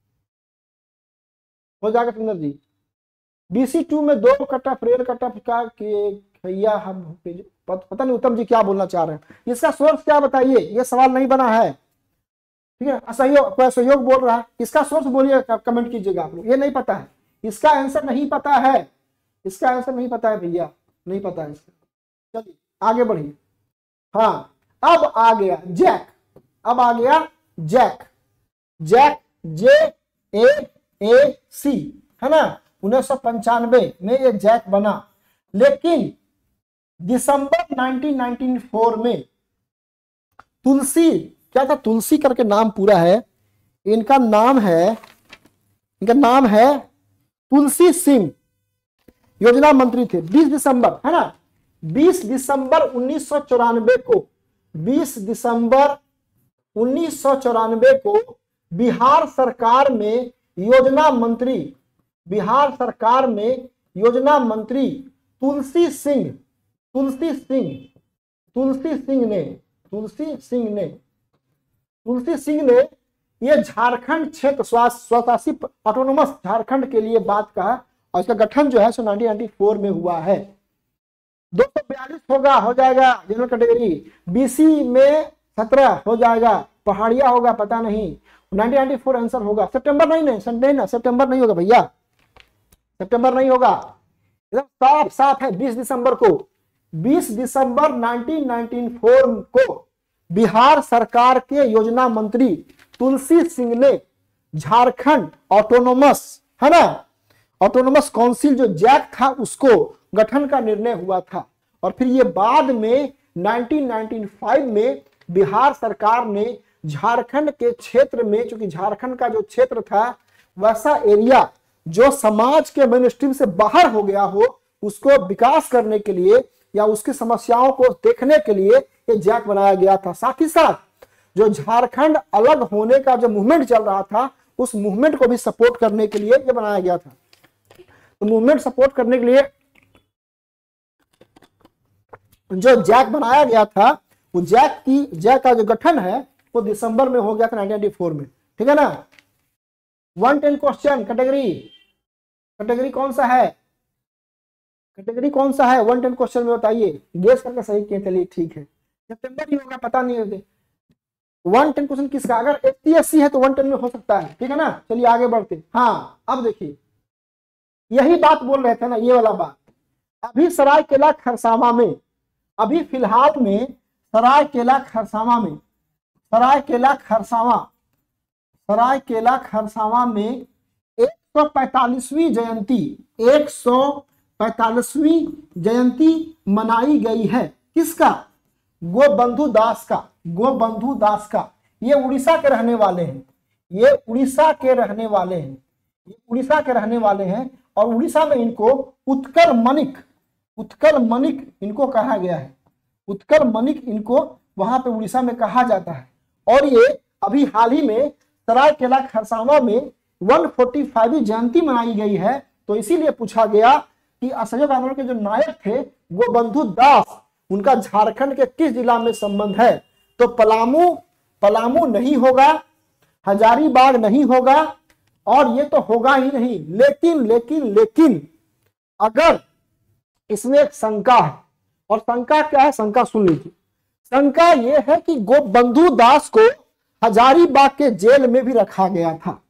हो जाएगा सत्येंद्र जी। बीसी टू में दो कटअफ, रेल कटअफ का भैया हम पता नहीं उत्तम जी क्या बोलना चाह रहे हैं। इसका सोर्स क्या बताइए, ये सवाल नहीं बना है, ठीक है। असहयोग, कोई सहयोग बोल रहा है, इसका सोर्स बोलिए, कमेंट कीजिएगा आप लोग। ये नहीं पता है, इसका आंसर नहीं पता है, इसका आंसर नहीं पता है भैया, नहीं पता है इसका। चलिए आगे बढ़िए। हाँ, अब आ गया जैक, अब आ गया जैक, जैक जे ए ए सी, है ना। उन्नीस सौ पंचानवे में ये जैक बना, लेकिन दिसंबर उन्नीस सौ चौरानवे में तुलसी, क्या था, तुलसी करके नाम पूरा है इनका, नाम है इनका नाम है तुलसी सिंह, योजना मंत्री थे। बीस दिसंबर, है ना, बीस दिसंबर उन्नीस सौ चौरानवे को, बीस दिसंबर उन्नीस सौ चौरानवे को बिहार सरकार में योजना मंत्री, बिहार सरकार में योजना मंत्री तुलसी सिंह, तुलसी सिंह, तुलसी सिंह ने, तुलसी सिंह ने, तुलसी सिंह ने ये झारखंड क्षेत्र स्वशासित ऑटोनोमस झारखंड के लिए बात कहा, और इसका गठन जो है सो उन्नीस सौ चौरानवे में हुआ है। दो सौ बयालीस होगा, हो जाएगा जनरल कैटेगरी। बीसी में सत्रह हो जाएगा, पहाड़िया होगा पता नहीं। नाइनटीन नाइंटी फोर आंसर होगा। सितंबर नहीं नहीं संडे ना, सितंबर नहीं होगा भैया, सितंबर नहीं होगा, एकदम साफ साफ है। बीस दिसंबर को, बीस दिसंबर नाइनटीन नाइंटी फोर को बिहार सरकार के योजना मंत्री तुलसी सिंह ने झारखंड ऑटोनोमस, है ना, ऑटोनोमस काउंसिल जो जैक था उसको गठन का निर्णय हुआ था। और फिर ये बाद में नाइनटीन नाइंटी फाइव में बिहार सरकार ने झारखंड के क्षेत्र में, चूंकि झारखंड का जो क्षेत्र था वैसा एरिया जो समाज के मेनस्ट्रीम से बाहर हो गया हो, उसको विकास करने के लिए या उसकी समस्याओं को देखने के लिए ये जैक बनाया गया था। साथ ही साथ जो झारखंड अलग होने का जो मूवमेंट चल रहा था उस मूवमेंट को भी सपोर्ट करने के लिए ये बनाया गया था। तो मूवमेंट सपोर्ट करने के लिए जो जैक बनाया गया था, वो जैक की जैक का जो गठन है वो दिसंबर में हो गया था नाइनटीन नाइंटी फोर में, ठीक है ना। One ten question category, category कौन सा है, कैटेगरी कौन सा है वन टेन क्वेश्चन में बताइए, गेस करके सही किए, चलिए ठीक है। सितंबर ही होगा पता नहीं है। वन टेन क्वेश्चन किसका, अगर एट्टी अस्सी है तो वन टेन में हो सकता है, ठीक है ना। चलिए आगे बढ़ते। हाँ अब देखिए यही बात बोल रहे थे ना, ये वाला बात। अभी सरायकेला खरसावां में, अभी फिलहाल में सरायकेला खरसावां में, सरायकेला खरसावां सरायकेला खरसावां में एक सौ पैंतालीसवीं जयंती, एक सौ पैंतालीसवीं जयंती मनाई गई है। किसका, गोबंधु दास का, गोबंधु दास का। ये उड़ीसा के रहने वाले हैं, ये उड़ीसा के रहने वाले हैं, ये उड़ीसा के रहने वाले हैं। और उड़ीसा में इनको उत्कल मणिक, उत्कल मणिक इनको कहा गया है, उत्कल मणिक इनको वहां पे उड़ीसा में कहा जाता है। और ये अभी हाल ही में सरायकेला खरसावां में एक सौ पैंतालीसवीं जयंती मनाई गई है। तो इसीलिए पूछा गया कि असहयोग आंदोलन के जो नायक थे गोबंधु दास, उनका झारखंड के किस जिला में संबंध है। तो पलामू, पलामू नहीं होगा, हजारीबाग नहीं होगा, और ये तो होगा ही नहीं। लेकिन लेकिन लेकिन अगर इसमें एक शंका है, और शंका क्या है, शंका सुन लीजिए। शंका यह है कि गोबंधु दास को हजारीबाग के जेल में भी रखा गया था।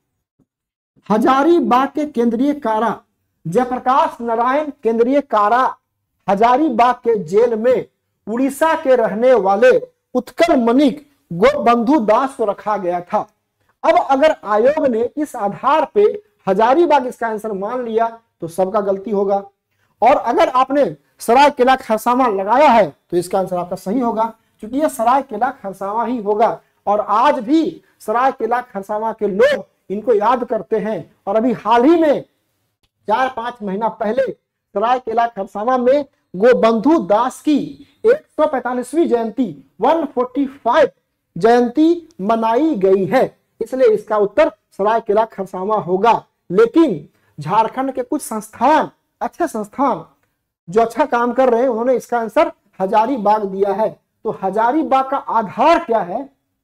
हजारीबाग के केंद्रीय कारा, जयप्रकाश नारायण केंद्रीय कारा हजारीबाग के जेल में उड़ीसा के रहने वाले उत्कल मणिक गोबंधु दास को रखा गया था। अब अगर आयोग ने इस आधार पे हजारीबाग इसका आंसर मान लिया तो सबका गलती होगा, और अगर आपने सरायकेला खरसावां लगाया है तो इसका आंसर आपका सही होगा, क्योंकि ये सरायकेला खरसावां ही होगा। और आज भी सरायकेला खरसावां के लोग इनको याद करते हैं। और अभी हाल ही में चार पांच महीना पहले सरायकेला खरसावां में गोबंधु दास की एक सौ पैंतालीसवीं जयंती, एक सौ पैंतालीस जयंती मनाई गई है। इसलिए इसका उत्तर सरायकेला खरसावां होगा। लेकिन झारखंड के कुछ संस्थान, अच्छे संस्थान जो अच्छा काम कर रहे हैं, उन्होंने इसका आंसर हजारीबाग दिया है। तो हजारीबाग का आधार क्या है,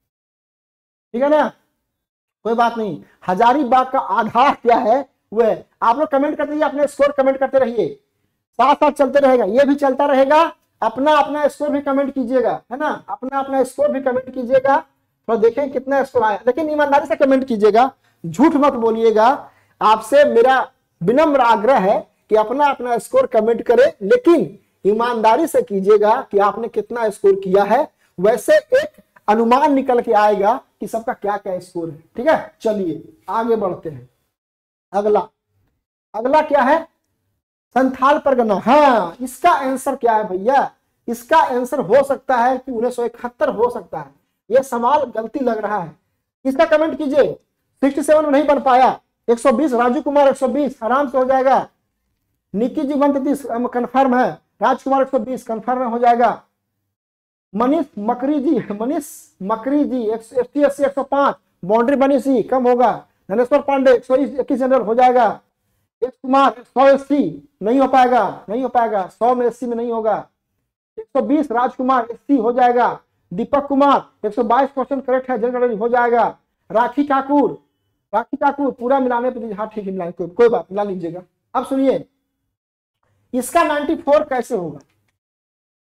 ठीक है ना, कोई बात नहीं। हजारीबाग का आधार क्या है वह आप लोग कमेंट करते रहिए, अपने स्कोर कमेंट करते रहिए, साथ साथ चलते रहेगा, ये भी चलता रहेगा। अपना अपना स्कोर भी कमेंट कीजिएगा, है ना, अपना अपना स्कोर भी कमेंट कीजिएगा, तो देखें कितना स्कोर आया। लेकिन ईमानदारी से कमेंट कीजिएगा, झूठ मत बोलिएगा। आपसे मेरा विनम्र आग्रह है कि अपना अपना स्कोर कमेंट करें, लेकिन ईमानदारी से कीजिएगा कि आपने कितना स्कोर किया है। वैसे एक अनुमान निकल के आएगा कि सबका क्या क्या स्कोर है, ठीक है। चलिए आगे बढ़ते हैं। अगला अगला क्या है, संथाल परगना। हाँ, इसका आंसर क्या है भैया, इसका आंसर हो सकता है कि उन्नीस सौ इकहत्तर हो सकता है। यह सवाल गलती लग रहा है, इसका कमेंट कीजिए। सड़सठ में नहीं बन पाया, एक सौ बीस राजू कुमार एक सौ बीस आराम से हो जाएगा। निकी जी एक सौ तैंतीस कंफर्म है, राजकुमार एक सौ बीस कंफर्म हो जाएगा। मनीष मकरी जी, मनीष मकरी जी अस्सी अस्सी एक सौ पांच, बाउंड्री बनी सी कम होगा। धनेश्वर पांडे एक सौ इक्कीस जनरल हो जाएगा। एक कुमार सौ अस्सी नहीं हो पाएगा, नहीं हो पाएगा, सौ में अस्सी में नहीं होगा। एक सौ बीस राजकुमार अस्सी हो जाएगा। दीपक कुमार एक सौ बाईस क्वेश्चन करेक्ट है, जनरल हो जाएगा। राखी ठाकुर, राखी ठाकुर पूरा मिलाने पर, हाँ ठीक है मिला, कोई, कोई बात मिला लीजिएगा। अब सुनिए इसका चौरानवे कैसे होगा,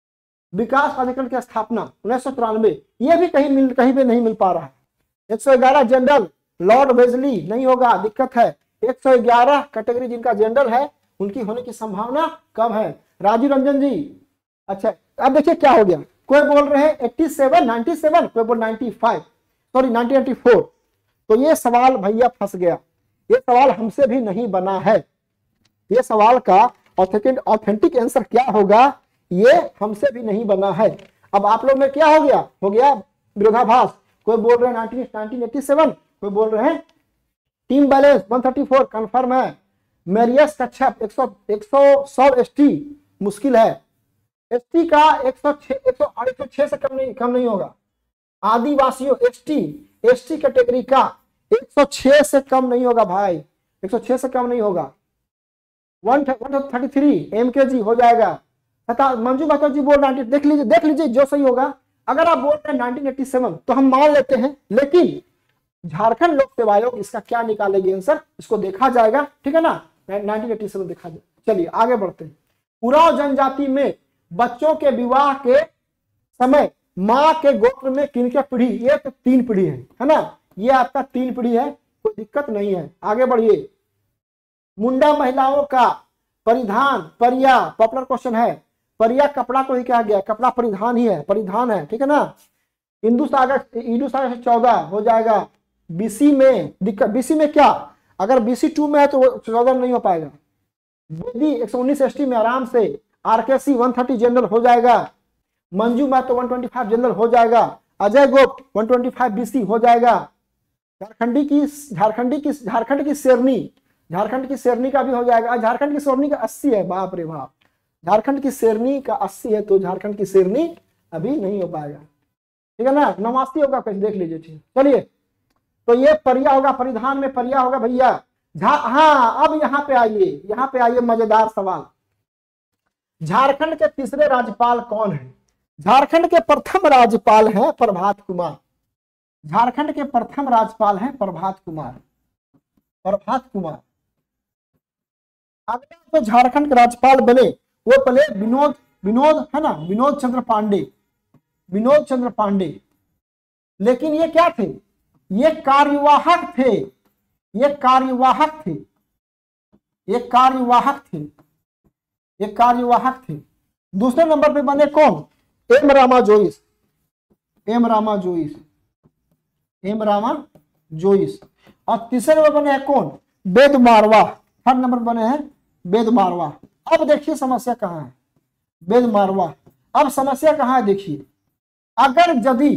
विकास प्राधिकरण की स्थापना उन्नीस सौ तिरानवे, ये भी कहीं मिल कहीं पे नहीं मिल पा रहा है। एक सौ ग्यारह जनरल लॉर्ड वेजली, नहीं होगा, दिक्कत है। एक सौ ग्यारह कैटेगरी जिनका जनरल है उनकी होने की संभावना कम है। राजीव रंजन जी, अच्छा अब देखिए क्या हो गया, कोई बोल रहे हैं सत्तासी, सत्तानवे, कोई बोल पचानवे, सॉरी उन्नीस सौ चौरासी। तो ये सवाल भैया फंस गया, ये सवाल हमसे भी नहीं बना है। ये सवाल का ऑथेंटिक ऑथेंटिक आंसर क्या होगा, ये हमसे भी नहीं बना है। अब आप लोग में क्या हो गया, हो गया विरोधाभास। कोई बोल रहे हैं उन्नीस सौ सत्तासी, कोई बोल रहे हैं टीम बैलेंस एक सौ चौंतीस कंफर्म है। मेरियस कच्छप एक सौ एक सौ एसटी मुश्किल है। एसटी का एक सौ छह एक सौ छह से कम नहीं कम नहीं होगा। आदिवासियों एसटी एसटी कैटेगरी का एक सौ छह से कम नहीं होगा भाई, एक सौ छह से कम नहीं होगा। एक सौ तैंतीस एमकेजी हो जाएगा। मंजू महतो जी बोल रहे हैं, देख लीजिए देख लीजिए जो सही होगा। अगर आप बोल रहे हैं उन्नीस सौ सत्तासी तो हम मान लेते हैं, लेकिन झारखंड लोक सेवा आयोग इसका क्या निकालेगी आंसर, इसको देखा जाएगा, ठीक है ना। उन्नीस सौ सत्तासी देखा जाए। चलिए आगे बढ़ते हैं। उरांव जनजाति में बच्चों के विवाह के समय माँ के गोत्र में किनके पीढ़ी, ये तो तीन पीढ़ी है, है ना, ये आपका तीन पीढ़ी है, कोई दिक्कत नहीं है। आगे बढ़िए। मुंडा महिलाओं का परिधान परिया, पॉपुलर क्वेश्चन है। परिया कपड़ा को ही कहा गया, कपड़ा परिधान ही है, परिधान है, ठीक है ना। हिंदू सागर हिंदू सागर से चौदह हो जाएगा। बीसी में दिक्कत, बीसी में क्या, अगर बीसी टू में है तो चौदह नहीं हो पाएगा। बेदी एक सौ उन्नीस एसटी में आराम से। आरकेसी एक सौ तीस जनरल हो जाएगा। मंजू महतो एक सौ पच्चीस जनरल हो जाएगा। अजय गोप एक सौ पच्चीस बीसी हो जाएगा। झारखंडी की झारखंडी की झारखंड की शेरनी, झारखंड की शेरनी का भी हो जाएगा। झारखंड की शेरनी का अस्सी है, बाप रे बाप, झारखंड की शेरनी का अस्सी है, तो झारखंड की शेरनी अभी नहीं हो पाएगा, ठीक है ना। नवासी होगा, कैसे देख लीजिए, ठीक। चलिए, तो ये परिया होगा, परिधान में परिया होगा भैया। हाँ, अब यहाँ पे आइए, यहाँ पे आइए, मजेदार सवाल। झारखंड के तीसरे राज्यपाल कौन है? झारखंड के प्रथम राज्यपाल हैं प्रभात कुमार। झारखंड के प्रथम राज्यपाल हैं प्रभात कुमार, प्रभात कुमार। अगले तो झारखंड के राज्यपाल बने वो पहले विनोद विनोद है ना, विनोद चंद्र पांडे, विनोद चंद्र पांडे। लेकिन ये क्या थे, ये कार्यवाहक थे, ये कार्यवाहक थे, ये कार्यवाहक थे, ये कार्यवाहक थे। दूसरे नंबर पे बने कौन, M Rama Jois, M Rama Jois, M Rama Jois. और तीसरे नंबर बने हैं कौन, वेद मारवा। थर्ड नंबर बने हैं वेद मारवा। अब देखिए समस्या कहां है, वेद मारवा। अब समस्या कहां है देखिए, अगर यदि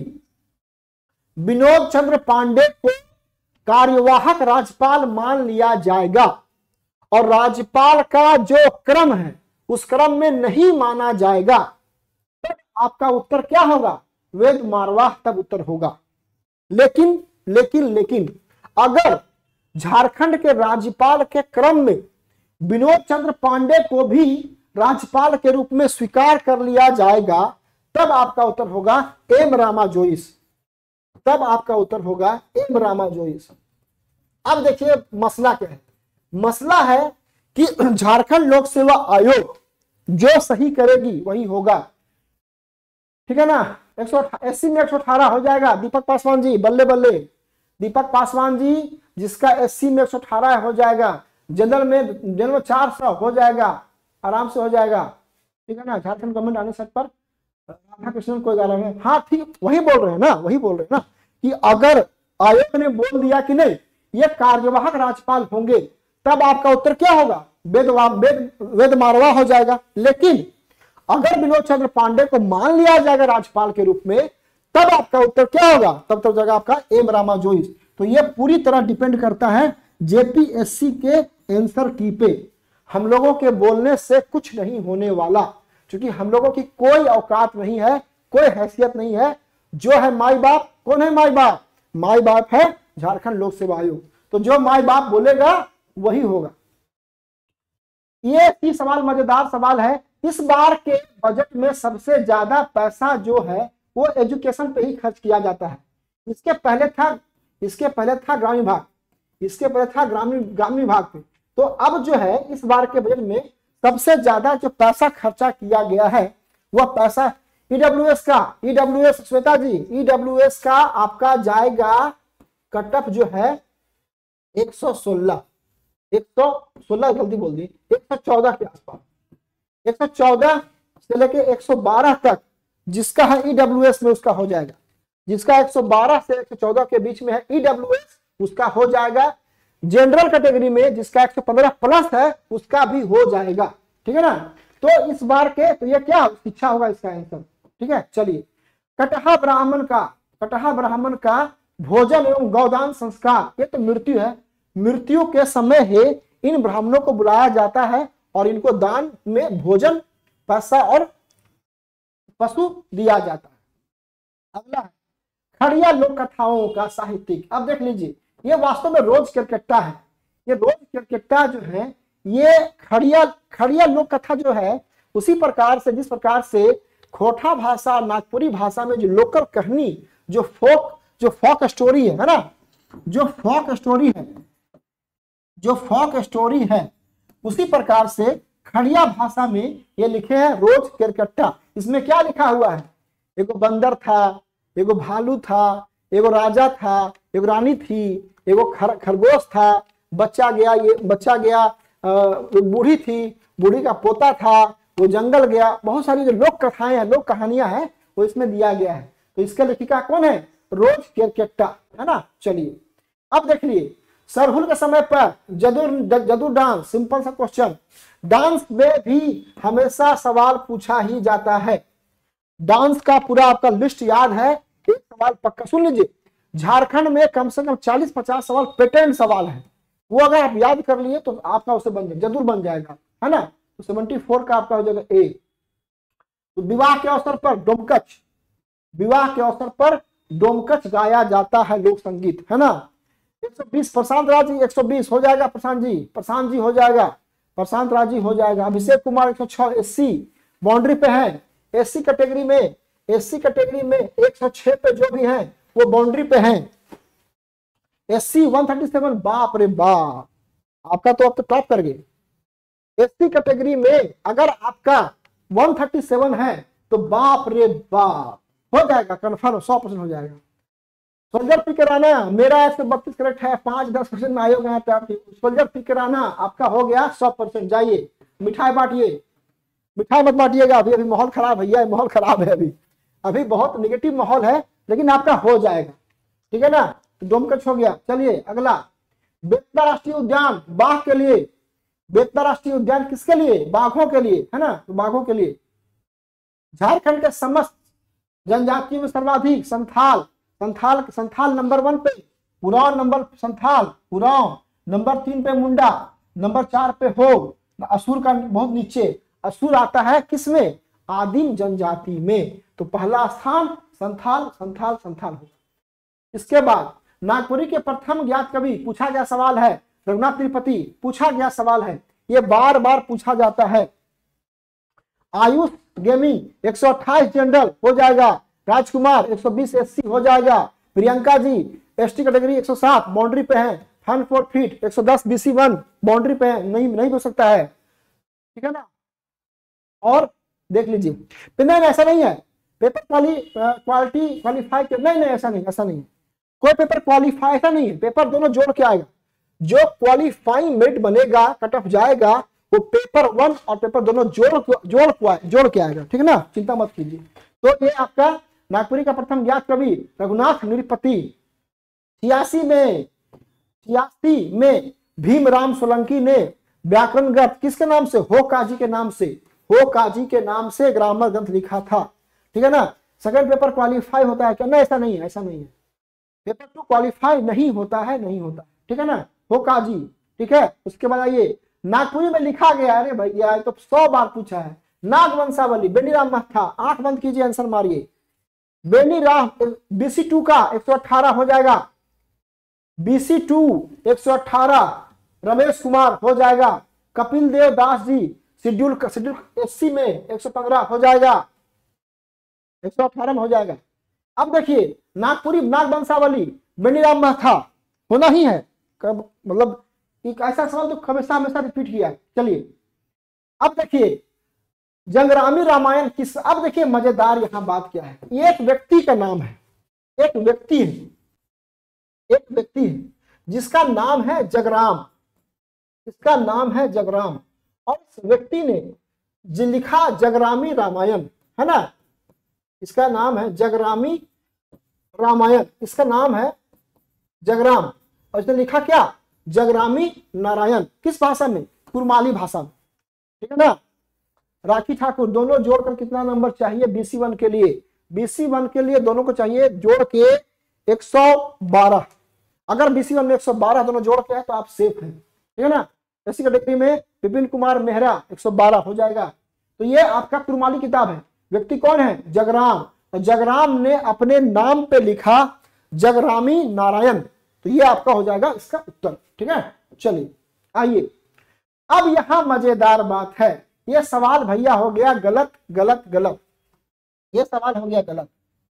विनोद चंद्र पांडे को कार्यवाहक राज्यपाल मान लिया जाएगा और राज्यपाल का जो क्रम है उस क्रम में नहीं माना जाएगा, तब आपका उत्तर क्या होगा, वेद मारवा तब उत्तर होगा। लेकिन लेकिन लेकिन अगर झारखंड के राज्यपाल के क्रम में विनोद चंद्र पांडे को भी राज्यपाल के रूप में स्वीकार कर लिया जाएगा, तब आपका उत्तर होगा एम रामा जोइस, तब आपका उत्तर होगा एम रामा जोइस। अब देखिए मसला क्या है, मसला है कि झारखंड लोक सेवा आयोग जो सही करेगी वही होगा, ठीक है ना। एक सौ अस्सी में एक सौ अठारह हो जाएगा। दीपक पासवान जी बल्ले बल्ले, दीपक पासवान जी जिसका एससी में एक सौ अठारह हो जाएगा, जनरल में जनरल में चार सौ हो जाएगा, आराम से हो जाएगा, ठीक है ना। झारखंड गवर्नमेंट आने सट पर राधा कृष्णन कोई गाला है, हाँ ठीक, वही बोल रहे हैं ना, वही बोल रहे हैं ना कि अगर आयोग ने बोल दिया कि नहीं ये कार्यवाहक राज्यपाल होंगे, तब आपका उत्तर क्या होगा, वेद वेद वेद मारवा हो जाएगा। लेकिन अगर विनोद चंद्र पांडे को मान लिया जाएगा राज्यपाल के रूप में, तब आपका उत्तर क्या होगा, तब तक जाएगा आपका एम रामा जोइस। तो ये पूरी तरह डिपेंड करता है जेपीएससी के आंसर की पे। हम लोगों के बोलने से कुछ नहीं होने वाला, क्योंकि हम लोगों की कोई औकात नहीं है, कोई हैसियत नहीं है। जो है माई बाप, कौन है माई बाप, माई बाप है झारखंड लोक सेवा आयोग। तो जो माई बाप बोलेगा वही होगा। ये ही सवाल मजेदार सवाल है। इस बार के बजट में सबसे ज्यादा पैसा जो है वो एजुकेशन पे ही खर्च किया जाता है। इसके पहले था इसके पहले था ग्रामीण विभाग, इसके पहले था ग्रामीण ग्रामीण विभाग पे। तो अब जो है इस बार के बजट में सबसे ज्यादा जो पैसा खर्चा किया गया है वह पैसा ईडब्ल्यूएस का, ईडब्ल्यूएस श्वेता जी, ईडब्ल्यूएस का आपका जाएगा कट ऑफ जो है एक सौ सोलह, एक सौ सोलह गलती बोल दी, एक सौ चौदह के आसपास, एक सौ चौदह से लेके एक सौ बारह तक जिसका है ईडब्ल्यूएस में उसका हो जाएगा, जिसका एक सौ बारह से एक सौ चौदह के बीच में है ईडब्ल्यूएस उसका हो जाएगा। जनरल कैटेगरी में जिसका एक सौ पंद्रह प्लस है उसका भी हो जाएगा, ठीक है ना। तो इस बार के तो ये क्या शिक्षा होगा इसका आंसर, ठीक है। चलिए, कटहा ब्राह्मण का, कटहा ब्राह्मण का भोजन एवं गौदान संस्कार, ये तो मृत्यु है, मृत्यु के समय ही इन ब्राह्मणों को बुलाया जाता है और इनको दान में भोजन, पैसा और पशु दिया जाता है। अगला है खड़िया लोक कथाओं का साहित्यिक। अब देख लीजिए, ये वास्तव में रोज केरकेट्टा है, ये रोज केरकेट्टा जो है ये खड़िया खड़िया लोक कथा जो है उसी प्रकार से जिस प्रकार से खोटा भाषा नागपुरी भाषा में जो लोकल कहानी जो फोक जो फोक स्टोरी है, है ना, जो फोक स्टोरी है जो फोक स्टोरी है उसी प्रकार से खड़िया भाषा में ये लिखे हैं रोज केरकेट्टा। इसमें क्या लिखा हुआ है, एगो बंदर था, एगो भालू था, एगो राजा था, एगो रानी थी, एगो खर, खरगोश था, बच्चा गया, ये बच्चा गया, बूढ़ी थी, बूढ़ी का पोता था, वो जंगल गया, बहुत सारी जो लोक कथाएं हैं, लोक कहानियां हैं वो इसमें दिया गया है। तो इसका लेखिका कौन है, रोज केरकेट्टा, है ना। चलिए अब देख लिए, सरहुल के समय पर जदू जदू डांस, सिंपल सा क्वेश्चन, डांस में भी हमेशा सवाल पूछा ही जाता है। डांस का पूरा आपका लिस्ट याद है, एक सवाल पक्का सुन लीजिए, झारखंड में कम से कम चालीस पचास सवाल पेटेंट सवाल है, वो अगर आप याद कर लिए तो आपका उसे बन जाए जरूर बन जाएगा, है ना। तो सेवेंटी फोर का आपका हो जाएगा ए। तो विवाह के अवसर पर डोमकच, विवाह के अवसर पर डोमकच गाया जाता है लोक संगीत, है ना। एक सौ बीस प्रशांत राज जी, एक सौ बीस हो जाएगा, प्रशांत जी, प्रशांत जी हो जाएगा, प्रशांत राज जी हो जाएगा। अभिषेक कुमार एक सौ छह एससी बाउंड्री पे है, एससी कैटेगरी में, एससी कैटेगरी में एक सौ छह पे जो भी हैं वो बाउंड्री पे हैं। एससी एक सौ सैंतीस, बाप रे बाप, आपका तो अब तो टॉप कर गए। एससी कैटेगरी में अगर आपका एक सौ सैंतीस है तो बाप रे बाप हो जाएगा, कन्फर्म सौ परसेंट हो जाएगा। सोल्जर पी कराना, मेरा एक सौ बत्तीस करेक्ट है, पांच दस परसेंट में आयोग है, सोल्जर पी कराना आपका हो गया सौ परसेंट। जाइए मिठाई बांटिए, मिठाई मत बांटिएगा, अभी अभी माहौल खराब भैया, माहौल खराब है, अभी अभी बहुत निगेटिव माहौल है, लेकिन आपका हो जाएगा, ठीक है ना। डोमकच हो गया। चलिए अगला, बेतला राष्ट्रीय उद्यान बाघ के लिए, बेतला राष्ट्रीय उद्यान किसके लिए, बाघों के लिए, है ना, तो बाघों के लिए। झारखंड के समस्त जनजातियों में सर्वाधिक संथाल, संथाल संथाल नंबर वन पे, उरांव नंबर संथाल उरांव, नंबर तीन पे मुंडा, नंबर चार पे हो, असुर का बहुत नीचे, असुर आता है किसमें, आदिम जनजाति में। तो पहला स्थान संथाल संथाल संथाल हो। इसके बाद नागपुरी के प्रथम ज्ञात कवि, पूछा गया सवाल है, रघुनाथ त्रिपाठी, पूछा गया सवाल है, ये बार बार पूछा जाता है। आयुष गेमिंग एक सौ अट्ठाईस जनरल हो जाएगा, राजकुमार एक सौ बीस एससी हो जाएगा, प्रियंका जी एसटी कैटेगरी एक सौ सात बाउंड्री पे है, फन फोर फीट एक सौ दस बीसी वन बाउंड्री पे है, नहीं नहीं हो सकता है, ठीक है ना। और देख लीजिए, नहीं ऐसा नहीं है, पेपर क्वाली क्वालिटी क्वालिफाई नहीं नहीं ऐसा नहीं, ऐसा नहीं है, कोई पेपर क्वालिफाई ऐसा नहीं है, पेपर दोनों जोड़ के आएगा, जो क्वालिफाइंग मेरिट बनेगा कट ऑफ जाएगा वो पेपर वन और पेपर दोनों जोड़ जोड़ जोड़ के आएगा, ठीक है ना, चिंता मत कीजिए। तो ये आपका नागपुरी का प्रथम ज्ञात कवि रघुनाथ नृपति। छियासी में छियासी में भीमराव सोलंकी ने व्याकरण ग्रंथ किसके नाम से, हो काजी के नाम से, हो काजी के नाम से ग्रामर ग्रंथ लिखा था, ठीक है ना। सेकंड पेपर क्वालिफाई होता है क्या, नहीं ऐसा नहीं है, ऐसा नहीं है, पेपर टू क्वालिफाई नहीं होता है, नहीं होता, ठीक है ना, हो काजी, ठीक है। उसके बाद आइए, नागपुरी में लिखा गया, अरे भैया तो सौ बार पूछा है, नागवंशावली बेनीराम महथा, आंख बंद कीजिए आंसर मारिए, बेनीराम बीसी टू का एक सौ अठारह हो जाएगा, बीसी टू एक सौ अठारह रमेश कुमार हो जाएगा, Kapil Dev Das ji schedule schedule SC में एक सौ पंद्रह हो जाएगा, एक सौ अठारह में हो जाएगा। अब देखिए नागपुरी नागवंशावली बेनीराम महथा होना ही है, कब मतलब एक ऐसा सवाल तो हमेशा हमेशा रिपीट किया है। चलिए अब देखिए जंगरामी रामायण किस, अब देखिए मजेदार यहां बात क्या है, एक व्यक्ति का नाम है, एक व्यक्ति है, एक व्यक्ति है जिसका नाम है जगराम, इसका नाम है जगराम, और इस व्यक्ति ने जो लिखा जगरामी रामायण, है ना, इसका नाम है जगरामी रामायण, इसका नाम है जगराम, और इसने लिखा क्या, जगरामी नारायण, किस भाषा में, कुरमाली भाषा में, ठीक है ना। राखी ठाकुर, दोनों जोड़कर कितना नंबर चाहिए बीसी वन के लिए, बीसी वन के लिए दोनों को चाहिए जोड़ के एक सौ बारह, अगर बीसी वन में एक सौ बारह दोनों जोड़ के है तो आप सेफ हैं, ठीक है ना। ऐसी कैटेगरी में विपिन कुमार मेहरा एक सौ बारह हो जाएगा। तो ये आपका कुरमाली किताब है, व्यक्ति कौन है, जगराम, और जगराम ने अपने नाम पे लिखा जगरामी नारायण, तो ये आपका हो जाएगा इसका उत्तर, ठीक है। चलिए आइए, अब यहां मजेदार बात है, ये सवाल भैया हो गया गलत गलत गलत, ये सवाल हो गया गलत।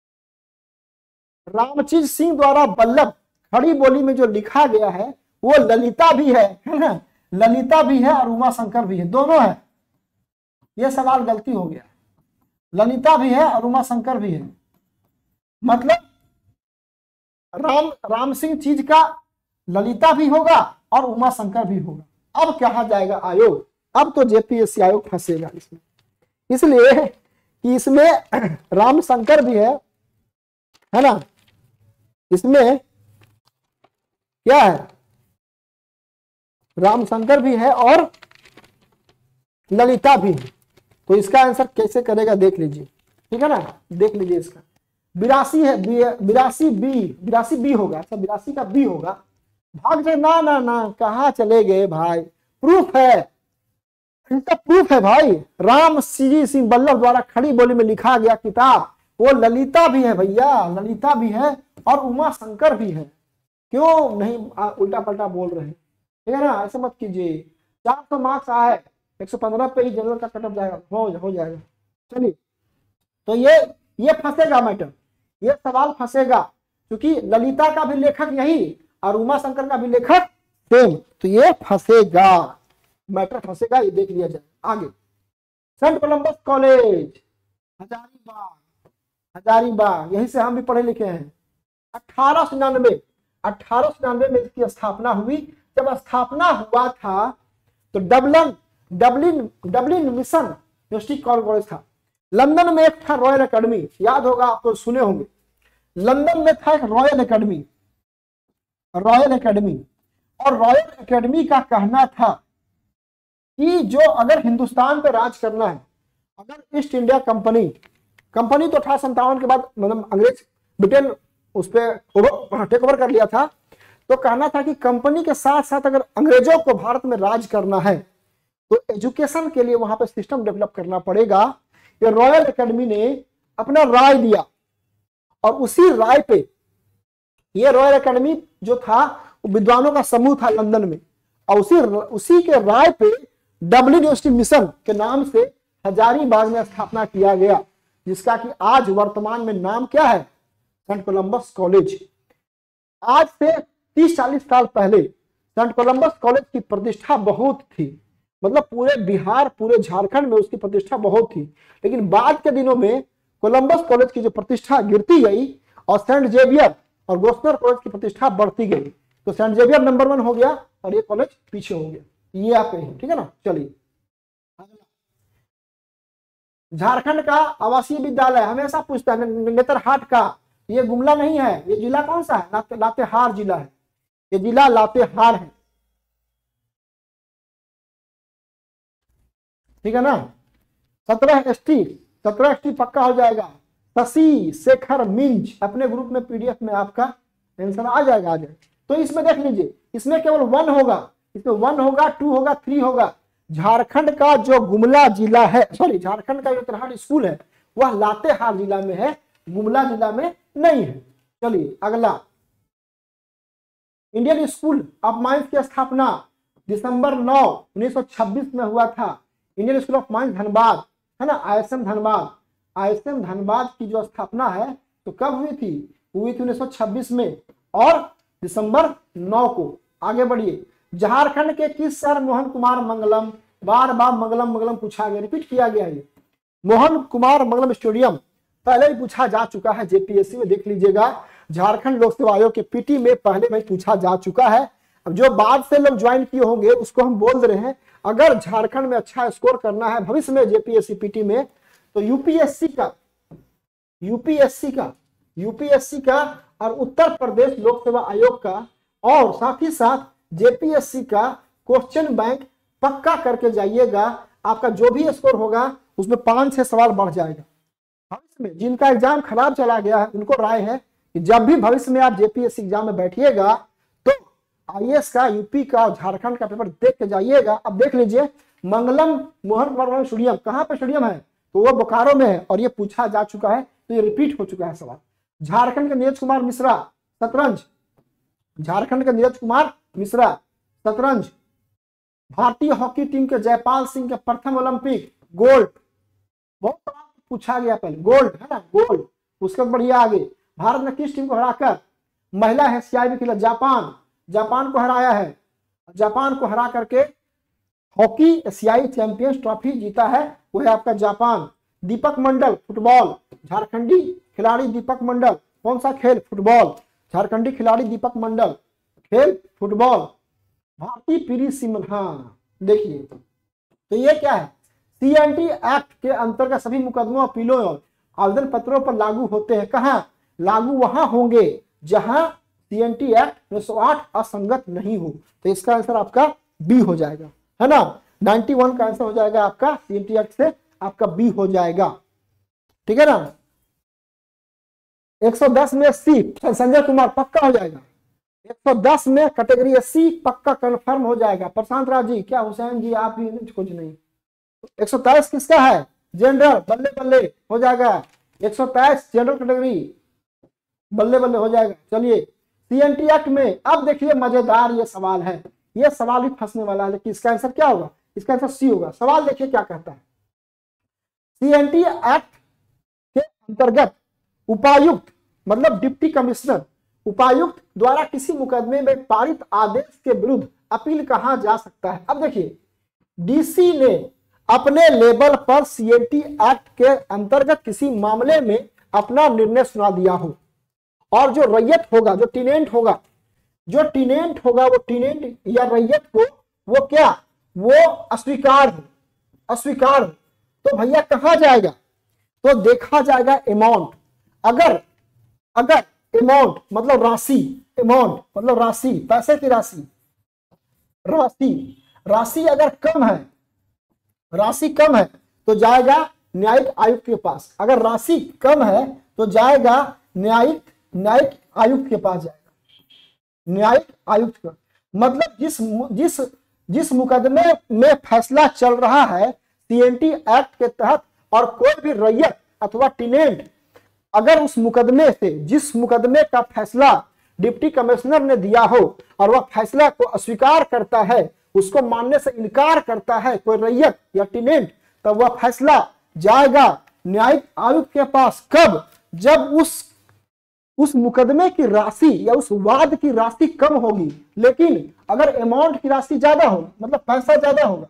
रामचीज सिंह द्वारा बल्लभ खड़ी बोली में जो लिखा गया है वो ललिता भी है, है ना, ललिता भी है और उमा शंकर भी है, दोनों है, ये सवाल गलती हो गया, ललिता भी है और उमा शंकर भी है, मतलब राम राम सिंह चीज का ललिता भी होगा और उमा शंकर भी होगा। अब कहा जाएगा आयोग, अब तो जेपीएससी आयोग फंसेगा इसमें, इसलिए कि इसमें राम शंकर भी है, है ना, इसमें क्या है, राम शंकर भी है और ललिता भी है, तो इसका आंसर कैसे करेगा देख लीजिए, ठीक है ना, देख लीजिए इसका बिरासी है, बिरासी बी, बिरासी बी होगा, अच्छा बिरासी का बी होगा, भाग जाए, ना ना ना कहाँ चले गए भाई, प्रूफ है, इसका प्रूफ है भाई, राम सी सिंह बल्लभ द्वारा खड़ी बोली में लिखा गया किताब, वो ललिता भी है भैया, ललिता भी है और उमा शंकर भी है, क्यों नहीं उल्टा पल्टा बोल रहे हैं, ठीक है ना, ऐसे मत कीजिए। चार सौ मार्क्स आए, एक सौ पंद्रह पे ही जनरल का कटअप जाएगा, हो हो जाएगा। चलिए, तो ये ये फंसेगा मैटर, ये सवाल फंसेगा, क्योंकि ललिता का भी लेखक यही और उमा शंकर का भी लेखक सेम, तो ये फंसेगा, मैटर फंसेगा, ये देख लिया जाए। आगे, saint Columbus college Hazaribagh, Hazaribagh यहीं से हम भी पढ़े लिखे हैं। अठारह सौ निन्यानवे अठारह सौ निन्यानवे में इसकी स्थापना हुई। जब स्थापना हुआ था तो Dublin Dublin Dublin mission university college था, लंदन में एक था रॉयल एकेडमी, याद होगा आपको, सुने होंगे, लंदन में था एक रॉयल एकेडमी, रॉयल एकेडमी, और रॉयल एकेडमी का कहना था कि जो अगर हिंदुस्तान पे राज करना है, अगर ईस्ट इंडिया कंपनी कंपनी तो अठारह संतावन के बाद मतलब अंग्रेज ब्रिटेन उस पर टेक ओवर कर लिया था, तो कहना था कि कंपनी के साथ साथ अगर अंग्रेजों को भारत में राज करना है तो एजुकेशन के लिए वहां पे सिस्टम डेवलप करना पड़ेगा। ये रॉयल एकेडमी ने अपना राय दिया और उसी राय पे ये रॉयल एकेडमी जो था वो विद्वानों का समूह था लंदन में, और उसी उसी के राय पे डबलिन यूनिवर्सिटी मिशन के नाम से हजारीबाग में स्थापना किया गया, जिसका कि आज वर्तमान में नाम क्या है, सेंट कोलंबस कॉलेज। आज से तीस चालीस साल पहले सेंट कोलंबस कॉलेज की प्रतिष्ठा बहुत थी, मतलब पूरे बिहार पूरे झारखंड में उसकी प्रतिष्ठा बहुत थी, लेकिन बाद के दिनों में कोलंबस कॉलेज की जो प्रतिष्ठा गिरती गई और सेंट जेवियर और गोस्नर कॉलेज की प्रतिष्ठा बढ़ती गई, तो सेंट जेवियर नंबर वन हो गया और ये कॉलेज पीछे हो गया, ये आप कहें, ठीक है ना। चलिए, झारखंड का आवासीय विद्यालय हमेशा पूछता है, नेतरहाट का, ये गुमला नहीं है, ये जिला कौन सा है, लाते, लातेहार जिला है, ये जिला लातेहार है, ठीक है ना। सत्रह एस टी सत्रह एस टी पक्का हो जाएगा। शशि शेखर मिंज अपने ग्रुप में पीडीएफ में आपका आंसर आ जाएगा, आ जाएगा। तो इसमें देख लीजिए, इसमें केवल वन होगा, इसमें वन होगा, टू होगा, थ्री होगा। झारखंड का जो गुमला जिला है, सॉरी झारखंड का जो नेतरहाट स्कूल है वह लातेहार जिला में है, गुमला जिला में नहीं है। चलिए अगला, इंडियन स्कूल ऑफ माइंस की स्थापना दिसंबर नौ उन्नीस सौ छब्बीस में हुआ था। Indian school of mines Dhanbad, है ना, आईएसएम धनबाद, आईएसएम धनबाद की जो स्थापना है तो कब हुई थी, हुई थी उन्नीस सौ छब्बीस में और दिसंबर नौ को। आगे बढ़िए, झारखंड के किस शहर मोहन कुमार मंगलम, बार बार मंगलम मंगलम पूछा गया, रिपीट किया गया है, मोहन कुमार मंगलम स्टेडियम पहले भी पूछा जा चुका है, जेपीएससी में देख लीजिएगा। झारखंड लोक सेवा आयोग के पीटी में पहले में पूछा जा चुका है। अब जो बाद से लोग ज्वाइन किए होंगे उसको हम बोल रहे हैं, अगर झारखंड में अच्छा स्कोर करना है भविष्य में जेपीएससी पीटी में, तो यूपीएससी का यूपीएससी का यूपीएससी का और उत्तर प्रदेश लोक सेवा आयोग का और साथ ही साथ जेपीएससी का क्वेश्चन बैंक पक्का करके जाइएगा। आपका जो भी स्कोर होगा उसमें पांच छह सवाल बढ़ जाएगा। भविष्य में जिनका एग्जाम खराब चला गया है उनको राय है कि जब भी भविष्य में आप जेपीएससी एग्जाम में बैठिएगा तो आईएएस का, यूपी का और झारखंड का पेपर देख के जाइएगा। अब देख लीजिए, मंगलम मोहन कुमार स्टेडियम कहाँ पे स्टेडियम है, तो वो बोकारो में है और ये पूछा जा चुका है, तो ये रिपीट हो चुका है सवाल। झारखंड के नीरज कुमार मिश्रा शतरंज, झारखंड के नीरज कुमार मिश्रा शतरंज। भारतीय हॉकी टीम के जयपाल सिंह के प्रथम ओलंपिक गोल्ड, बहुत पूछा गया पहले, गोल्ड है ना, गोल्ड। उसके बढ़िया आगे, भारत ने किस टीम को हराकर महिला एशियाई में खिला, जापान, जापान को हराया है। जापान को हरा करके हॉकी एशियाई चैंपियंस ट्रॉफी जीता है, वो है आपका जापान। दीपक मंडल फुटबॉल, झारखंडी खिलाड़ी दीपक मंडल, कौन सा खेल, फुटबॉल। झारखंडी खिलाड़ी दीपक मंडल, खेल फुटबॉल। भारतीय पीरी सिमन, हाँ देखिए, तो ये क्या है, सीएनटी एक्ट के अंतर्गत सभी मुकदमों, अपीलों और आवेदन पत्रों पर लागू होते हैं। कहां लागू, वहां होंगे जहां सीएनटी एक्ट उन्नीस सौ आठ असंगत नहीं हो। तो इसका आंसर आपका बी हो जाएगा, है ना। इक्यानवे का आंसर हो जाएगा आपका, सीएनटी एक्ट से आपका बी हो जाएगा, ठीक है ना। एक सौ दस में सी संजय कुमार पक्का हो जाएगा। एक सौ दस में कैटेगरी सी पक्का कंफर्म हो जाएगा। प्रशांत राज जी, क्या हुसैन जी आप भी कुछ नहीं। एक सौ तेईस किसका है, जनरल, बल्ले बल्ले हो जाएगा। एक सौ तेईस जनरल कैटेगरी, बल्ले बल्ले हो जाएगा। चलिए, सीएनटी एक्ट में अब देखिए मजेदार ये सवाल है, ये सवाल भी फंसने वाला है, लेकिन इसका आंसर क्या होगा, इसका आंसर सी होगा। सवाल देखिए क्या कहता है, सीएनटी एक्ट के अंतर्गत उपायुक्त मतलब डिप्टी कमिश्नर, उपायुक्त द्वारा किसी मुकदमे में पारित आदेश के विरुद्ध अपील कहा जा सकता है। अब देखिए, डीसी ने अपने लेवल पर सीएनटी एक्ट के अंतर्गत किसी मामले में अपना निर्णय सुना दिया हो, और जो रैयत होगा, जो टीनेंट होगा, जो टीनेंट होगा वो टीनेंट या रैयत को वो क्या, वो अस्वीकार हो, अस्वीकार हो, तो भैया कहा जाएगा, तो देखा जाएगा अमाउंट। अगर अगर अमाउंट मतलब राशि, अमाउंट मतलब राशि, पैसे की राशि, राशि राशि अगर कम है, राशि कम है तो जाएगा न्यायिक आयुक्त के पास। अगर राशि कम है तो जाएगा न्यायिक न्यायिक आयुक्त के पास जाएगा, न्यायिक आयुक्त का मतलब जिस जिस जिस मुकदमे में फैसला चल रहा है सीएनटी एक्ट के तहत, और कोई भी रैयत अथवा टीनेंट अगर उस मुकदमे से, जिस मुकदमे का फैसला डिप्टी कमिश्नर ने दिया हो और वह फैसला को अस्वीकार करता है, उसको मानने से इनकार करता है कोई रैयत या टीनेंट, तब वह फैसला जाएगा न्यायिक आयुक्त के पास। कब, जब उस उस मुकदमे की राशि या उस वाद की राशि कम होगी, लेकिन अगर अमाउंट की राशि ज्यादा होगी, मतलब पैसा ज्यादा होगा,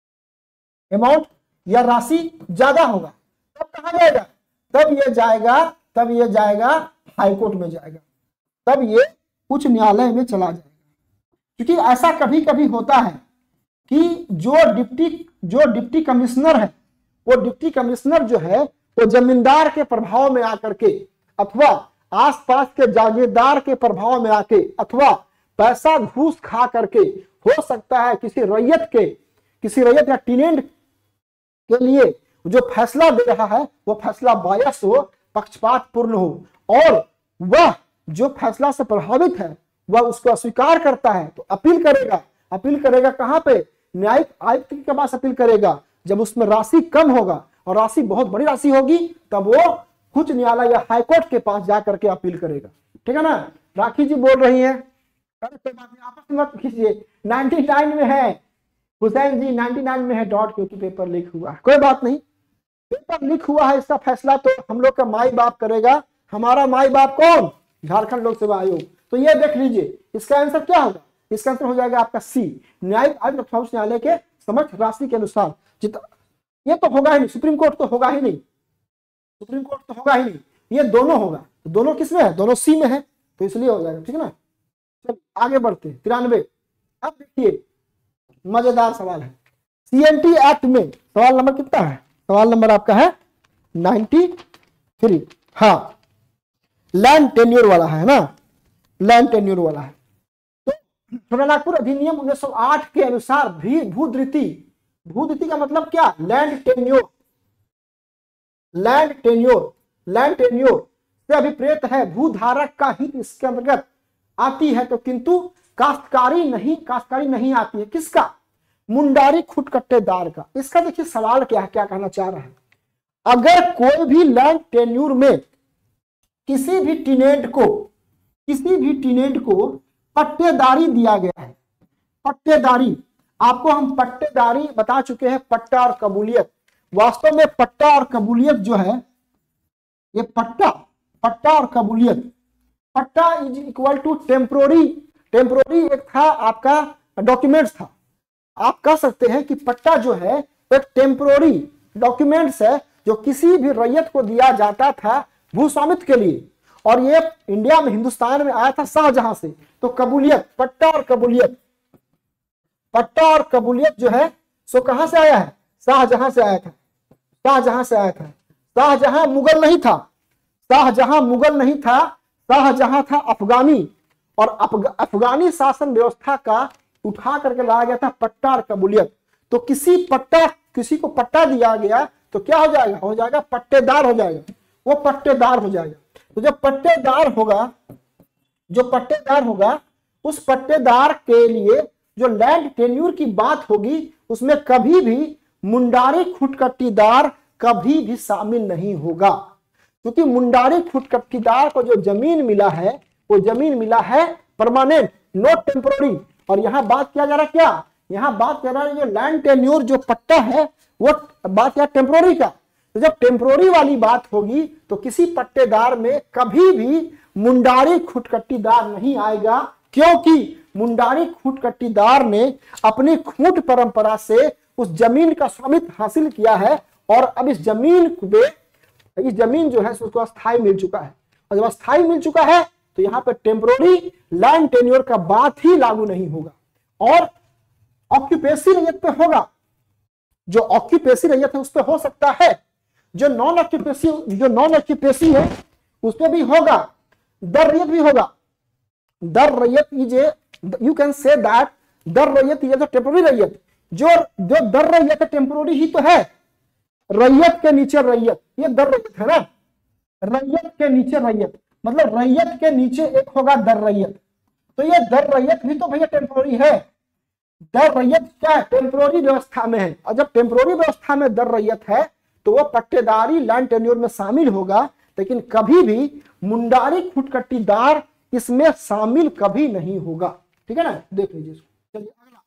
अमाउंट या राशि ज्यादा होगा, तब कहां जाएगा, तब ये जाएगा तब ये जाएगा हाईकोर्ट में जाएगा, तब ये उच्च न्यायालय में चला जाएगा। क्योंकि ऐसा कभी कभी होता है कि जो डिप्टी जो डिप्टी कमिश्नर है, वो डिप्टी कमिश्नर जो है वो जमींदार के प्रभाव में आकर के, अथवा आसपास के जागीरदार के प्रभाव में आके, अथवा पैसा घूस खा करके, हो सकता है किसी रैयत के किसी रैयत या टीनेंट के लिए जो फैसला दे रहा है वो फैसला बायस हो, पक्षपात पूर्ण हो, और वह जो फैसला से प्रभावित है वह उसको अस्वीकार करता है, तो अपील करेगा। अपील करेगा कहां पे, न्यायिक आयुक्त के पास अपील करेगा। जब उसमें राशि कम होगा और राशि बहुत बड़ी राशि होगी, तब वो उच्च न्यायालय या हाईकोर्ट के पास जाकर के अपील करेगा। ठीक है ना। राखी जी बोल रही है, कोई बात नहीं, आपस में मत खींचिए, निन्यानवे में है हुसैन जी, निन्यानवे में है डॉट, क्योंकि पेपर लीक हुआ है। कोई बात नहीं, पेपर लीक हुआ है, इसका फैसला तो हम लोग का माई बाप करेगा। हमारा माई बाप कौन, झारखंड लोक सेवा आयोग। तो ये देख लीजिए, इसका आंसर क्या होगा, इसका आंसर हो जाएगा आपका सी, न्यायिक आयुक्त उच्च न्यायालय के समक्ष राशि के अनुसार जितना ये तो होगा ही नहीं, सुप्रीम कोर्ट तो होगा ही नहीं, सुप्रीम कोर्ट तो होगा ही नहीं, ये दोनों होगा। तो दोनों किस में है? दोनों सी में है, तो इसलिए हो जाएगा। ठीक है ना, चलिए आगे बढ़ते हैं। तिरानवे, अब देखिए मजेदार सवाल है। सीएनटी एक्ट में सवाल नंबर कितना है? सवाल नंबर आपका है नाइन्टी थ्री। हाँ, लैंड टेन्योर वाला है ना, लैंड टेन्योर वाला है। तो छोटा नागपुर अधिनियम उन्नीस सौ आठ के अनुसार भी भूधृति, भूधृति का मतलब क्या? Land tenure, land tenure, land tenure से अभिप्रेत है भूधारक का हित इसके अंतर्गत आती है। तो किंतु काश्तकारी नहीं, काश्तकारी नहीं आती है। किसका? मुंडारी खुटकट्टेदार का। इसका देखिए सवाल क्या है, क्या कहना चाह रहा है। अगर कोई भी लैंड टेन्योर में किसी भी टीनेंट को, किसी भी टीनेंट को पट्टेदारी दिया गया है, पट्टेदारी, आपको हम पट्टेदारी बता चुके हैं, पट्टा और कबूलियत। वास्तव में पट्टा और कबूलियत जो है, ये पट्टा, पट्टा और कबूलियत, पट्टा is equal to temporary, temporary एक था आपका डॉक्यूमेंट्स था। आप कह सकते हैं कि पट्टा जो है एक टेम्पोररी डॉक्यूमेंट्स है जो किसी भी रैयत को दिया जाता था भूस्वामित्व के लिए, और ये इंडिया में, हिंदुस्तान में आया था शाहजहां से। तो कबूलियत, पट्टा और कबूलियत, पट्टा और कबूलियत जो है सो कहां से आया है? शाहजहां से आया था, शाहजहां से आया था। शाहजहां मुगल नहीं था, शाहजहां मुगल नहीं था, शाहजहां था अफगानी, और अफगानी शासन व्यवस्था का उठा करके लाया गया था पट्टा और कबूलियत। तो किसी पट्टा, किसी को पट्टा दिया गया तो क्या हो जाएगा? हो जाएगा पट्टेदार हो जाएगा, वो पट्टेदार हो जाएगा। तो जब पट्टेदार होगा, जो पट्टेदार होगा, उस पट्टेदार के लिए जो लैंड टेन्योर की बात होगी उसमें कभी भी मुंडारी खुटकट्टीदार कभी भी शामिल नहीं होगा, क्योंकि मुंडारी खुटकट्टीदार को जो जमीन मिला है वो जमीन मिला है परमानेंट, नॉट टेम्पोररी। और यहाँ बात किया जा रहा है क्या? यहाँ बात कर रहा है जो लैंड टेन्योर जो पट्टा है वो बात क्या? टेम्पोररी का। तो जब टेम्पोररी वाली बात होगी तो किसी पट्टेदार में कभी भी मुंडारी खुटकट्टीदार नहीं आएगा, क्योंकि मुंडारी खुटकट्टीदार ने अपनी खूंट परंपरा से उस जमीन का स्वामित्व हासिल किया है, और अब इस जमीन पे, इस जमीन जो है उसको अस्थाई मिल चुका है। और जब अस्थाई मिल चुका है तो यहाँ पे टेम्पोररी लैंड टेन्योर का बात ही लागू नहीं होगा, और ऑक्यूपेसी रैयत पे होगा। जो ऑक्यूपेसी रैयत है उस पे हो सकता है, जो नॉन ऑक्यूपेसी, जो नॉन ऑक्यूपेसी है उस पे भी होगा, दर रैयत भी होगा। दर रैयत is a, you can say that दर रैयत इज ए टेम्पोररी रैयत। जो जो दर रैयत है टेम्पोररी ही तो है, रैयत के नीचे रैयत, ये दर रैयत है ना, रैयत के नीचे रैयत, मतलब रैयत के नीचे एक होगा दर रैयत। तो ये दर रैयत भी तो भैया टेम्पोररी है। दर रैयत क्या है? टेम्पोररी व्यवस्था में है, और जब टेम्पोररी व्यवस्था में दर रैयत है तो वो पट्टेदारी लैंड टेन्योर में शामिल होगा, लेकिन कभी भी मुंडारी खुटकट्टीदार इसमें शामिल कभी नहीं होगा। ठीक है ना, देख लीजिए इसको। चलिए अगला,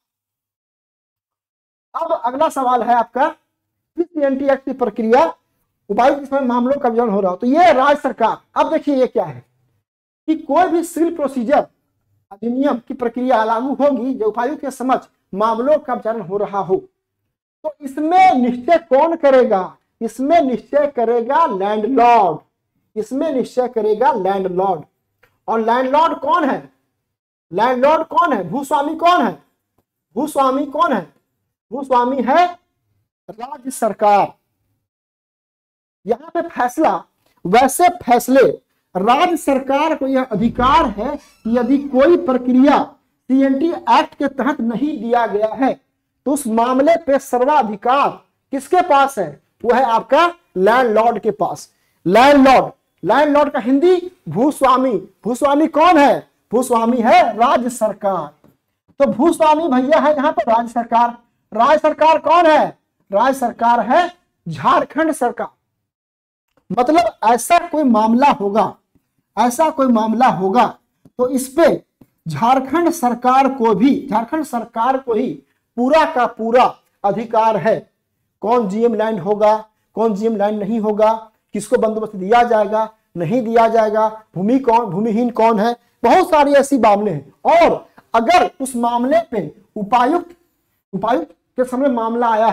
अब अगला सवाल है आपका सीएनटी एक्ट की प्रक्रिया, उपायुक्त इसमें मामलों का विवरण हो रहा हो। तो ये राज्य सरकार, अब देखिए ये क्या है कि कोई भी सिविल प्रोसीजर अधिनियम की प्रक्रिया लागू होगी जो उपायुक्त के समक्ष मामलों का विचारण हो रहा हो, तो इसमें निश्चय कौन करेगा? इसमें निश्चय करेगा लैंडलॉर्ड, इसमें निश्चय करेगा लैंडलॉर्ड। और लैंडलॉर्ड कौन है? लैंडलॉर्ड कौन है? भूस्वामी कौन है? भूस्वामी कौन है? भूस्वामी है राज्य सरकार। यहां पे फैसला, वैसे फैसले राज्य सरकार को यह अधिकार है कि यदि कोई प्रक्रिया सीएनटी एक्ट के तहत नहीं दिया गया है तो उस मामले पे सर्वाधिकार किसके पास है? वो है आपका लैंडलॉर्ड के पास। लैंडलॉर्ड, लैंडलॉर्ड का हिंदी भूस्वामी। भूस्वामी कौन है? भूस्वामी है राज्य सरकार। तो भूस्वामी भैया है यहाँ पर राज्य सरकार। राज्य सरकार कौन है? राज्य सरकार है झारखंड सरकार। मतलब ऐसा कोई मामला होगा, ऐसा कोई मामला होगा तो इस पे झारखंड सरकार को भी, झारखंड सरकार को ही पूरा का पूरा अधिकार है। कौन जीएम लैंड होगा, कौन जीएम लैंड नहीं होगा, किसको बंदोबस्त दिया जाएगा, नहीं दिया जाएगा, भूमि कौन, भूमिहीन कौन है, बहुत सारी ऐसी मामले हैं। और अगर उस मामले पे उपायुक्त, उपायुक्त के सामने मामला आया है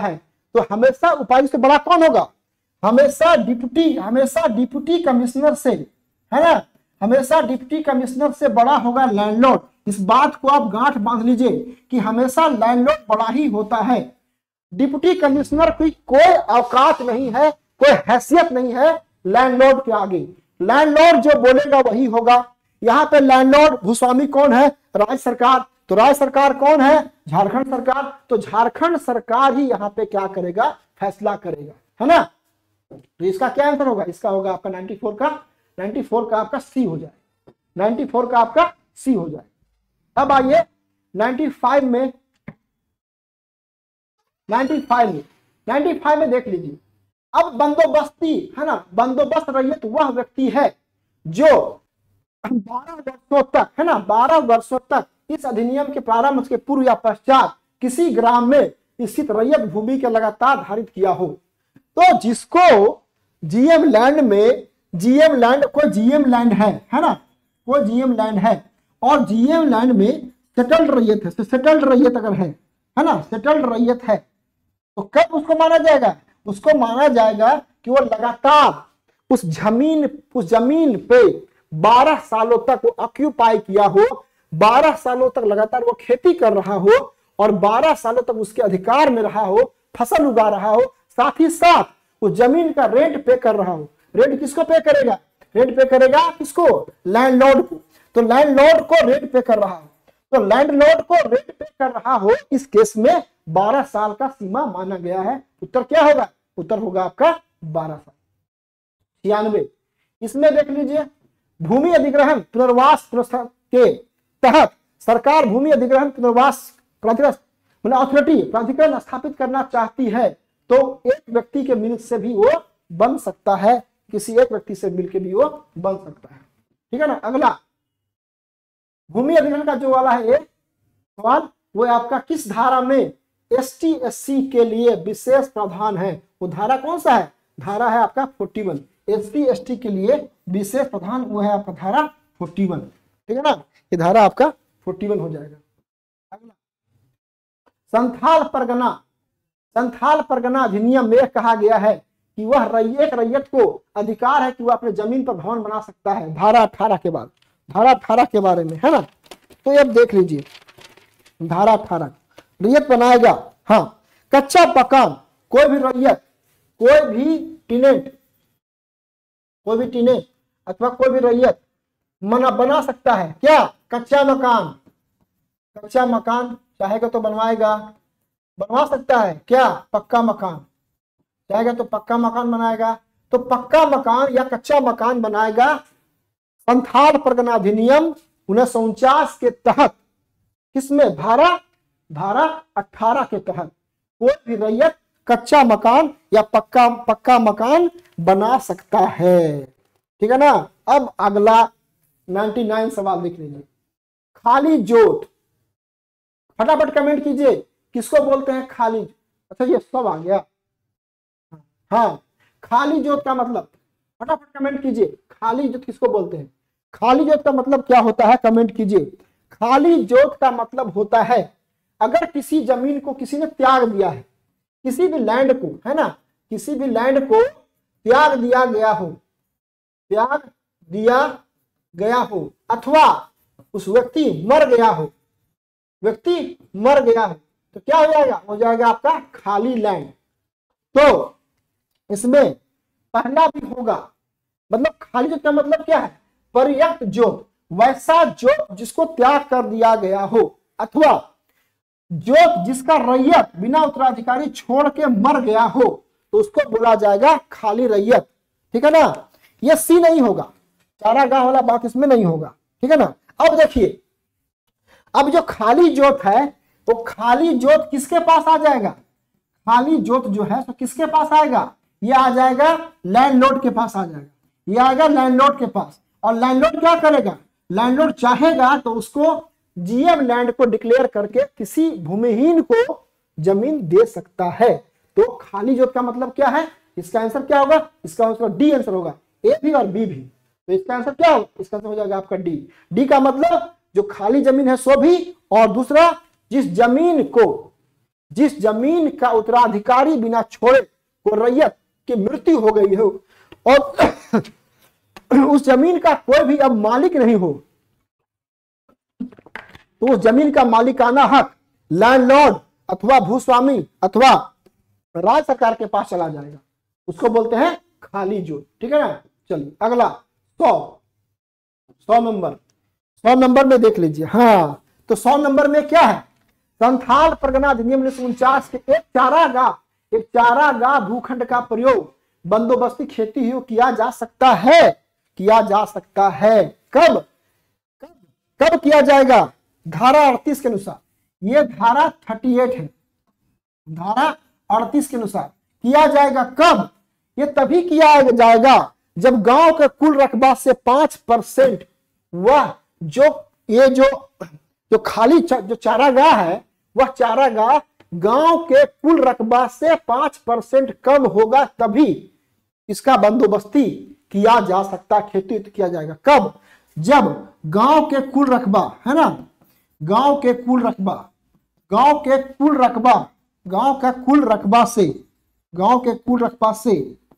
तो हमेशा उपायुक्त से बड़ा कौन होगा? हमेशा डिप्टी हमेशा डिप्टी कमिश्नर से, है ना, हमेशा डिप्टी कमिश्नर से बड़ा होगा लैंडलॉर्ड। इस बात को आप गांठ बांध लीजिए कि हमेशा लैंडलॉर्ड बड़ा ही होता है। डिप्टी कमिश्नर की कोई औकात नहीं है, कोई हैसियत नहीं है लैंडलॉर्ड के आगे। लैंडलॉर्ड जो बोलेगा वही होगा। यहाँ पे लैंडलॉर्ड भूस्वामी कौन है? राज्य सरकार। तो राज्य सरकार कौन है? झारखंड सरकार। तो झारखंड सरकार ही यहाँ पे क्या करेगा? फैसला करेगा, है ना। तो इसका क्या आंसर होगा? इसका होगा आपका चौरानवे का चौरानवे का आपका सी हो जाए, चौरानवे का आपका सी हो जाए। अब आइए पचानवे में, पचानवे में पचानवे में देख लीजिए। अब बंदोबस्ती, है ना, बंदोबस्त रैयत वह व्यक्ति है जो बारह वर्षों तक, है ना, बारह वर्षों तक इस अधिनियम के प्रारंभ के पूर्व या पश्चात किसी ग्राम में स्थित रैयत भूमि के लगातार धारित किया हो। तो जिसको जीएम लैंड में, जीएम लैंड, कोई जीएम लैंड है, है ना, कोई जीएम लैंड है और जीएम लैंड में सेटल्ड रैयत है, सेटल्ड रैयत अगर है, है ना, सेटल्ड रैयत है, तो कब उसको माना जाएगा? उसको माना जाएगा कि वो लगातार उस जमीन उस जमीन पे बारह सालों तक वो ऑक्यूपाई किया हो, बारह सालों तक लगातार वो खेती कर रहा हो और बारह सालों तक उसके अधिकार में रहा हो, फसल उगा रहा हो, साथ ही साथ उस जमीन का रेंट पे कर रहा हो। रेंट किसको पे करेगा? रेंट पे करेगा किसको? लैंडलॉर्ड को। तो लैंडलॉर्ड को रेंट पे कर रहा हो, तो लैंडलॉर्ड को रेंट पे कर रहा हो, इस केस में बारह साल का सीमा माना गया है। उत्तर क्या होगा? उत्तर होगा आपका बारह साल। छियानवे, इसमें देख लीजिए, भूमि अधिग्रहण पुनर्वास व्यवस्था के तहत सरकार भूमि अधिग्रहण पुनर्वास प्राधिकरण, मतलब अथॉरिटी, प्राधिकरण स्थापित करना चाहती है, तो एक व्यक्ति के मिल से भी वो बन सकता है, किसी एक व्यक्ति से मिलकर भी वो बन सकता है, ठीक है ना। अगला भूमि अधिग्रहण का जो वाला है ये सवाल, वो आपका किस धारा में एस टी एस सी के लिए विशेष प्रावधान है? वो धारा कौन सा है? धारा है आपका इकतालीस। एस टी एस टी के लिए विशेष प्रावधान वो है आपका धारा इकतालीस, ठीक है ना। ये धारा आपका इकतालीस हो जाएगा। अगला संथाल परगना, संथाल परगना अधिनियम में कहा गया है कि वह रैयत रैयत को अधिकार है कि वह अपने जमीन पर भवन बना सकता है। धारा अठारह के बाद, धारा अठारह के बारे में, है ना। तो अब देख लीजिए, धारा अठारह, रैयत बनाएगा, हाँ, कच्चा मकान, कोई भी रैयत, कोई भी टिनेंट, कोई भी टिनेंट अथवा कोई भी रैयत मना बना सकता है क्या? कच्चा मकान, कच्चा मकान चाहेगा तो बनवाएगा, बनवा सकता है क्या? पक्का मकान चाहेगा तो पक्का मकान बनाएगा। तो पक्का मकान या कच्चा मकान बनाएगा संथाल परगना अधिनियम उन्नीस सौ उनचास के तहत। किसमें? धारा धारा अठारह के तहत कोई भी रैयत कच्चा मकान या पक्का पक्का मकान बना सकता है, ठीक है ना। अब अगला निन्यानवे सवाल देख लीजिए, खाली जोत, फटाफट कमेंट कीजिए किसको बोलते हैं खाली। अच्छा ये सब आ गया, हाँ, खाली जोत का मतलब, फटाफट कमेंट कीजिए, खाली जोत किसको बोलते हैं? खाली जोत का मतलब क्या होता है? कमेंट कीजिए। खाली जोत का मतलब होता है अगर किसी जमीन को किसी ने त्याग दिया है, किसी भी लैंड को, है ना, किसी भी लैंड को त्याग दिया गया हो, त्याग दिया गया हो, अथवा उस व्यक्ति मर गया हो, व्यक्ति मर गया हो, तो क्या हो जाएगा? हो जाएगा आपका खाली लैंड। तो इसमें पहला भी होगा, मतलब खाली जोत का मतलब क्या है? पर्याप्त जोत, वैसा जोत जिसको त्याग कर दिया गया हो, अथवा जोत जिसका रैयत बिना उत्तराधिकारी छोड़ के मर गया हो, तो उसको बोला जाएगा खाली रैयत, ठीक है ना। ये सी नहीं होगा, चारागाह वाला बात इसमें नहीं होगा, ठीक है ना। अब देखिए, अब जो खाली जोत है वो खाली जोत किसके पास आ जाएगा? खाली जोत जो है तो किसके पास आएगा? ये आ जाएगा लैंडलॉर्ड के पास आ जाएगा, ये आएगा लैंडलॉर्ड के पास। और लैंडलॉर्ड क्या करेगा? लैंडलॉर्ड चाहेगा तो उसको जीएम लैंड को डिक्लेयर करके किसी भूमिहीन को जमीन दे सकता है। तो खाली जोत का मतलब क्या है? इसका आंसर क्या होगा? इसका आंसर डी आंसर होगा, ए भी और बी भी। तो इसका आंसर क्या होगा? इसका आंसर हो जाएगा आपका डी। डी का मतलब जो खाली जमीन है सो भी, और दूसरा जिस जमीन को जिस जमीन का उत्तराधिकारी बिना छोड़े को रैयत की मृत्यु हो गई हो और उस जमीन का कोई भी अब मालिक नहीं हो, तो उस जमीन का मालिकाना हक लैंडलॉर्ड अथवा भूस्वामी अथवा राज्य सरकार के पास चला जाएगा, उसको बोलते हैं खाली जोत। ठीक है ना। चलिए अगला सौ सौ नंबर सौ नंबर में देख लीजिए। हाँ, तो सौ नंबर में क्या है, संथाल परगना अधिनियम उन्नीस सौ उनचास के एक चारागाह एक चारागाह भूखंड का प्रयोग बंदोबस्ती खेती हेतु किया जा सकता है किया जा सकता है कब कब कब किया जाएगा, धारा अड़तीस के अनुसार। ये धारा अड़तीस है, धारा अड़तीस के अनुसार किया जाएगा। कब, ये तभी किया जाएगा जब गांव के कुल रकबा से पांच परसेंट वह जो ये जो जो खाली चा, जो चारागाह है वह चारागाह गांव के कुल रकबा से पांच परसेंट कम होगा, तभी इसका बंदोबस्ती किया जा सकता, खेती किया जाएगा। कब, जब गांव के कुल रकबा है ना, गांव के कुल रकबा गांव के कुल रकबा गांव का कुल रकबा से गांव के कुल रकबा से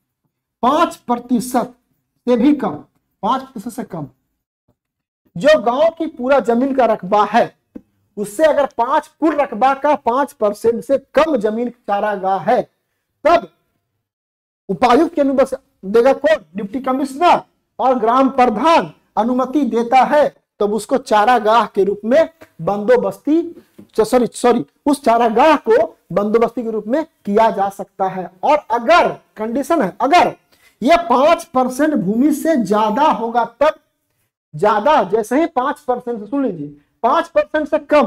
पांच प्रतिशत से भी कम पांच प्रतिशत से कम जो गांव की पूरा जमीन का रकबा है, उससे अगर पांच कुल रकबा का पांच परसेंट से कम जमीन चारागाह है, तब उपायुक्त की अनुमति देगा कौन, डिप्टी कमिश्नर, और ग्राम प्रधान अनुमति देता है, तब तो उसको चारागाह के रूप में बंदोबस्ती सॉरी सॉरी उस चारागाह को बंदोबस्ती के रूप में किया जा सकता है। और अगर कंडीशन है, अगर यह पांच परसेंट भूमि से ज्यादा होगा, तब ज्यादा जैसे ही पांच परसेंट से, सुन लीजिए, पांच परसेंट से कम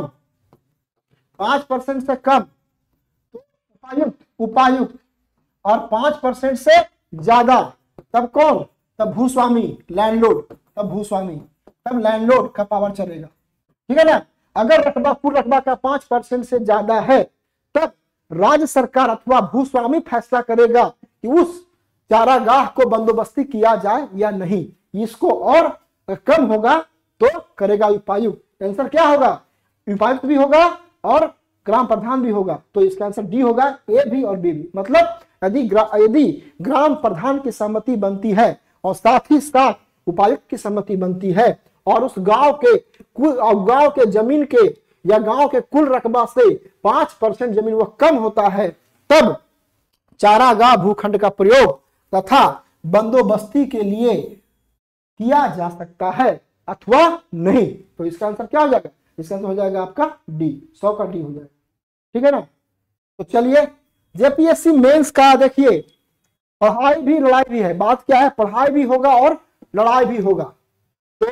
पांच परसेंट से कम तो उपायुक्त उपायुक्त और पांच परसेंट से ज्यादा तब कौन, तब भूस्वामी लैंडलॉर्ड तब भूस्वामी तब लैंडलॉर्ड का पावर चलेगा। ठीक है ना। अगर रकबा कुल रकबा का पांच परसेंट से ज्यादा है, तब राज्य सरकार अथवा भूस्वामी फैसला करेगा कि उस चारागाह को बंदोबस्ती किया जाए या नहीं। इसको और कम होगा तो करेगा उपायुक्त। आंसर क्या होगा, उपायुक्त भी होगा और ग्राम प्रधान भी होगा, तो इसका आंसर डी होगा, ए भी और बी भी। मतलब यदि ग्रा, यदि ग्राम प्रधान की सहमति बनती है और साथ ही साथ उपायुक्त की सहमति बनती है और उस गांव के कुल गांव के जमीन के या गांव के कुल रकबा से पांच परसेंट जमीन वह कम होता है, तब चारागाह भूखंड का प्रयोग तथा बंदोबस्ती के लिए किया जा सकता है अथवा नहीं। तो इसका आंसर क्या हो जाएगा, इसका आंसर हो जाएगा आपका डी, सौ का डी हो जाएगा। ठीक है ना। तो चलिए जेपीएससी मेंस का देखिए, पढ़ाई भी लड़ाई भी है। बात क्या है, पढ़ाई भी होगा और लड़ाई भी होगा। तो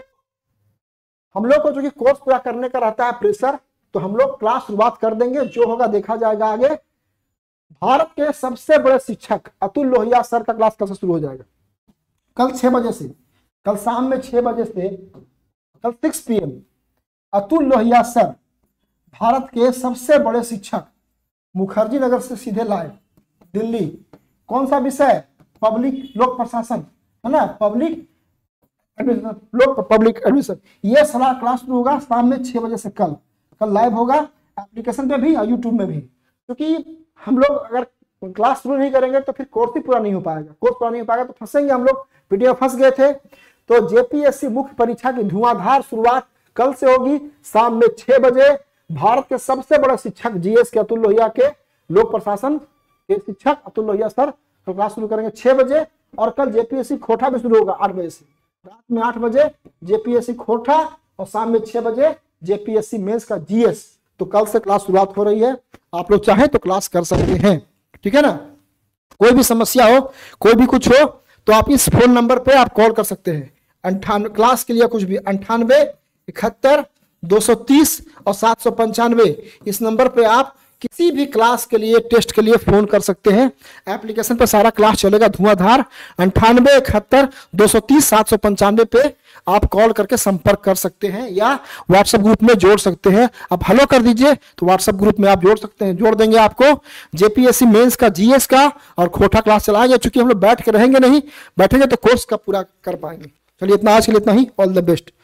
हम लोग को जो कि कोर्स पूरा करने का रहता है प्रेशर, तो हम लोग क्लास शुरुआत कर देंगे, जो होगा देखा जाएगा आगे। भारत के सबसे बड़े शिक्षक अतुल लोहिया सर का क्लास कल से शुरू हो जाएगा, कल छह बजे से, कल शाम में छह बजे से कल six P M Atul Lohia sir, Bharat के सबसे बड़े शिक्षक, मुखर्जी नगर से सीधे लाइव दिल्ली। कौन सा विषय, पब्लिक लोक प्रशासन है ना, पब्लिक एडमिशन लोक पब्लिक एडमिशन। ये सारा क्लास शुरू होगा शाम में छह बजे से, कल कल लाइव होगा एप्लीकेशन पे भी और यूट्यूब में भी। क्योंकि हम लोग अगर क्लास शुरू नहीं करेंगे तो फिर कोर्स ही पूरा नहीं हो पाएगा, कोर्स पूरा नहीं हो पाएगा तो फंसेंगे हम लोग। वीडियो फंस गए थे। तो जेपीएससी मुख्य परीक्षा की धुआंधार शुरुआत कल से होगी शाम में छह बजे। भारत के सबसे बड़े शिक्षक जीएस के अतुल लोहिया के, लोक प्रशासन के शिक्षक अतुल लोहिया सर क्लास शुरू करेंगे छह बजे। और कल जेपीएससी खोटा भी शुरू होगा आठ बजे से, रात में आठ बजे जेपीएससी खोटा और शाम में छह बजे जेपीएससी मेंस का जीएस। तो कल से क्लास शुरुआत हो रही है, आप लोग चाहें तो क्लास कर सकते हैं। ठीक है ना। कोई भी समस्या हो, कोई भी कुछ हो, तो आप इस फोन नंबर पे आप कॉल कर सकते हैं। अंठानवे क्लास के लिए कुछ भी अंठानवे इकहत्तर दो सौ तीस और सात सौ पंचानवे, इस नंबर पे आप किसी भी क्लास के लिए, टेस्ट के लिए फोन कर सकते हैं। एप्लीकेशन पे सारा क्लास चलेगा धुआंधार। अंठानवे इकहत्तर दो सौ तीस सात सौ पंचानवे पे आप कॉल करके संपर्क कर सकते हैं या व्हाट्सएप ग्रुप में जोड़ सकते हैं। आप हेलो कर दीजिए तो व्हाट्सएप ग्रुप में आप जोड़ सकते हैं, जोड़ देंगे आपको। जेपीएससी मेंस का, जीएस का और खोटा क्लास चलाएंगे। चूंकि हम लोग बैठ के रहेंगे नहीं, बैठेंगे तो कोर्स का पूरा कर पाएंगे। चलिए इतना, आज के लिए इतना ही। All the best.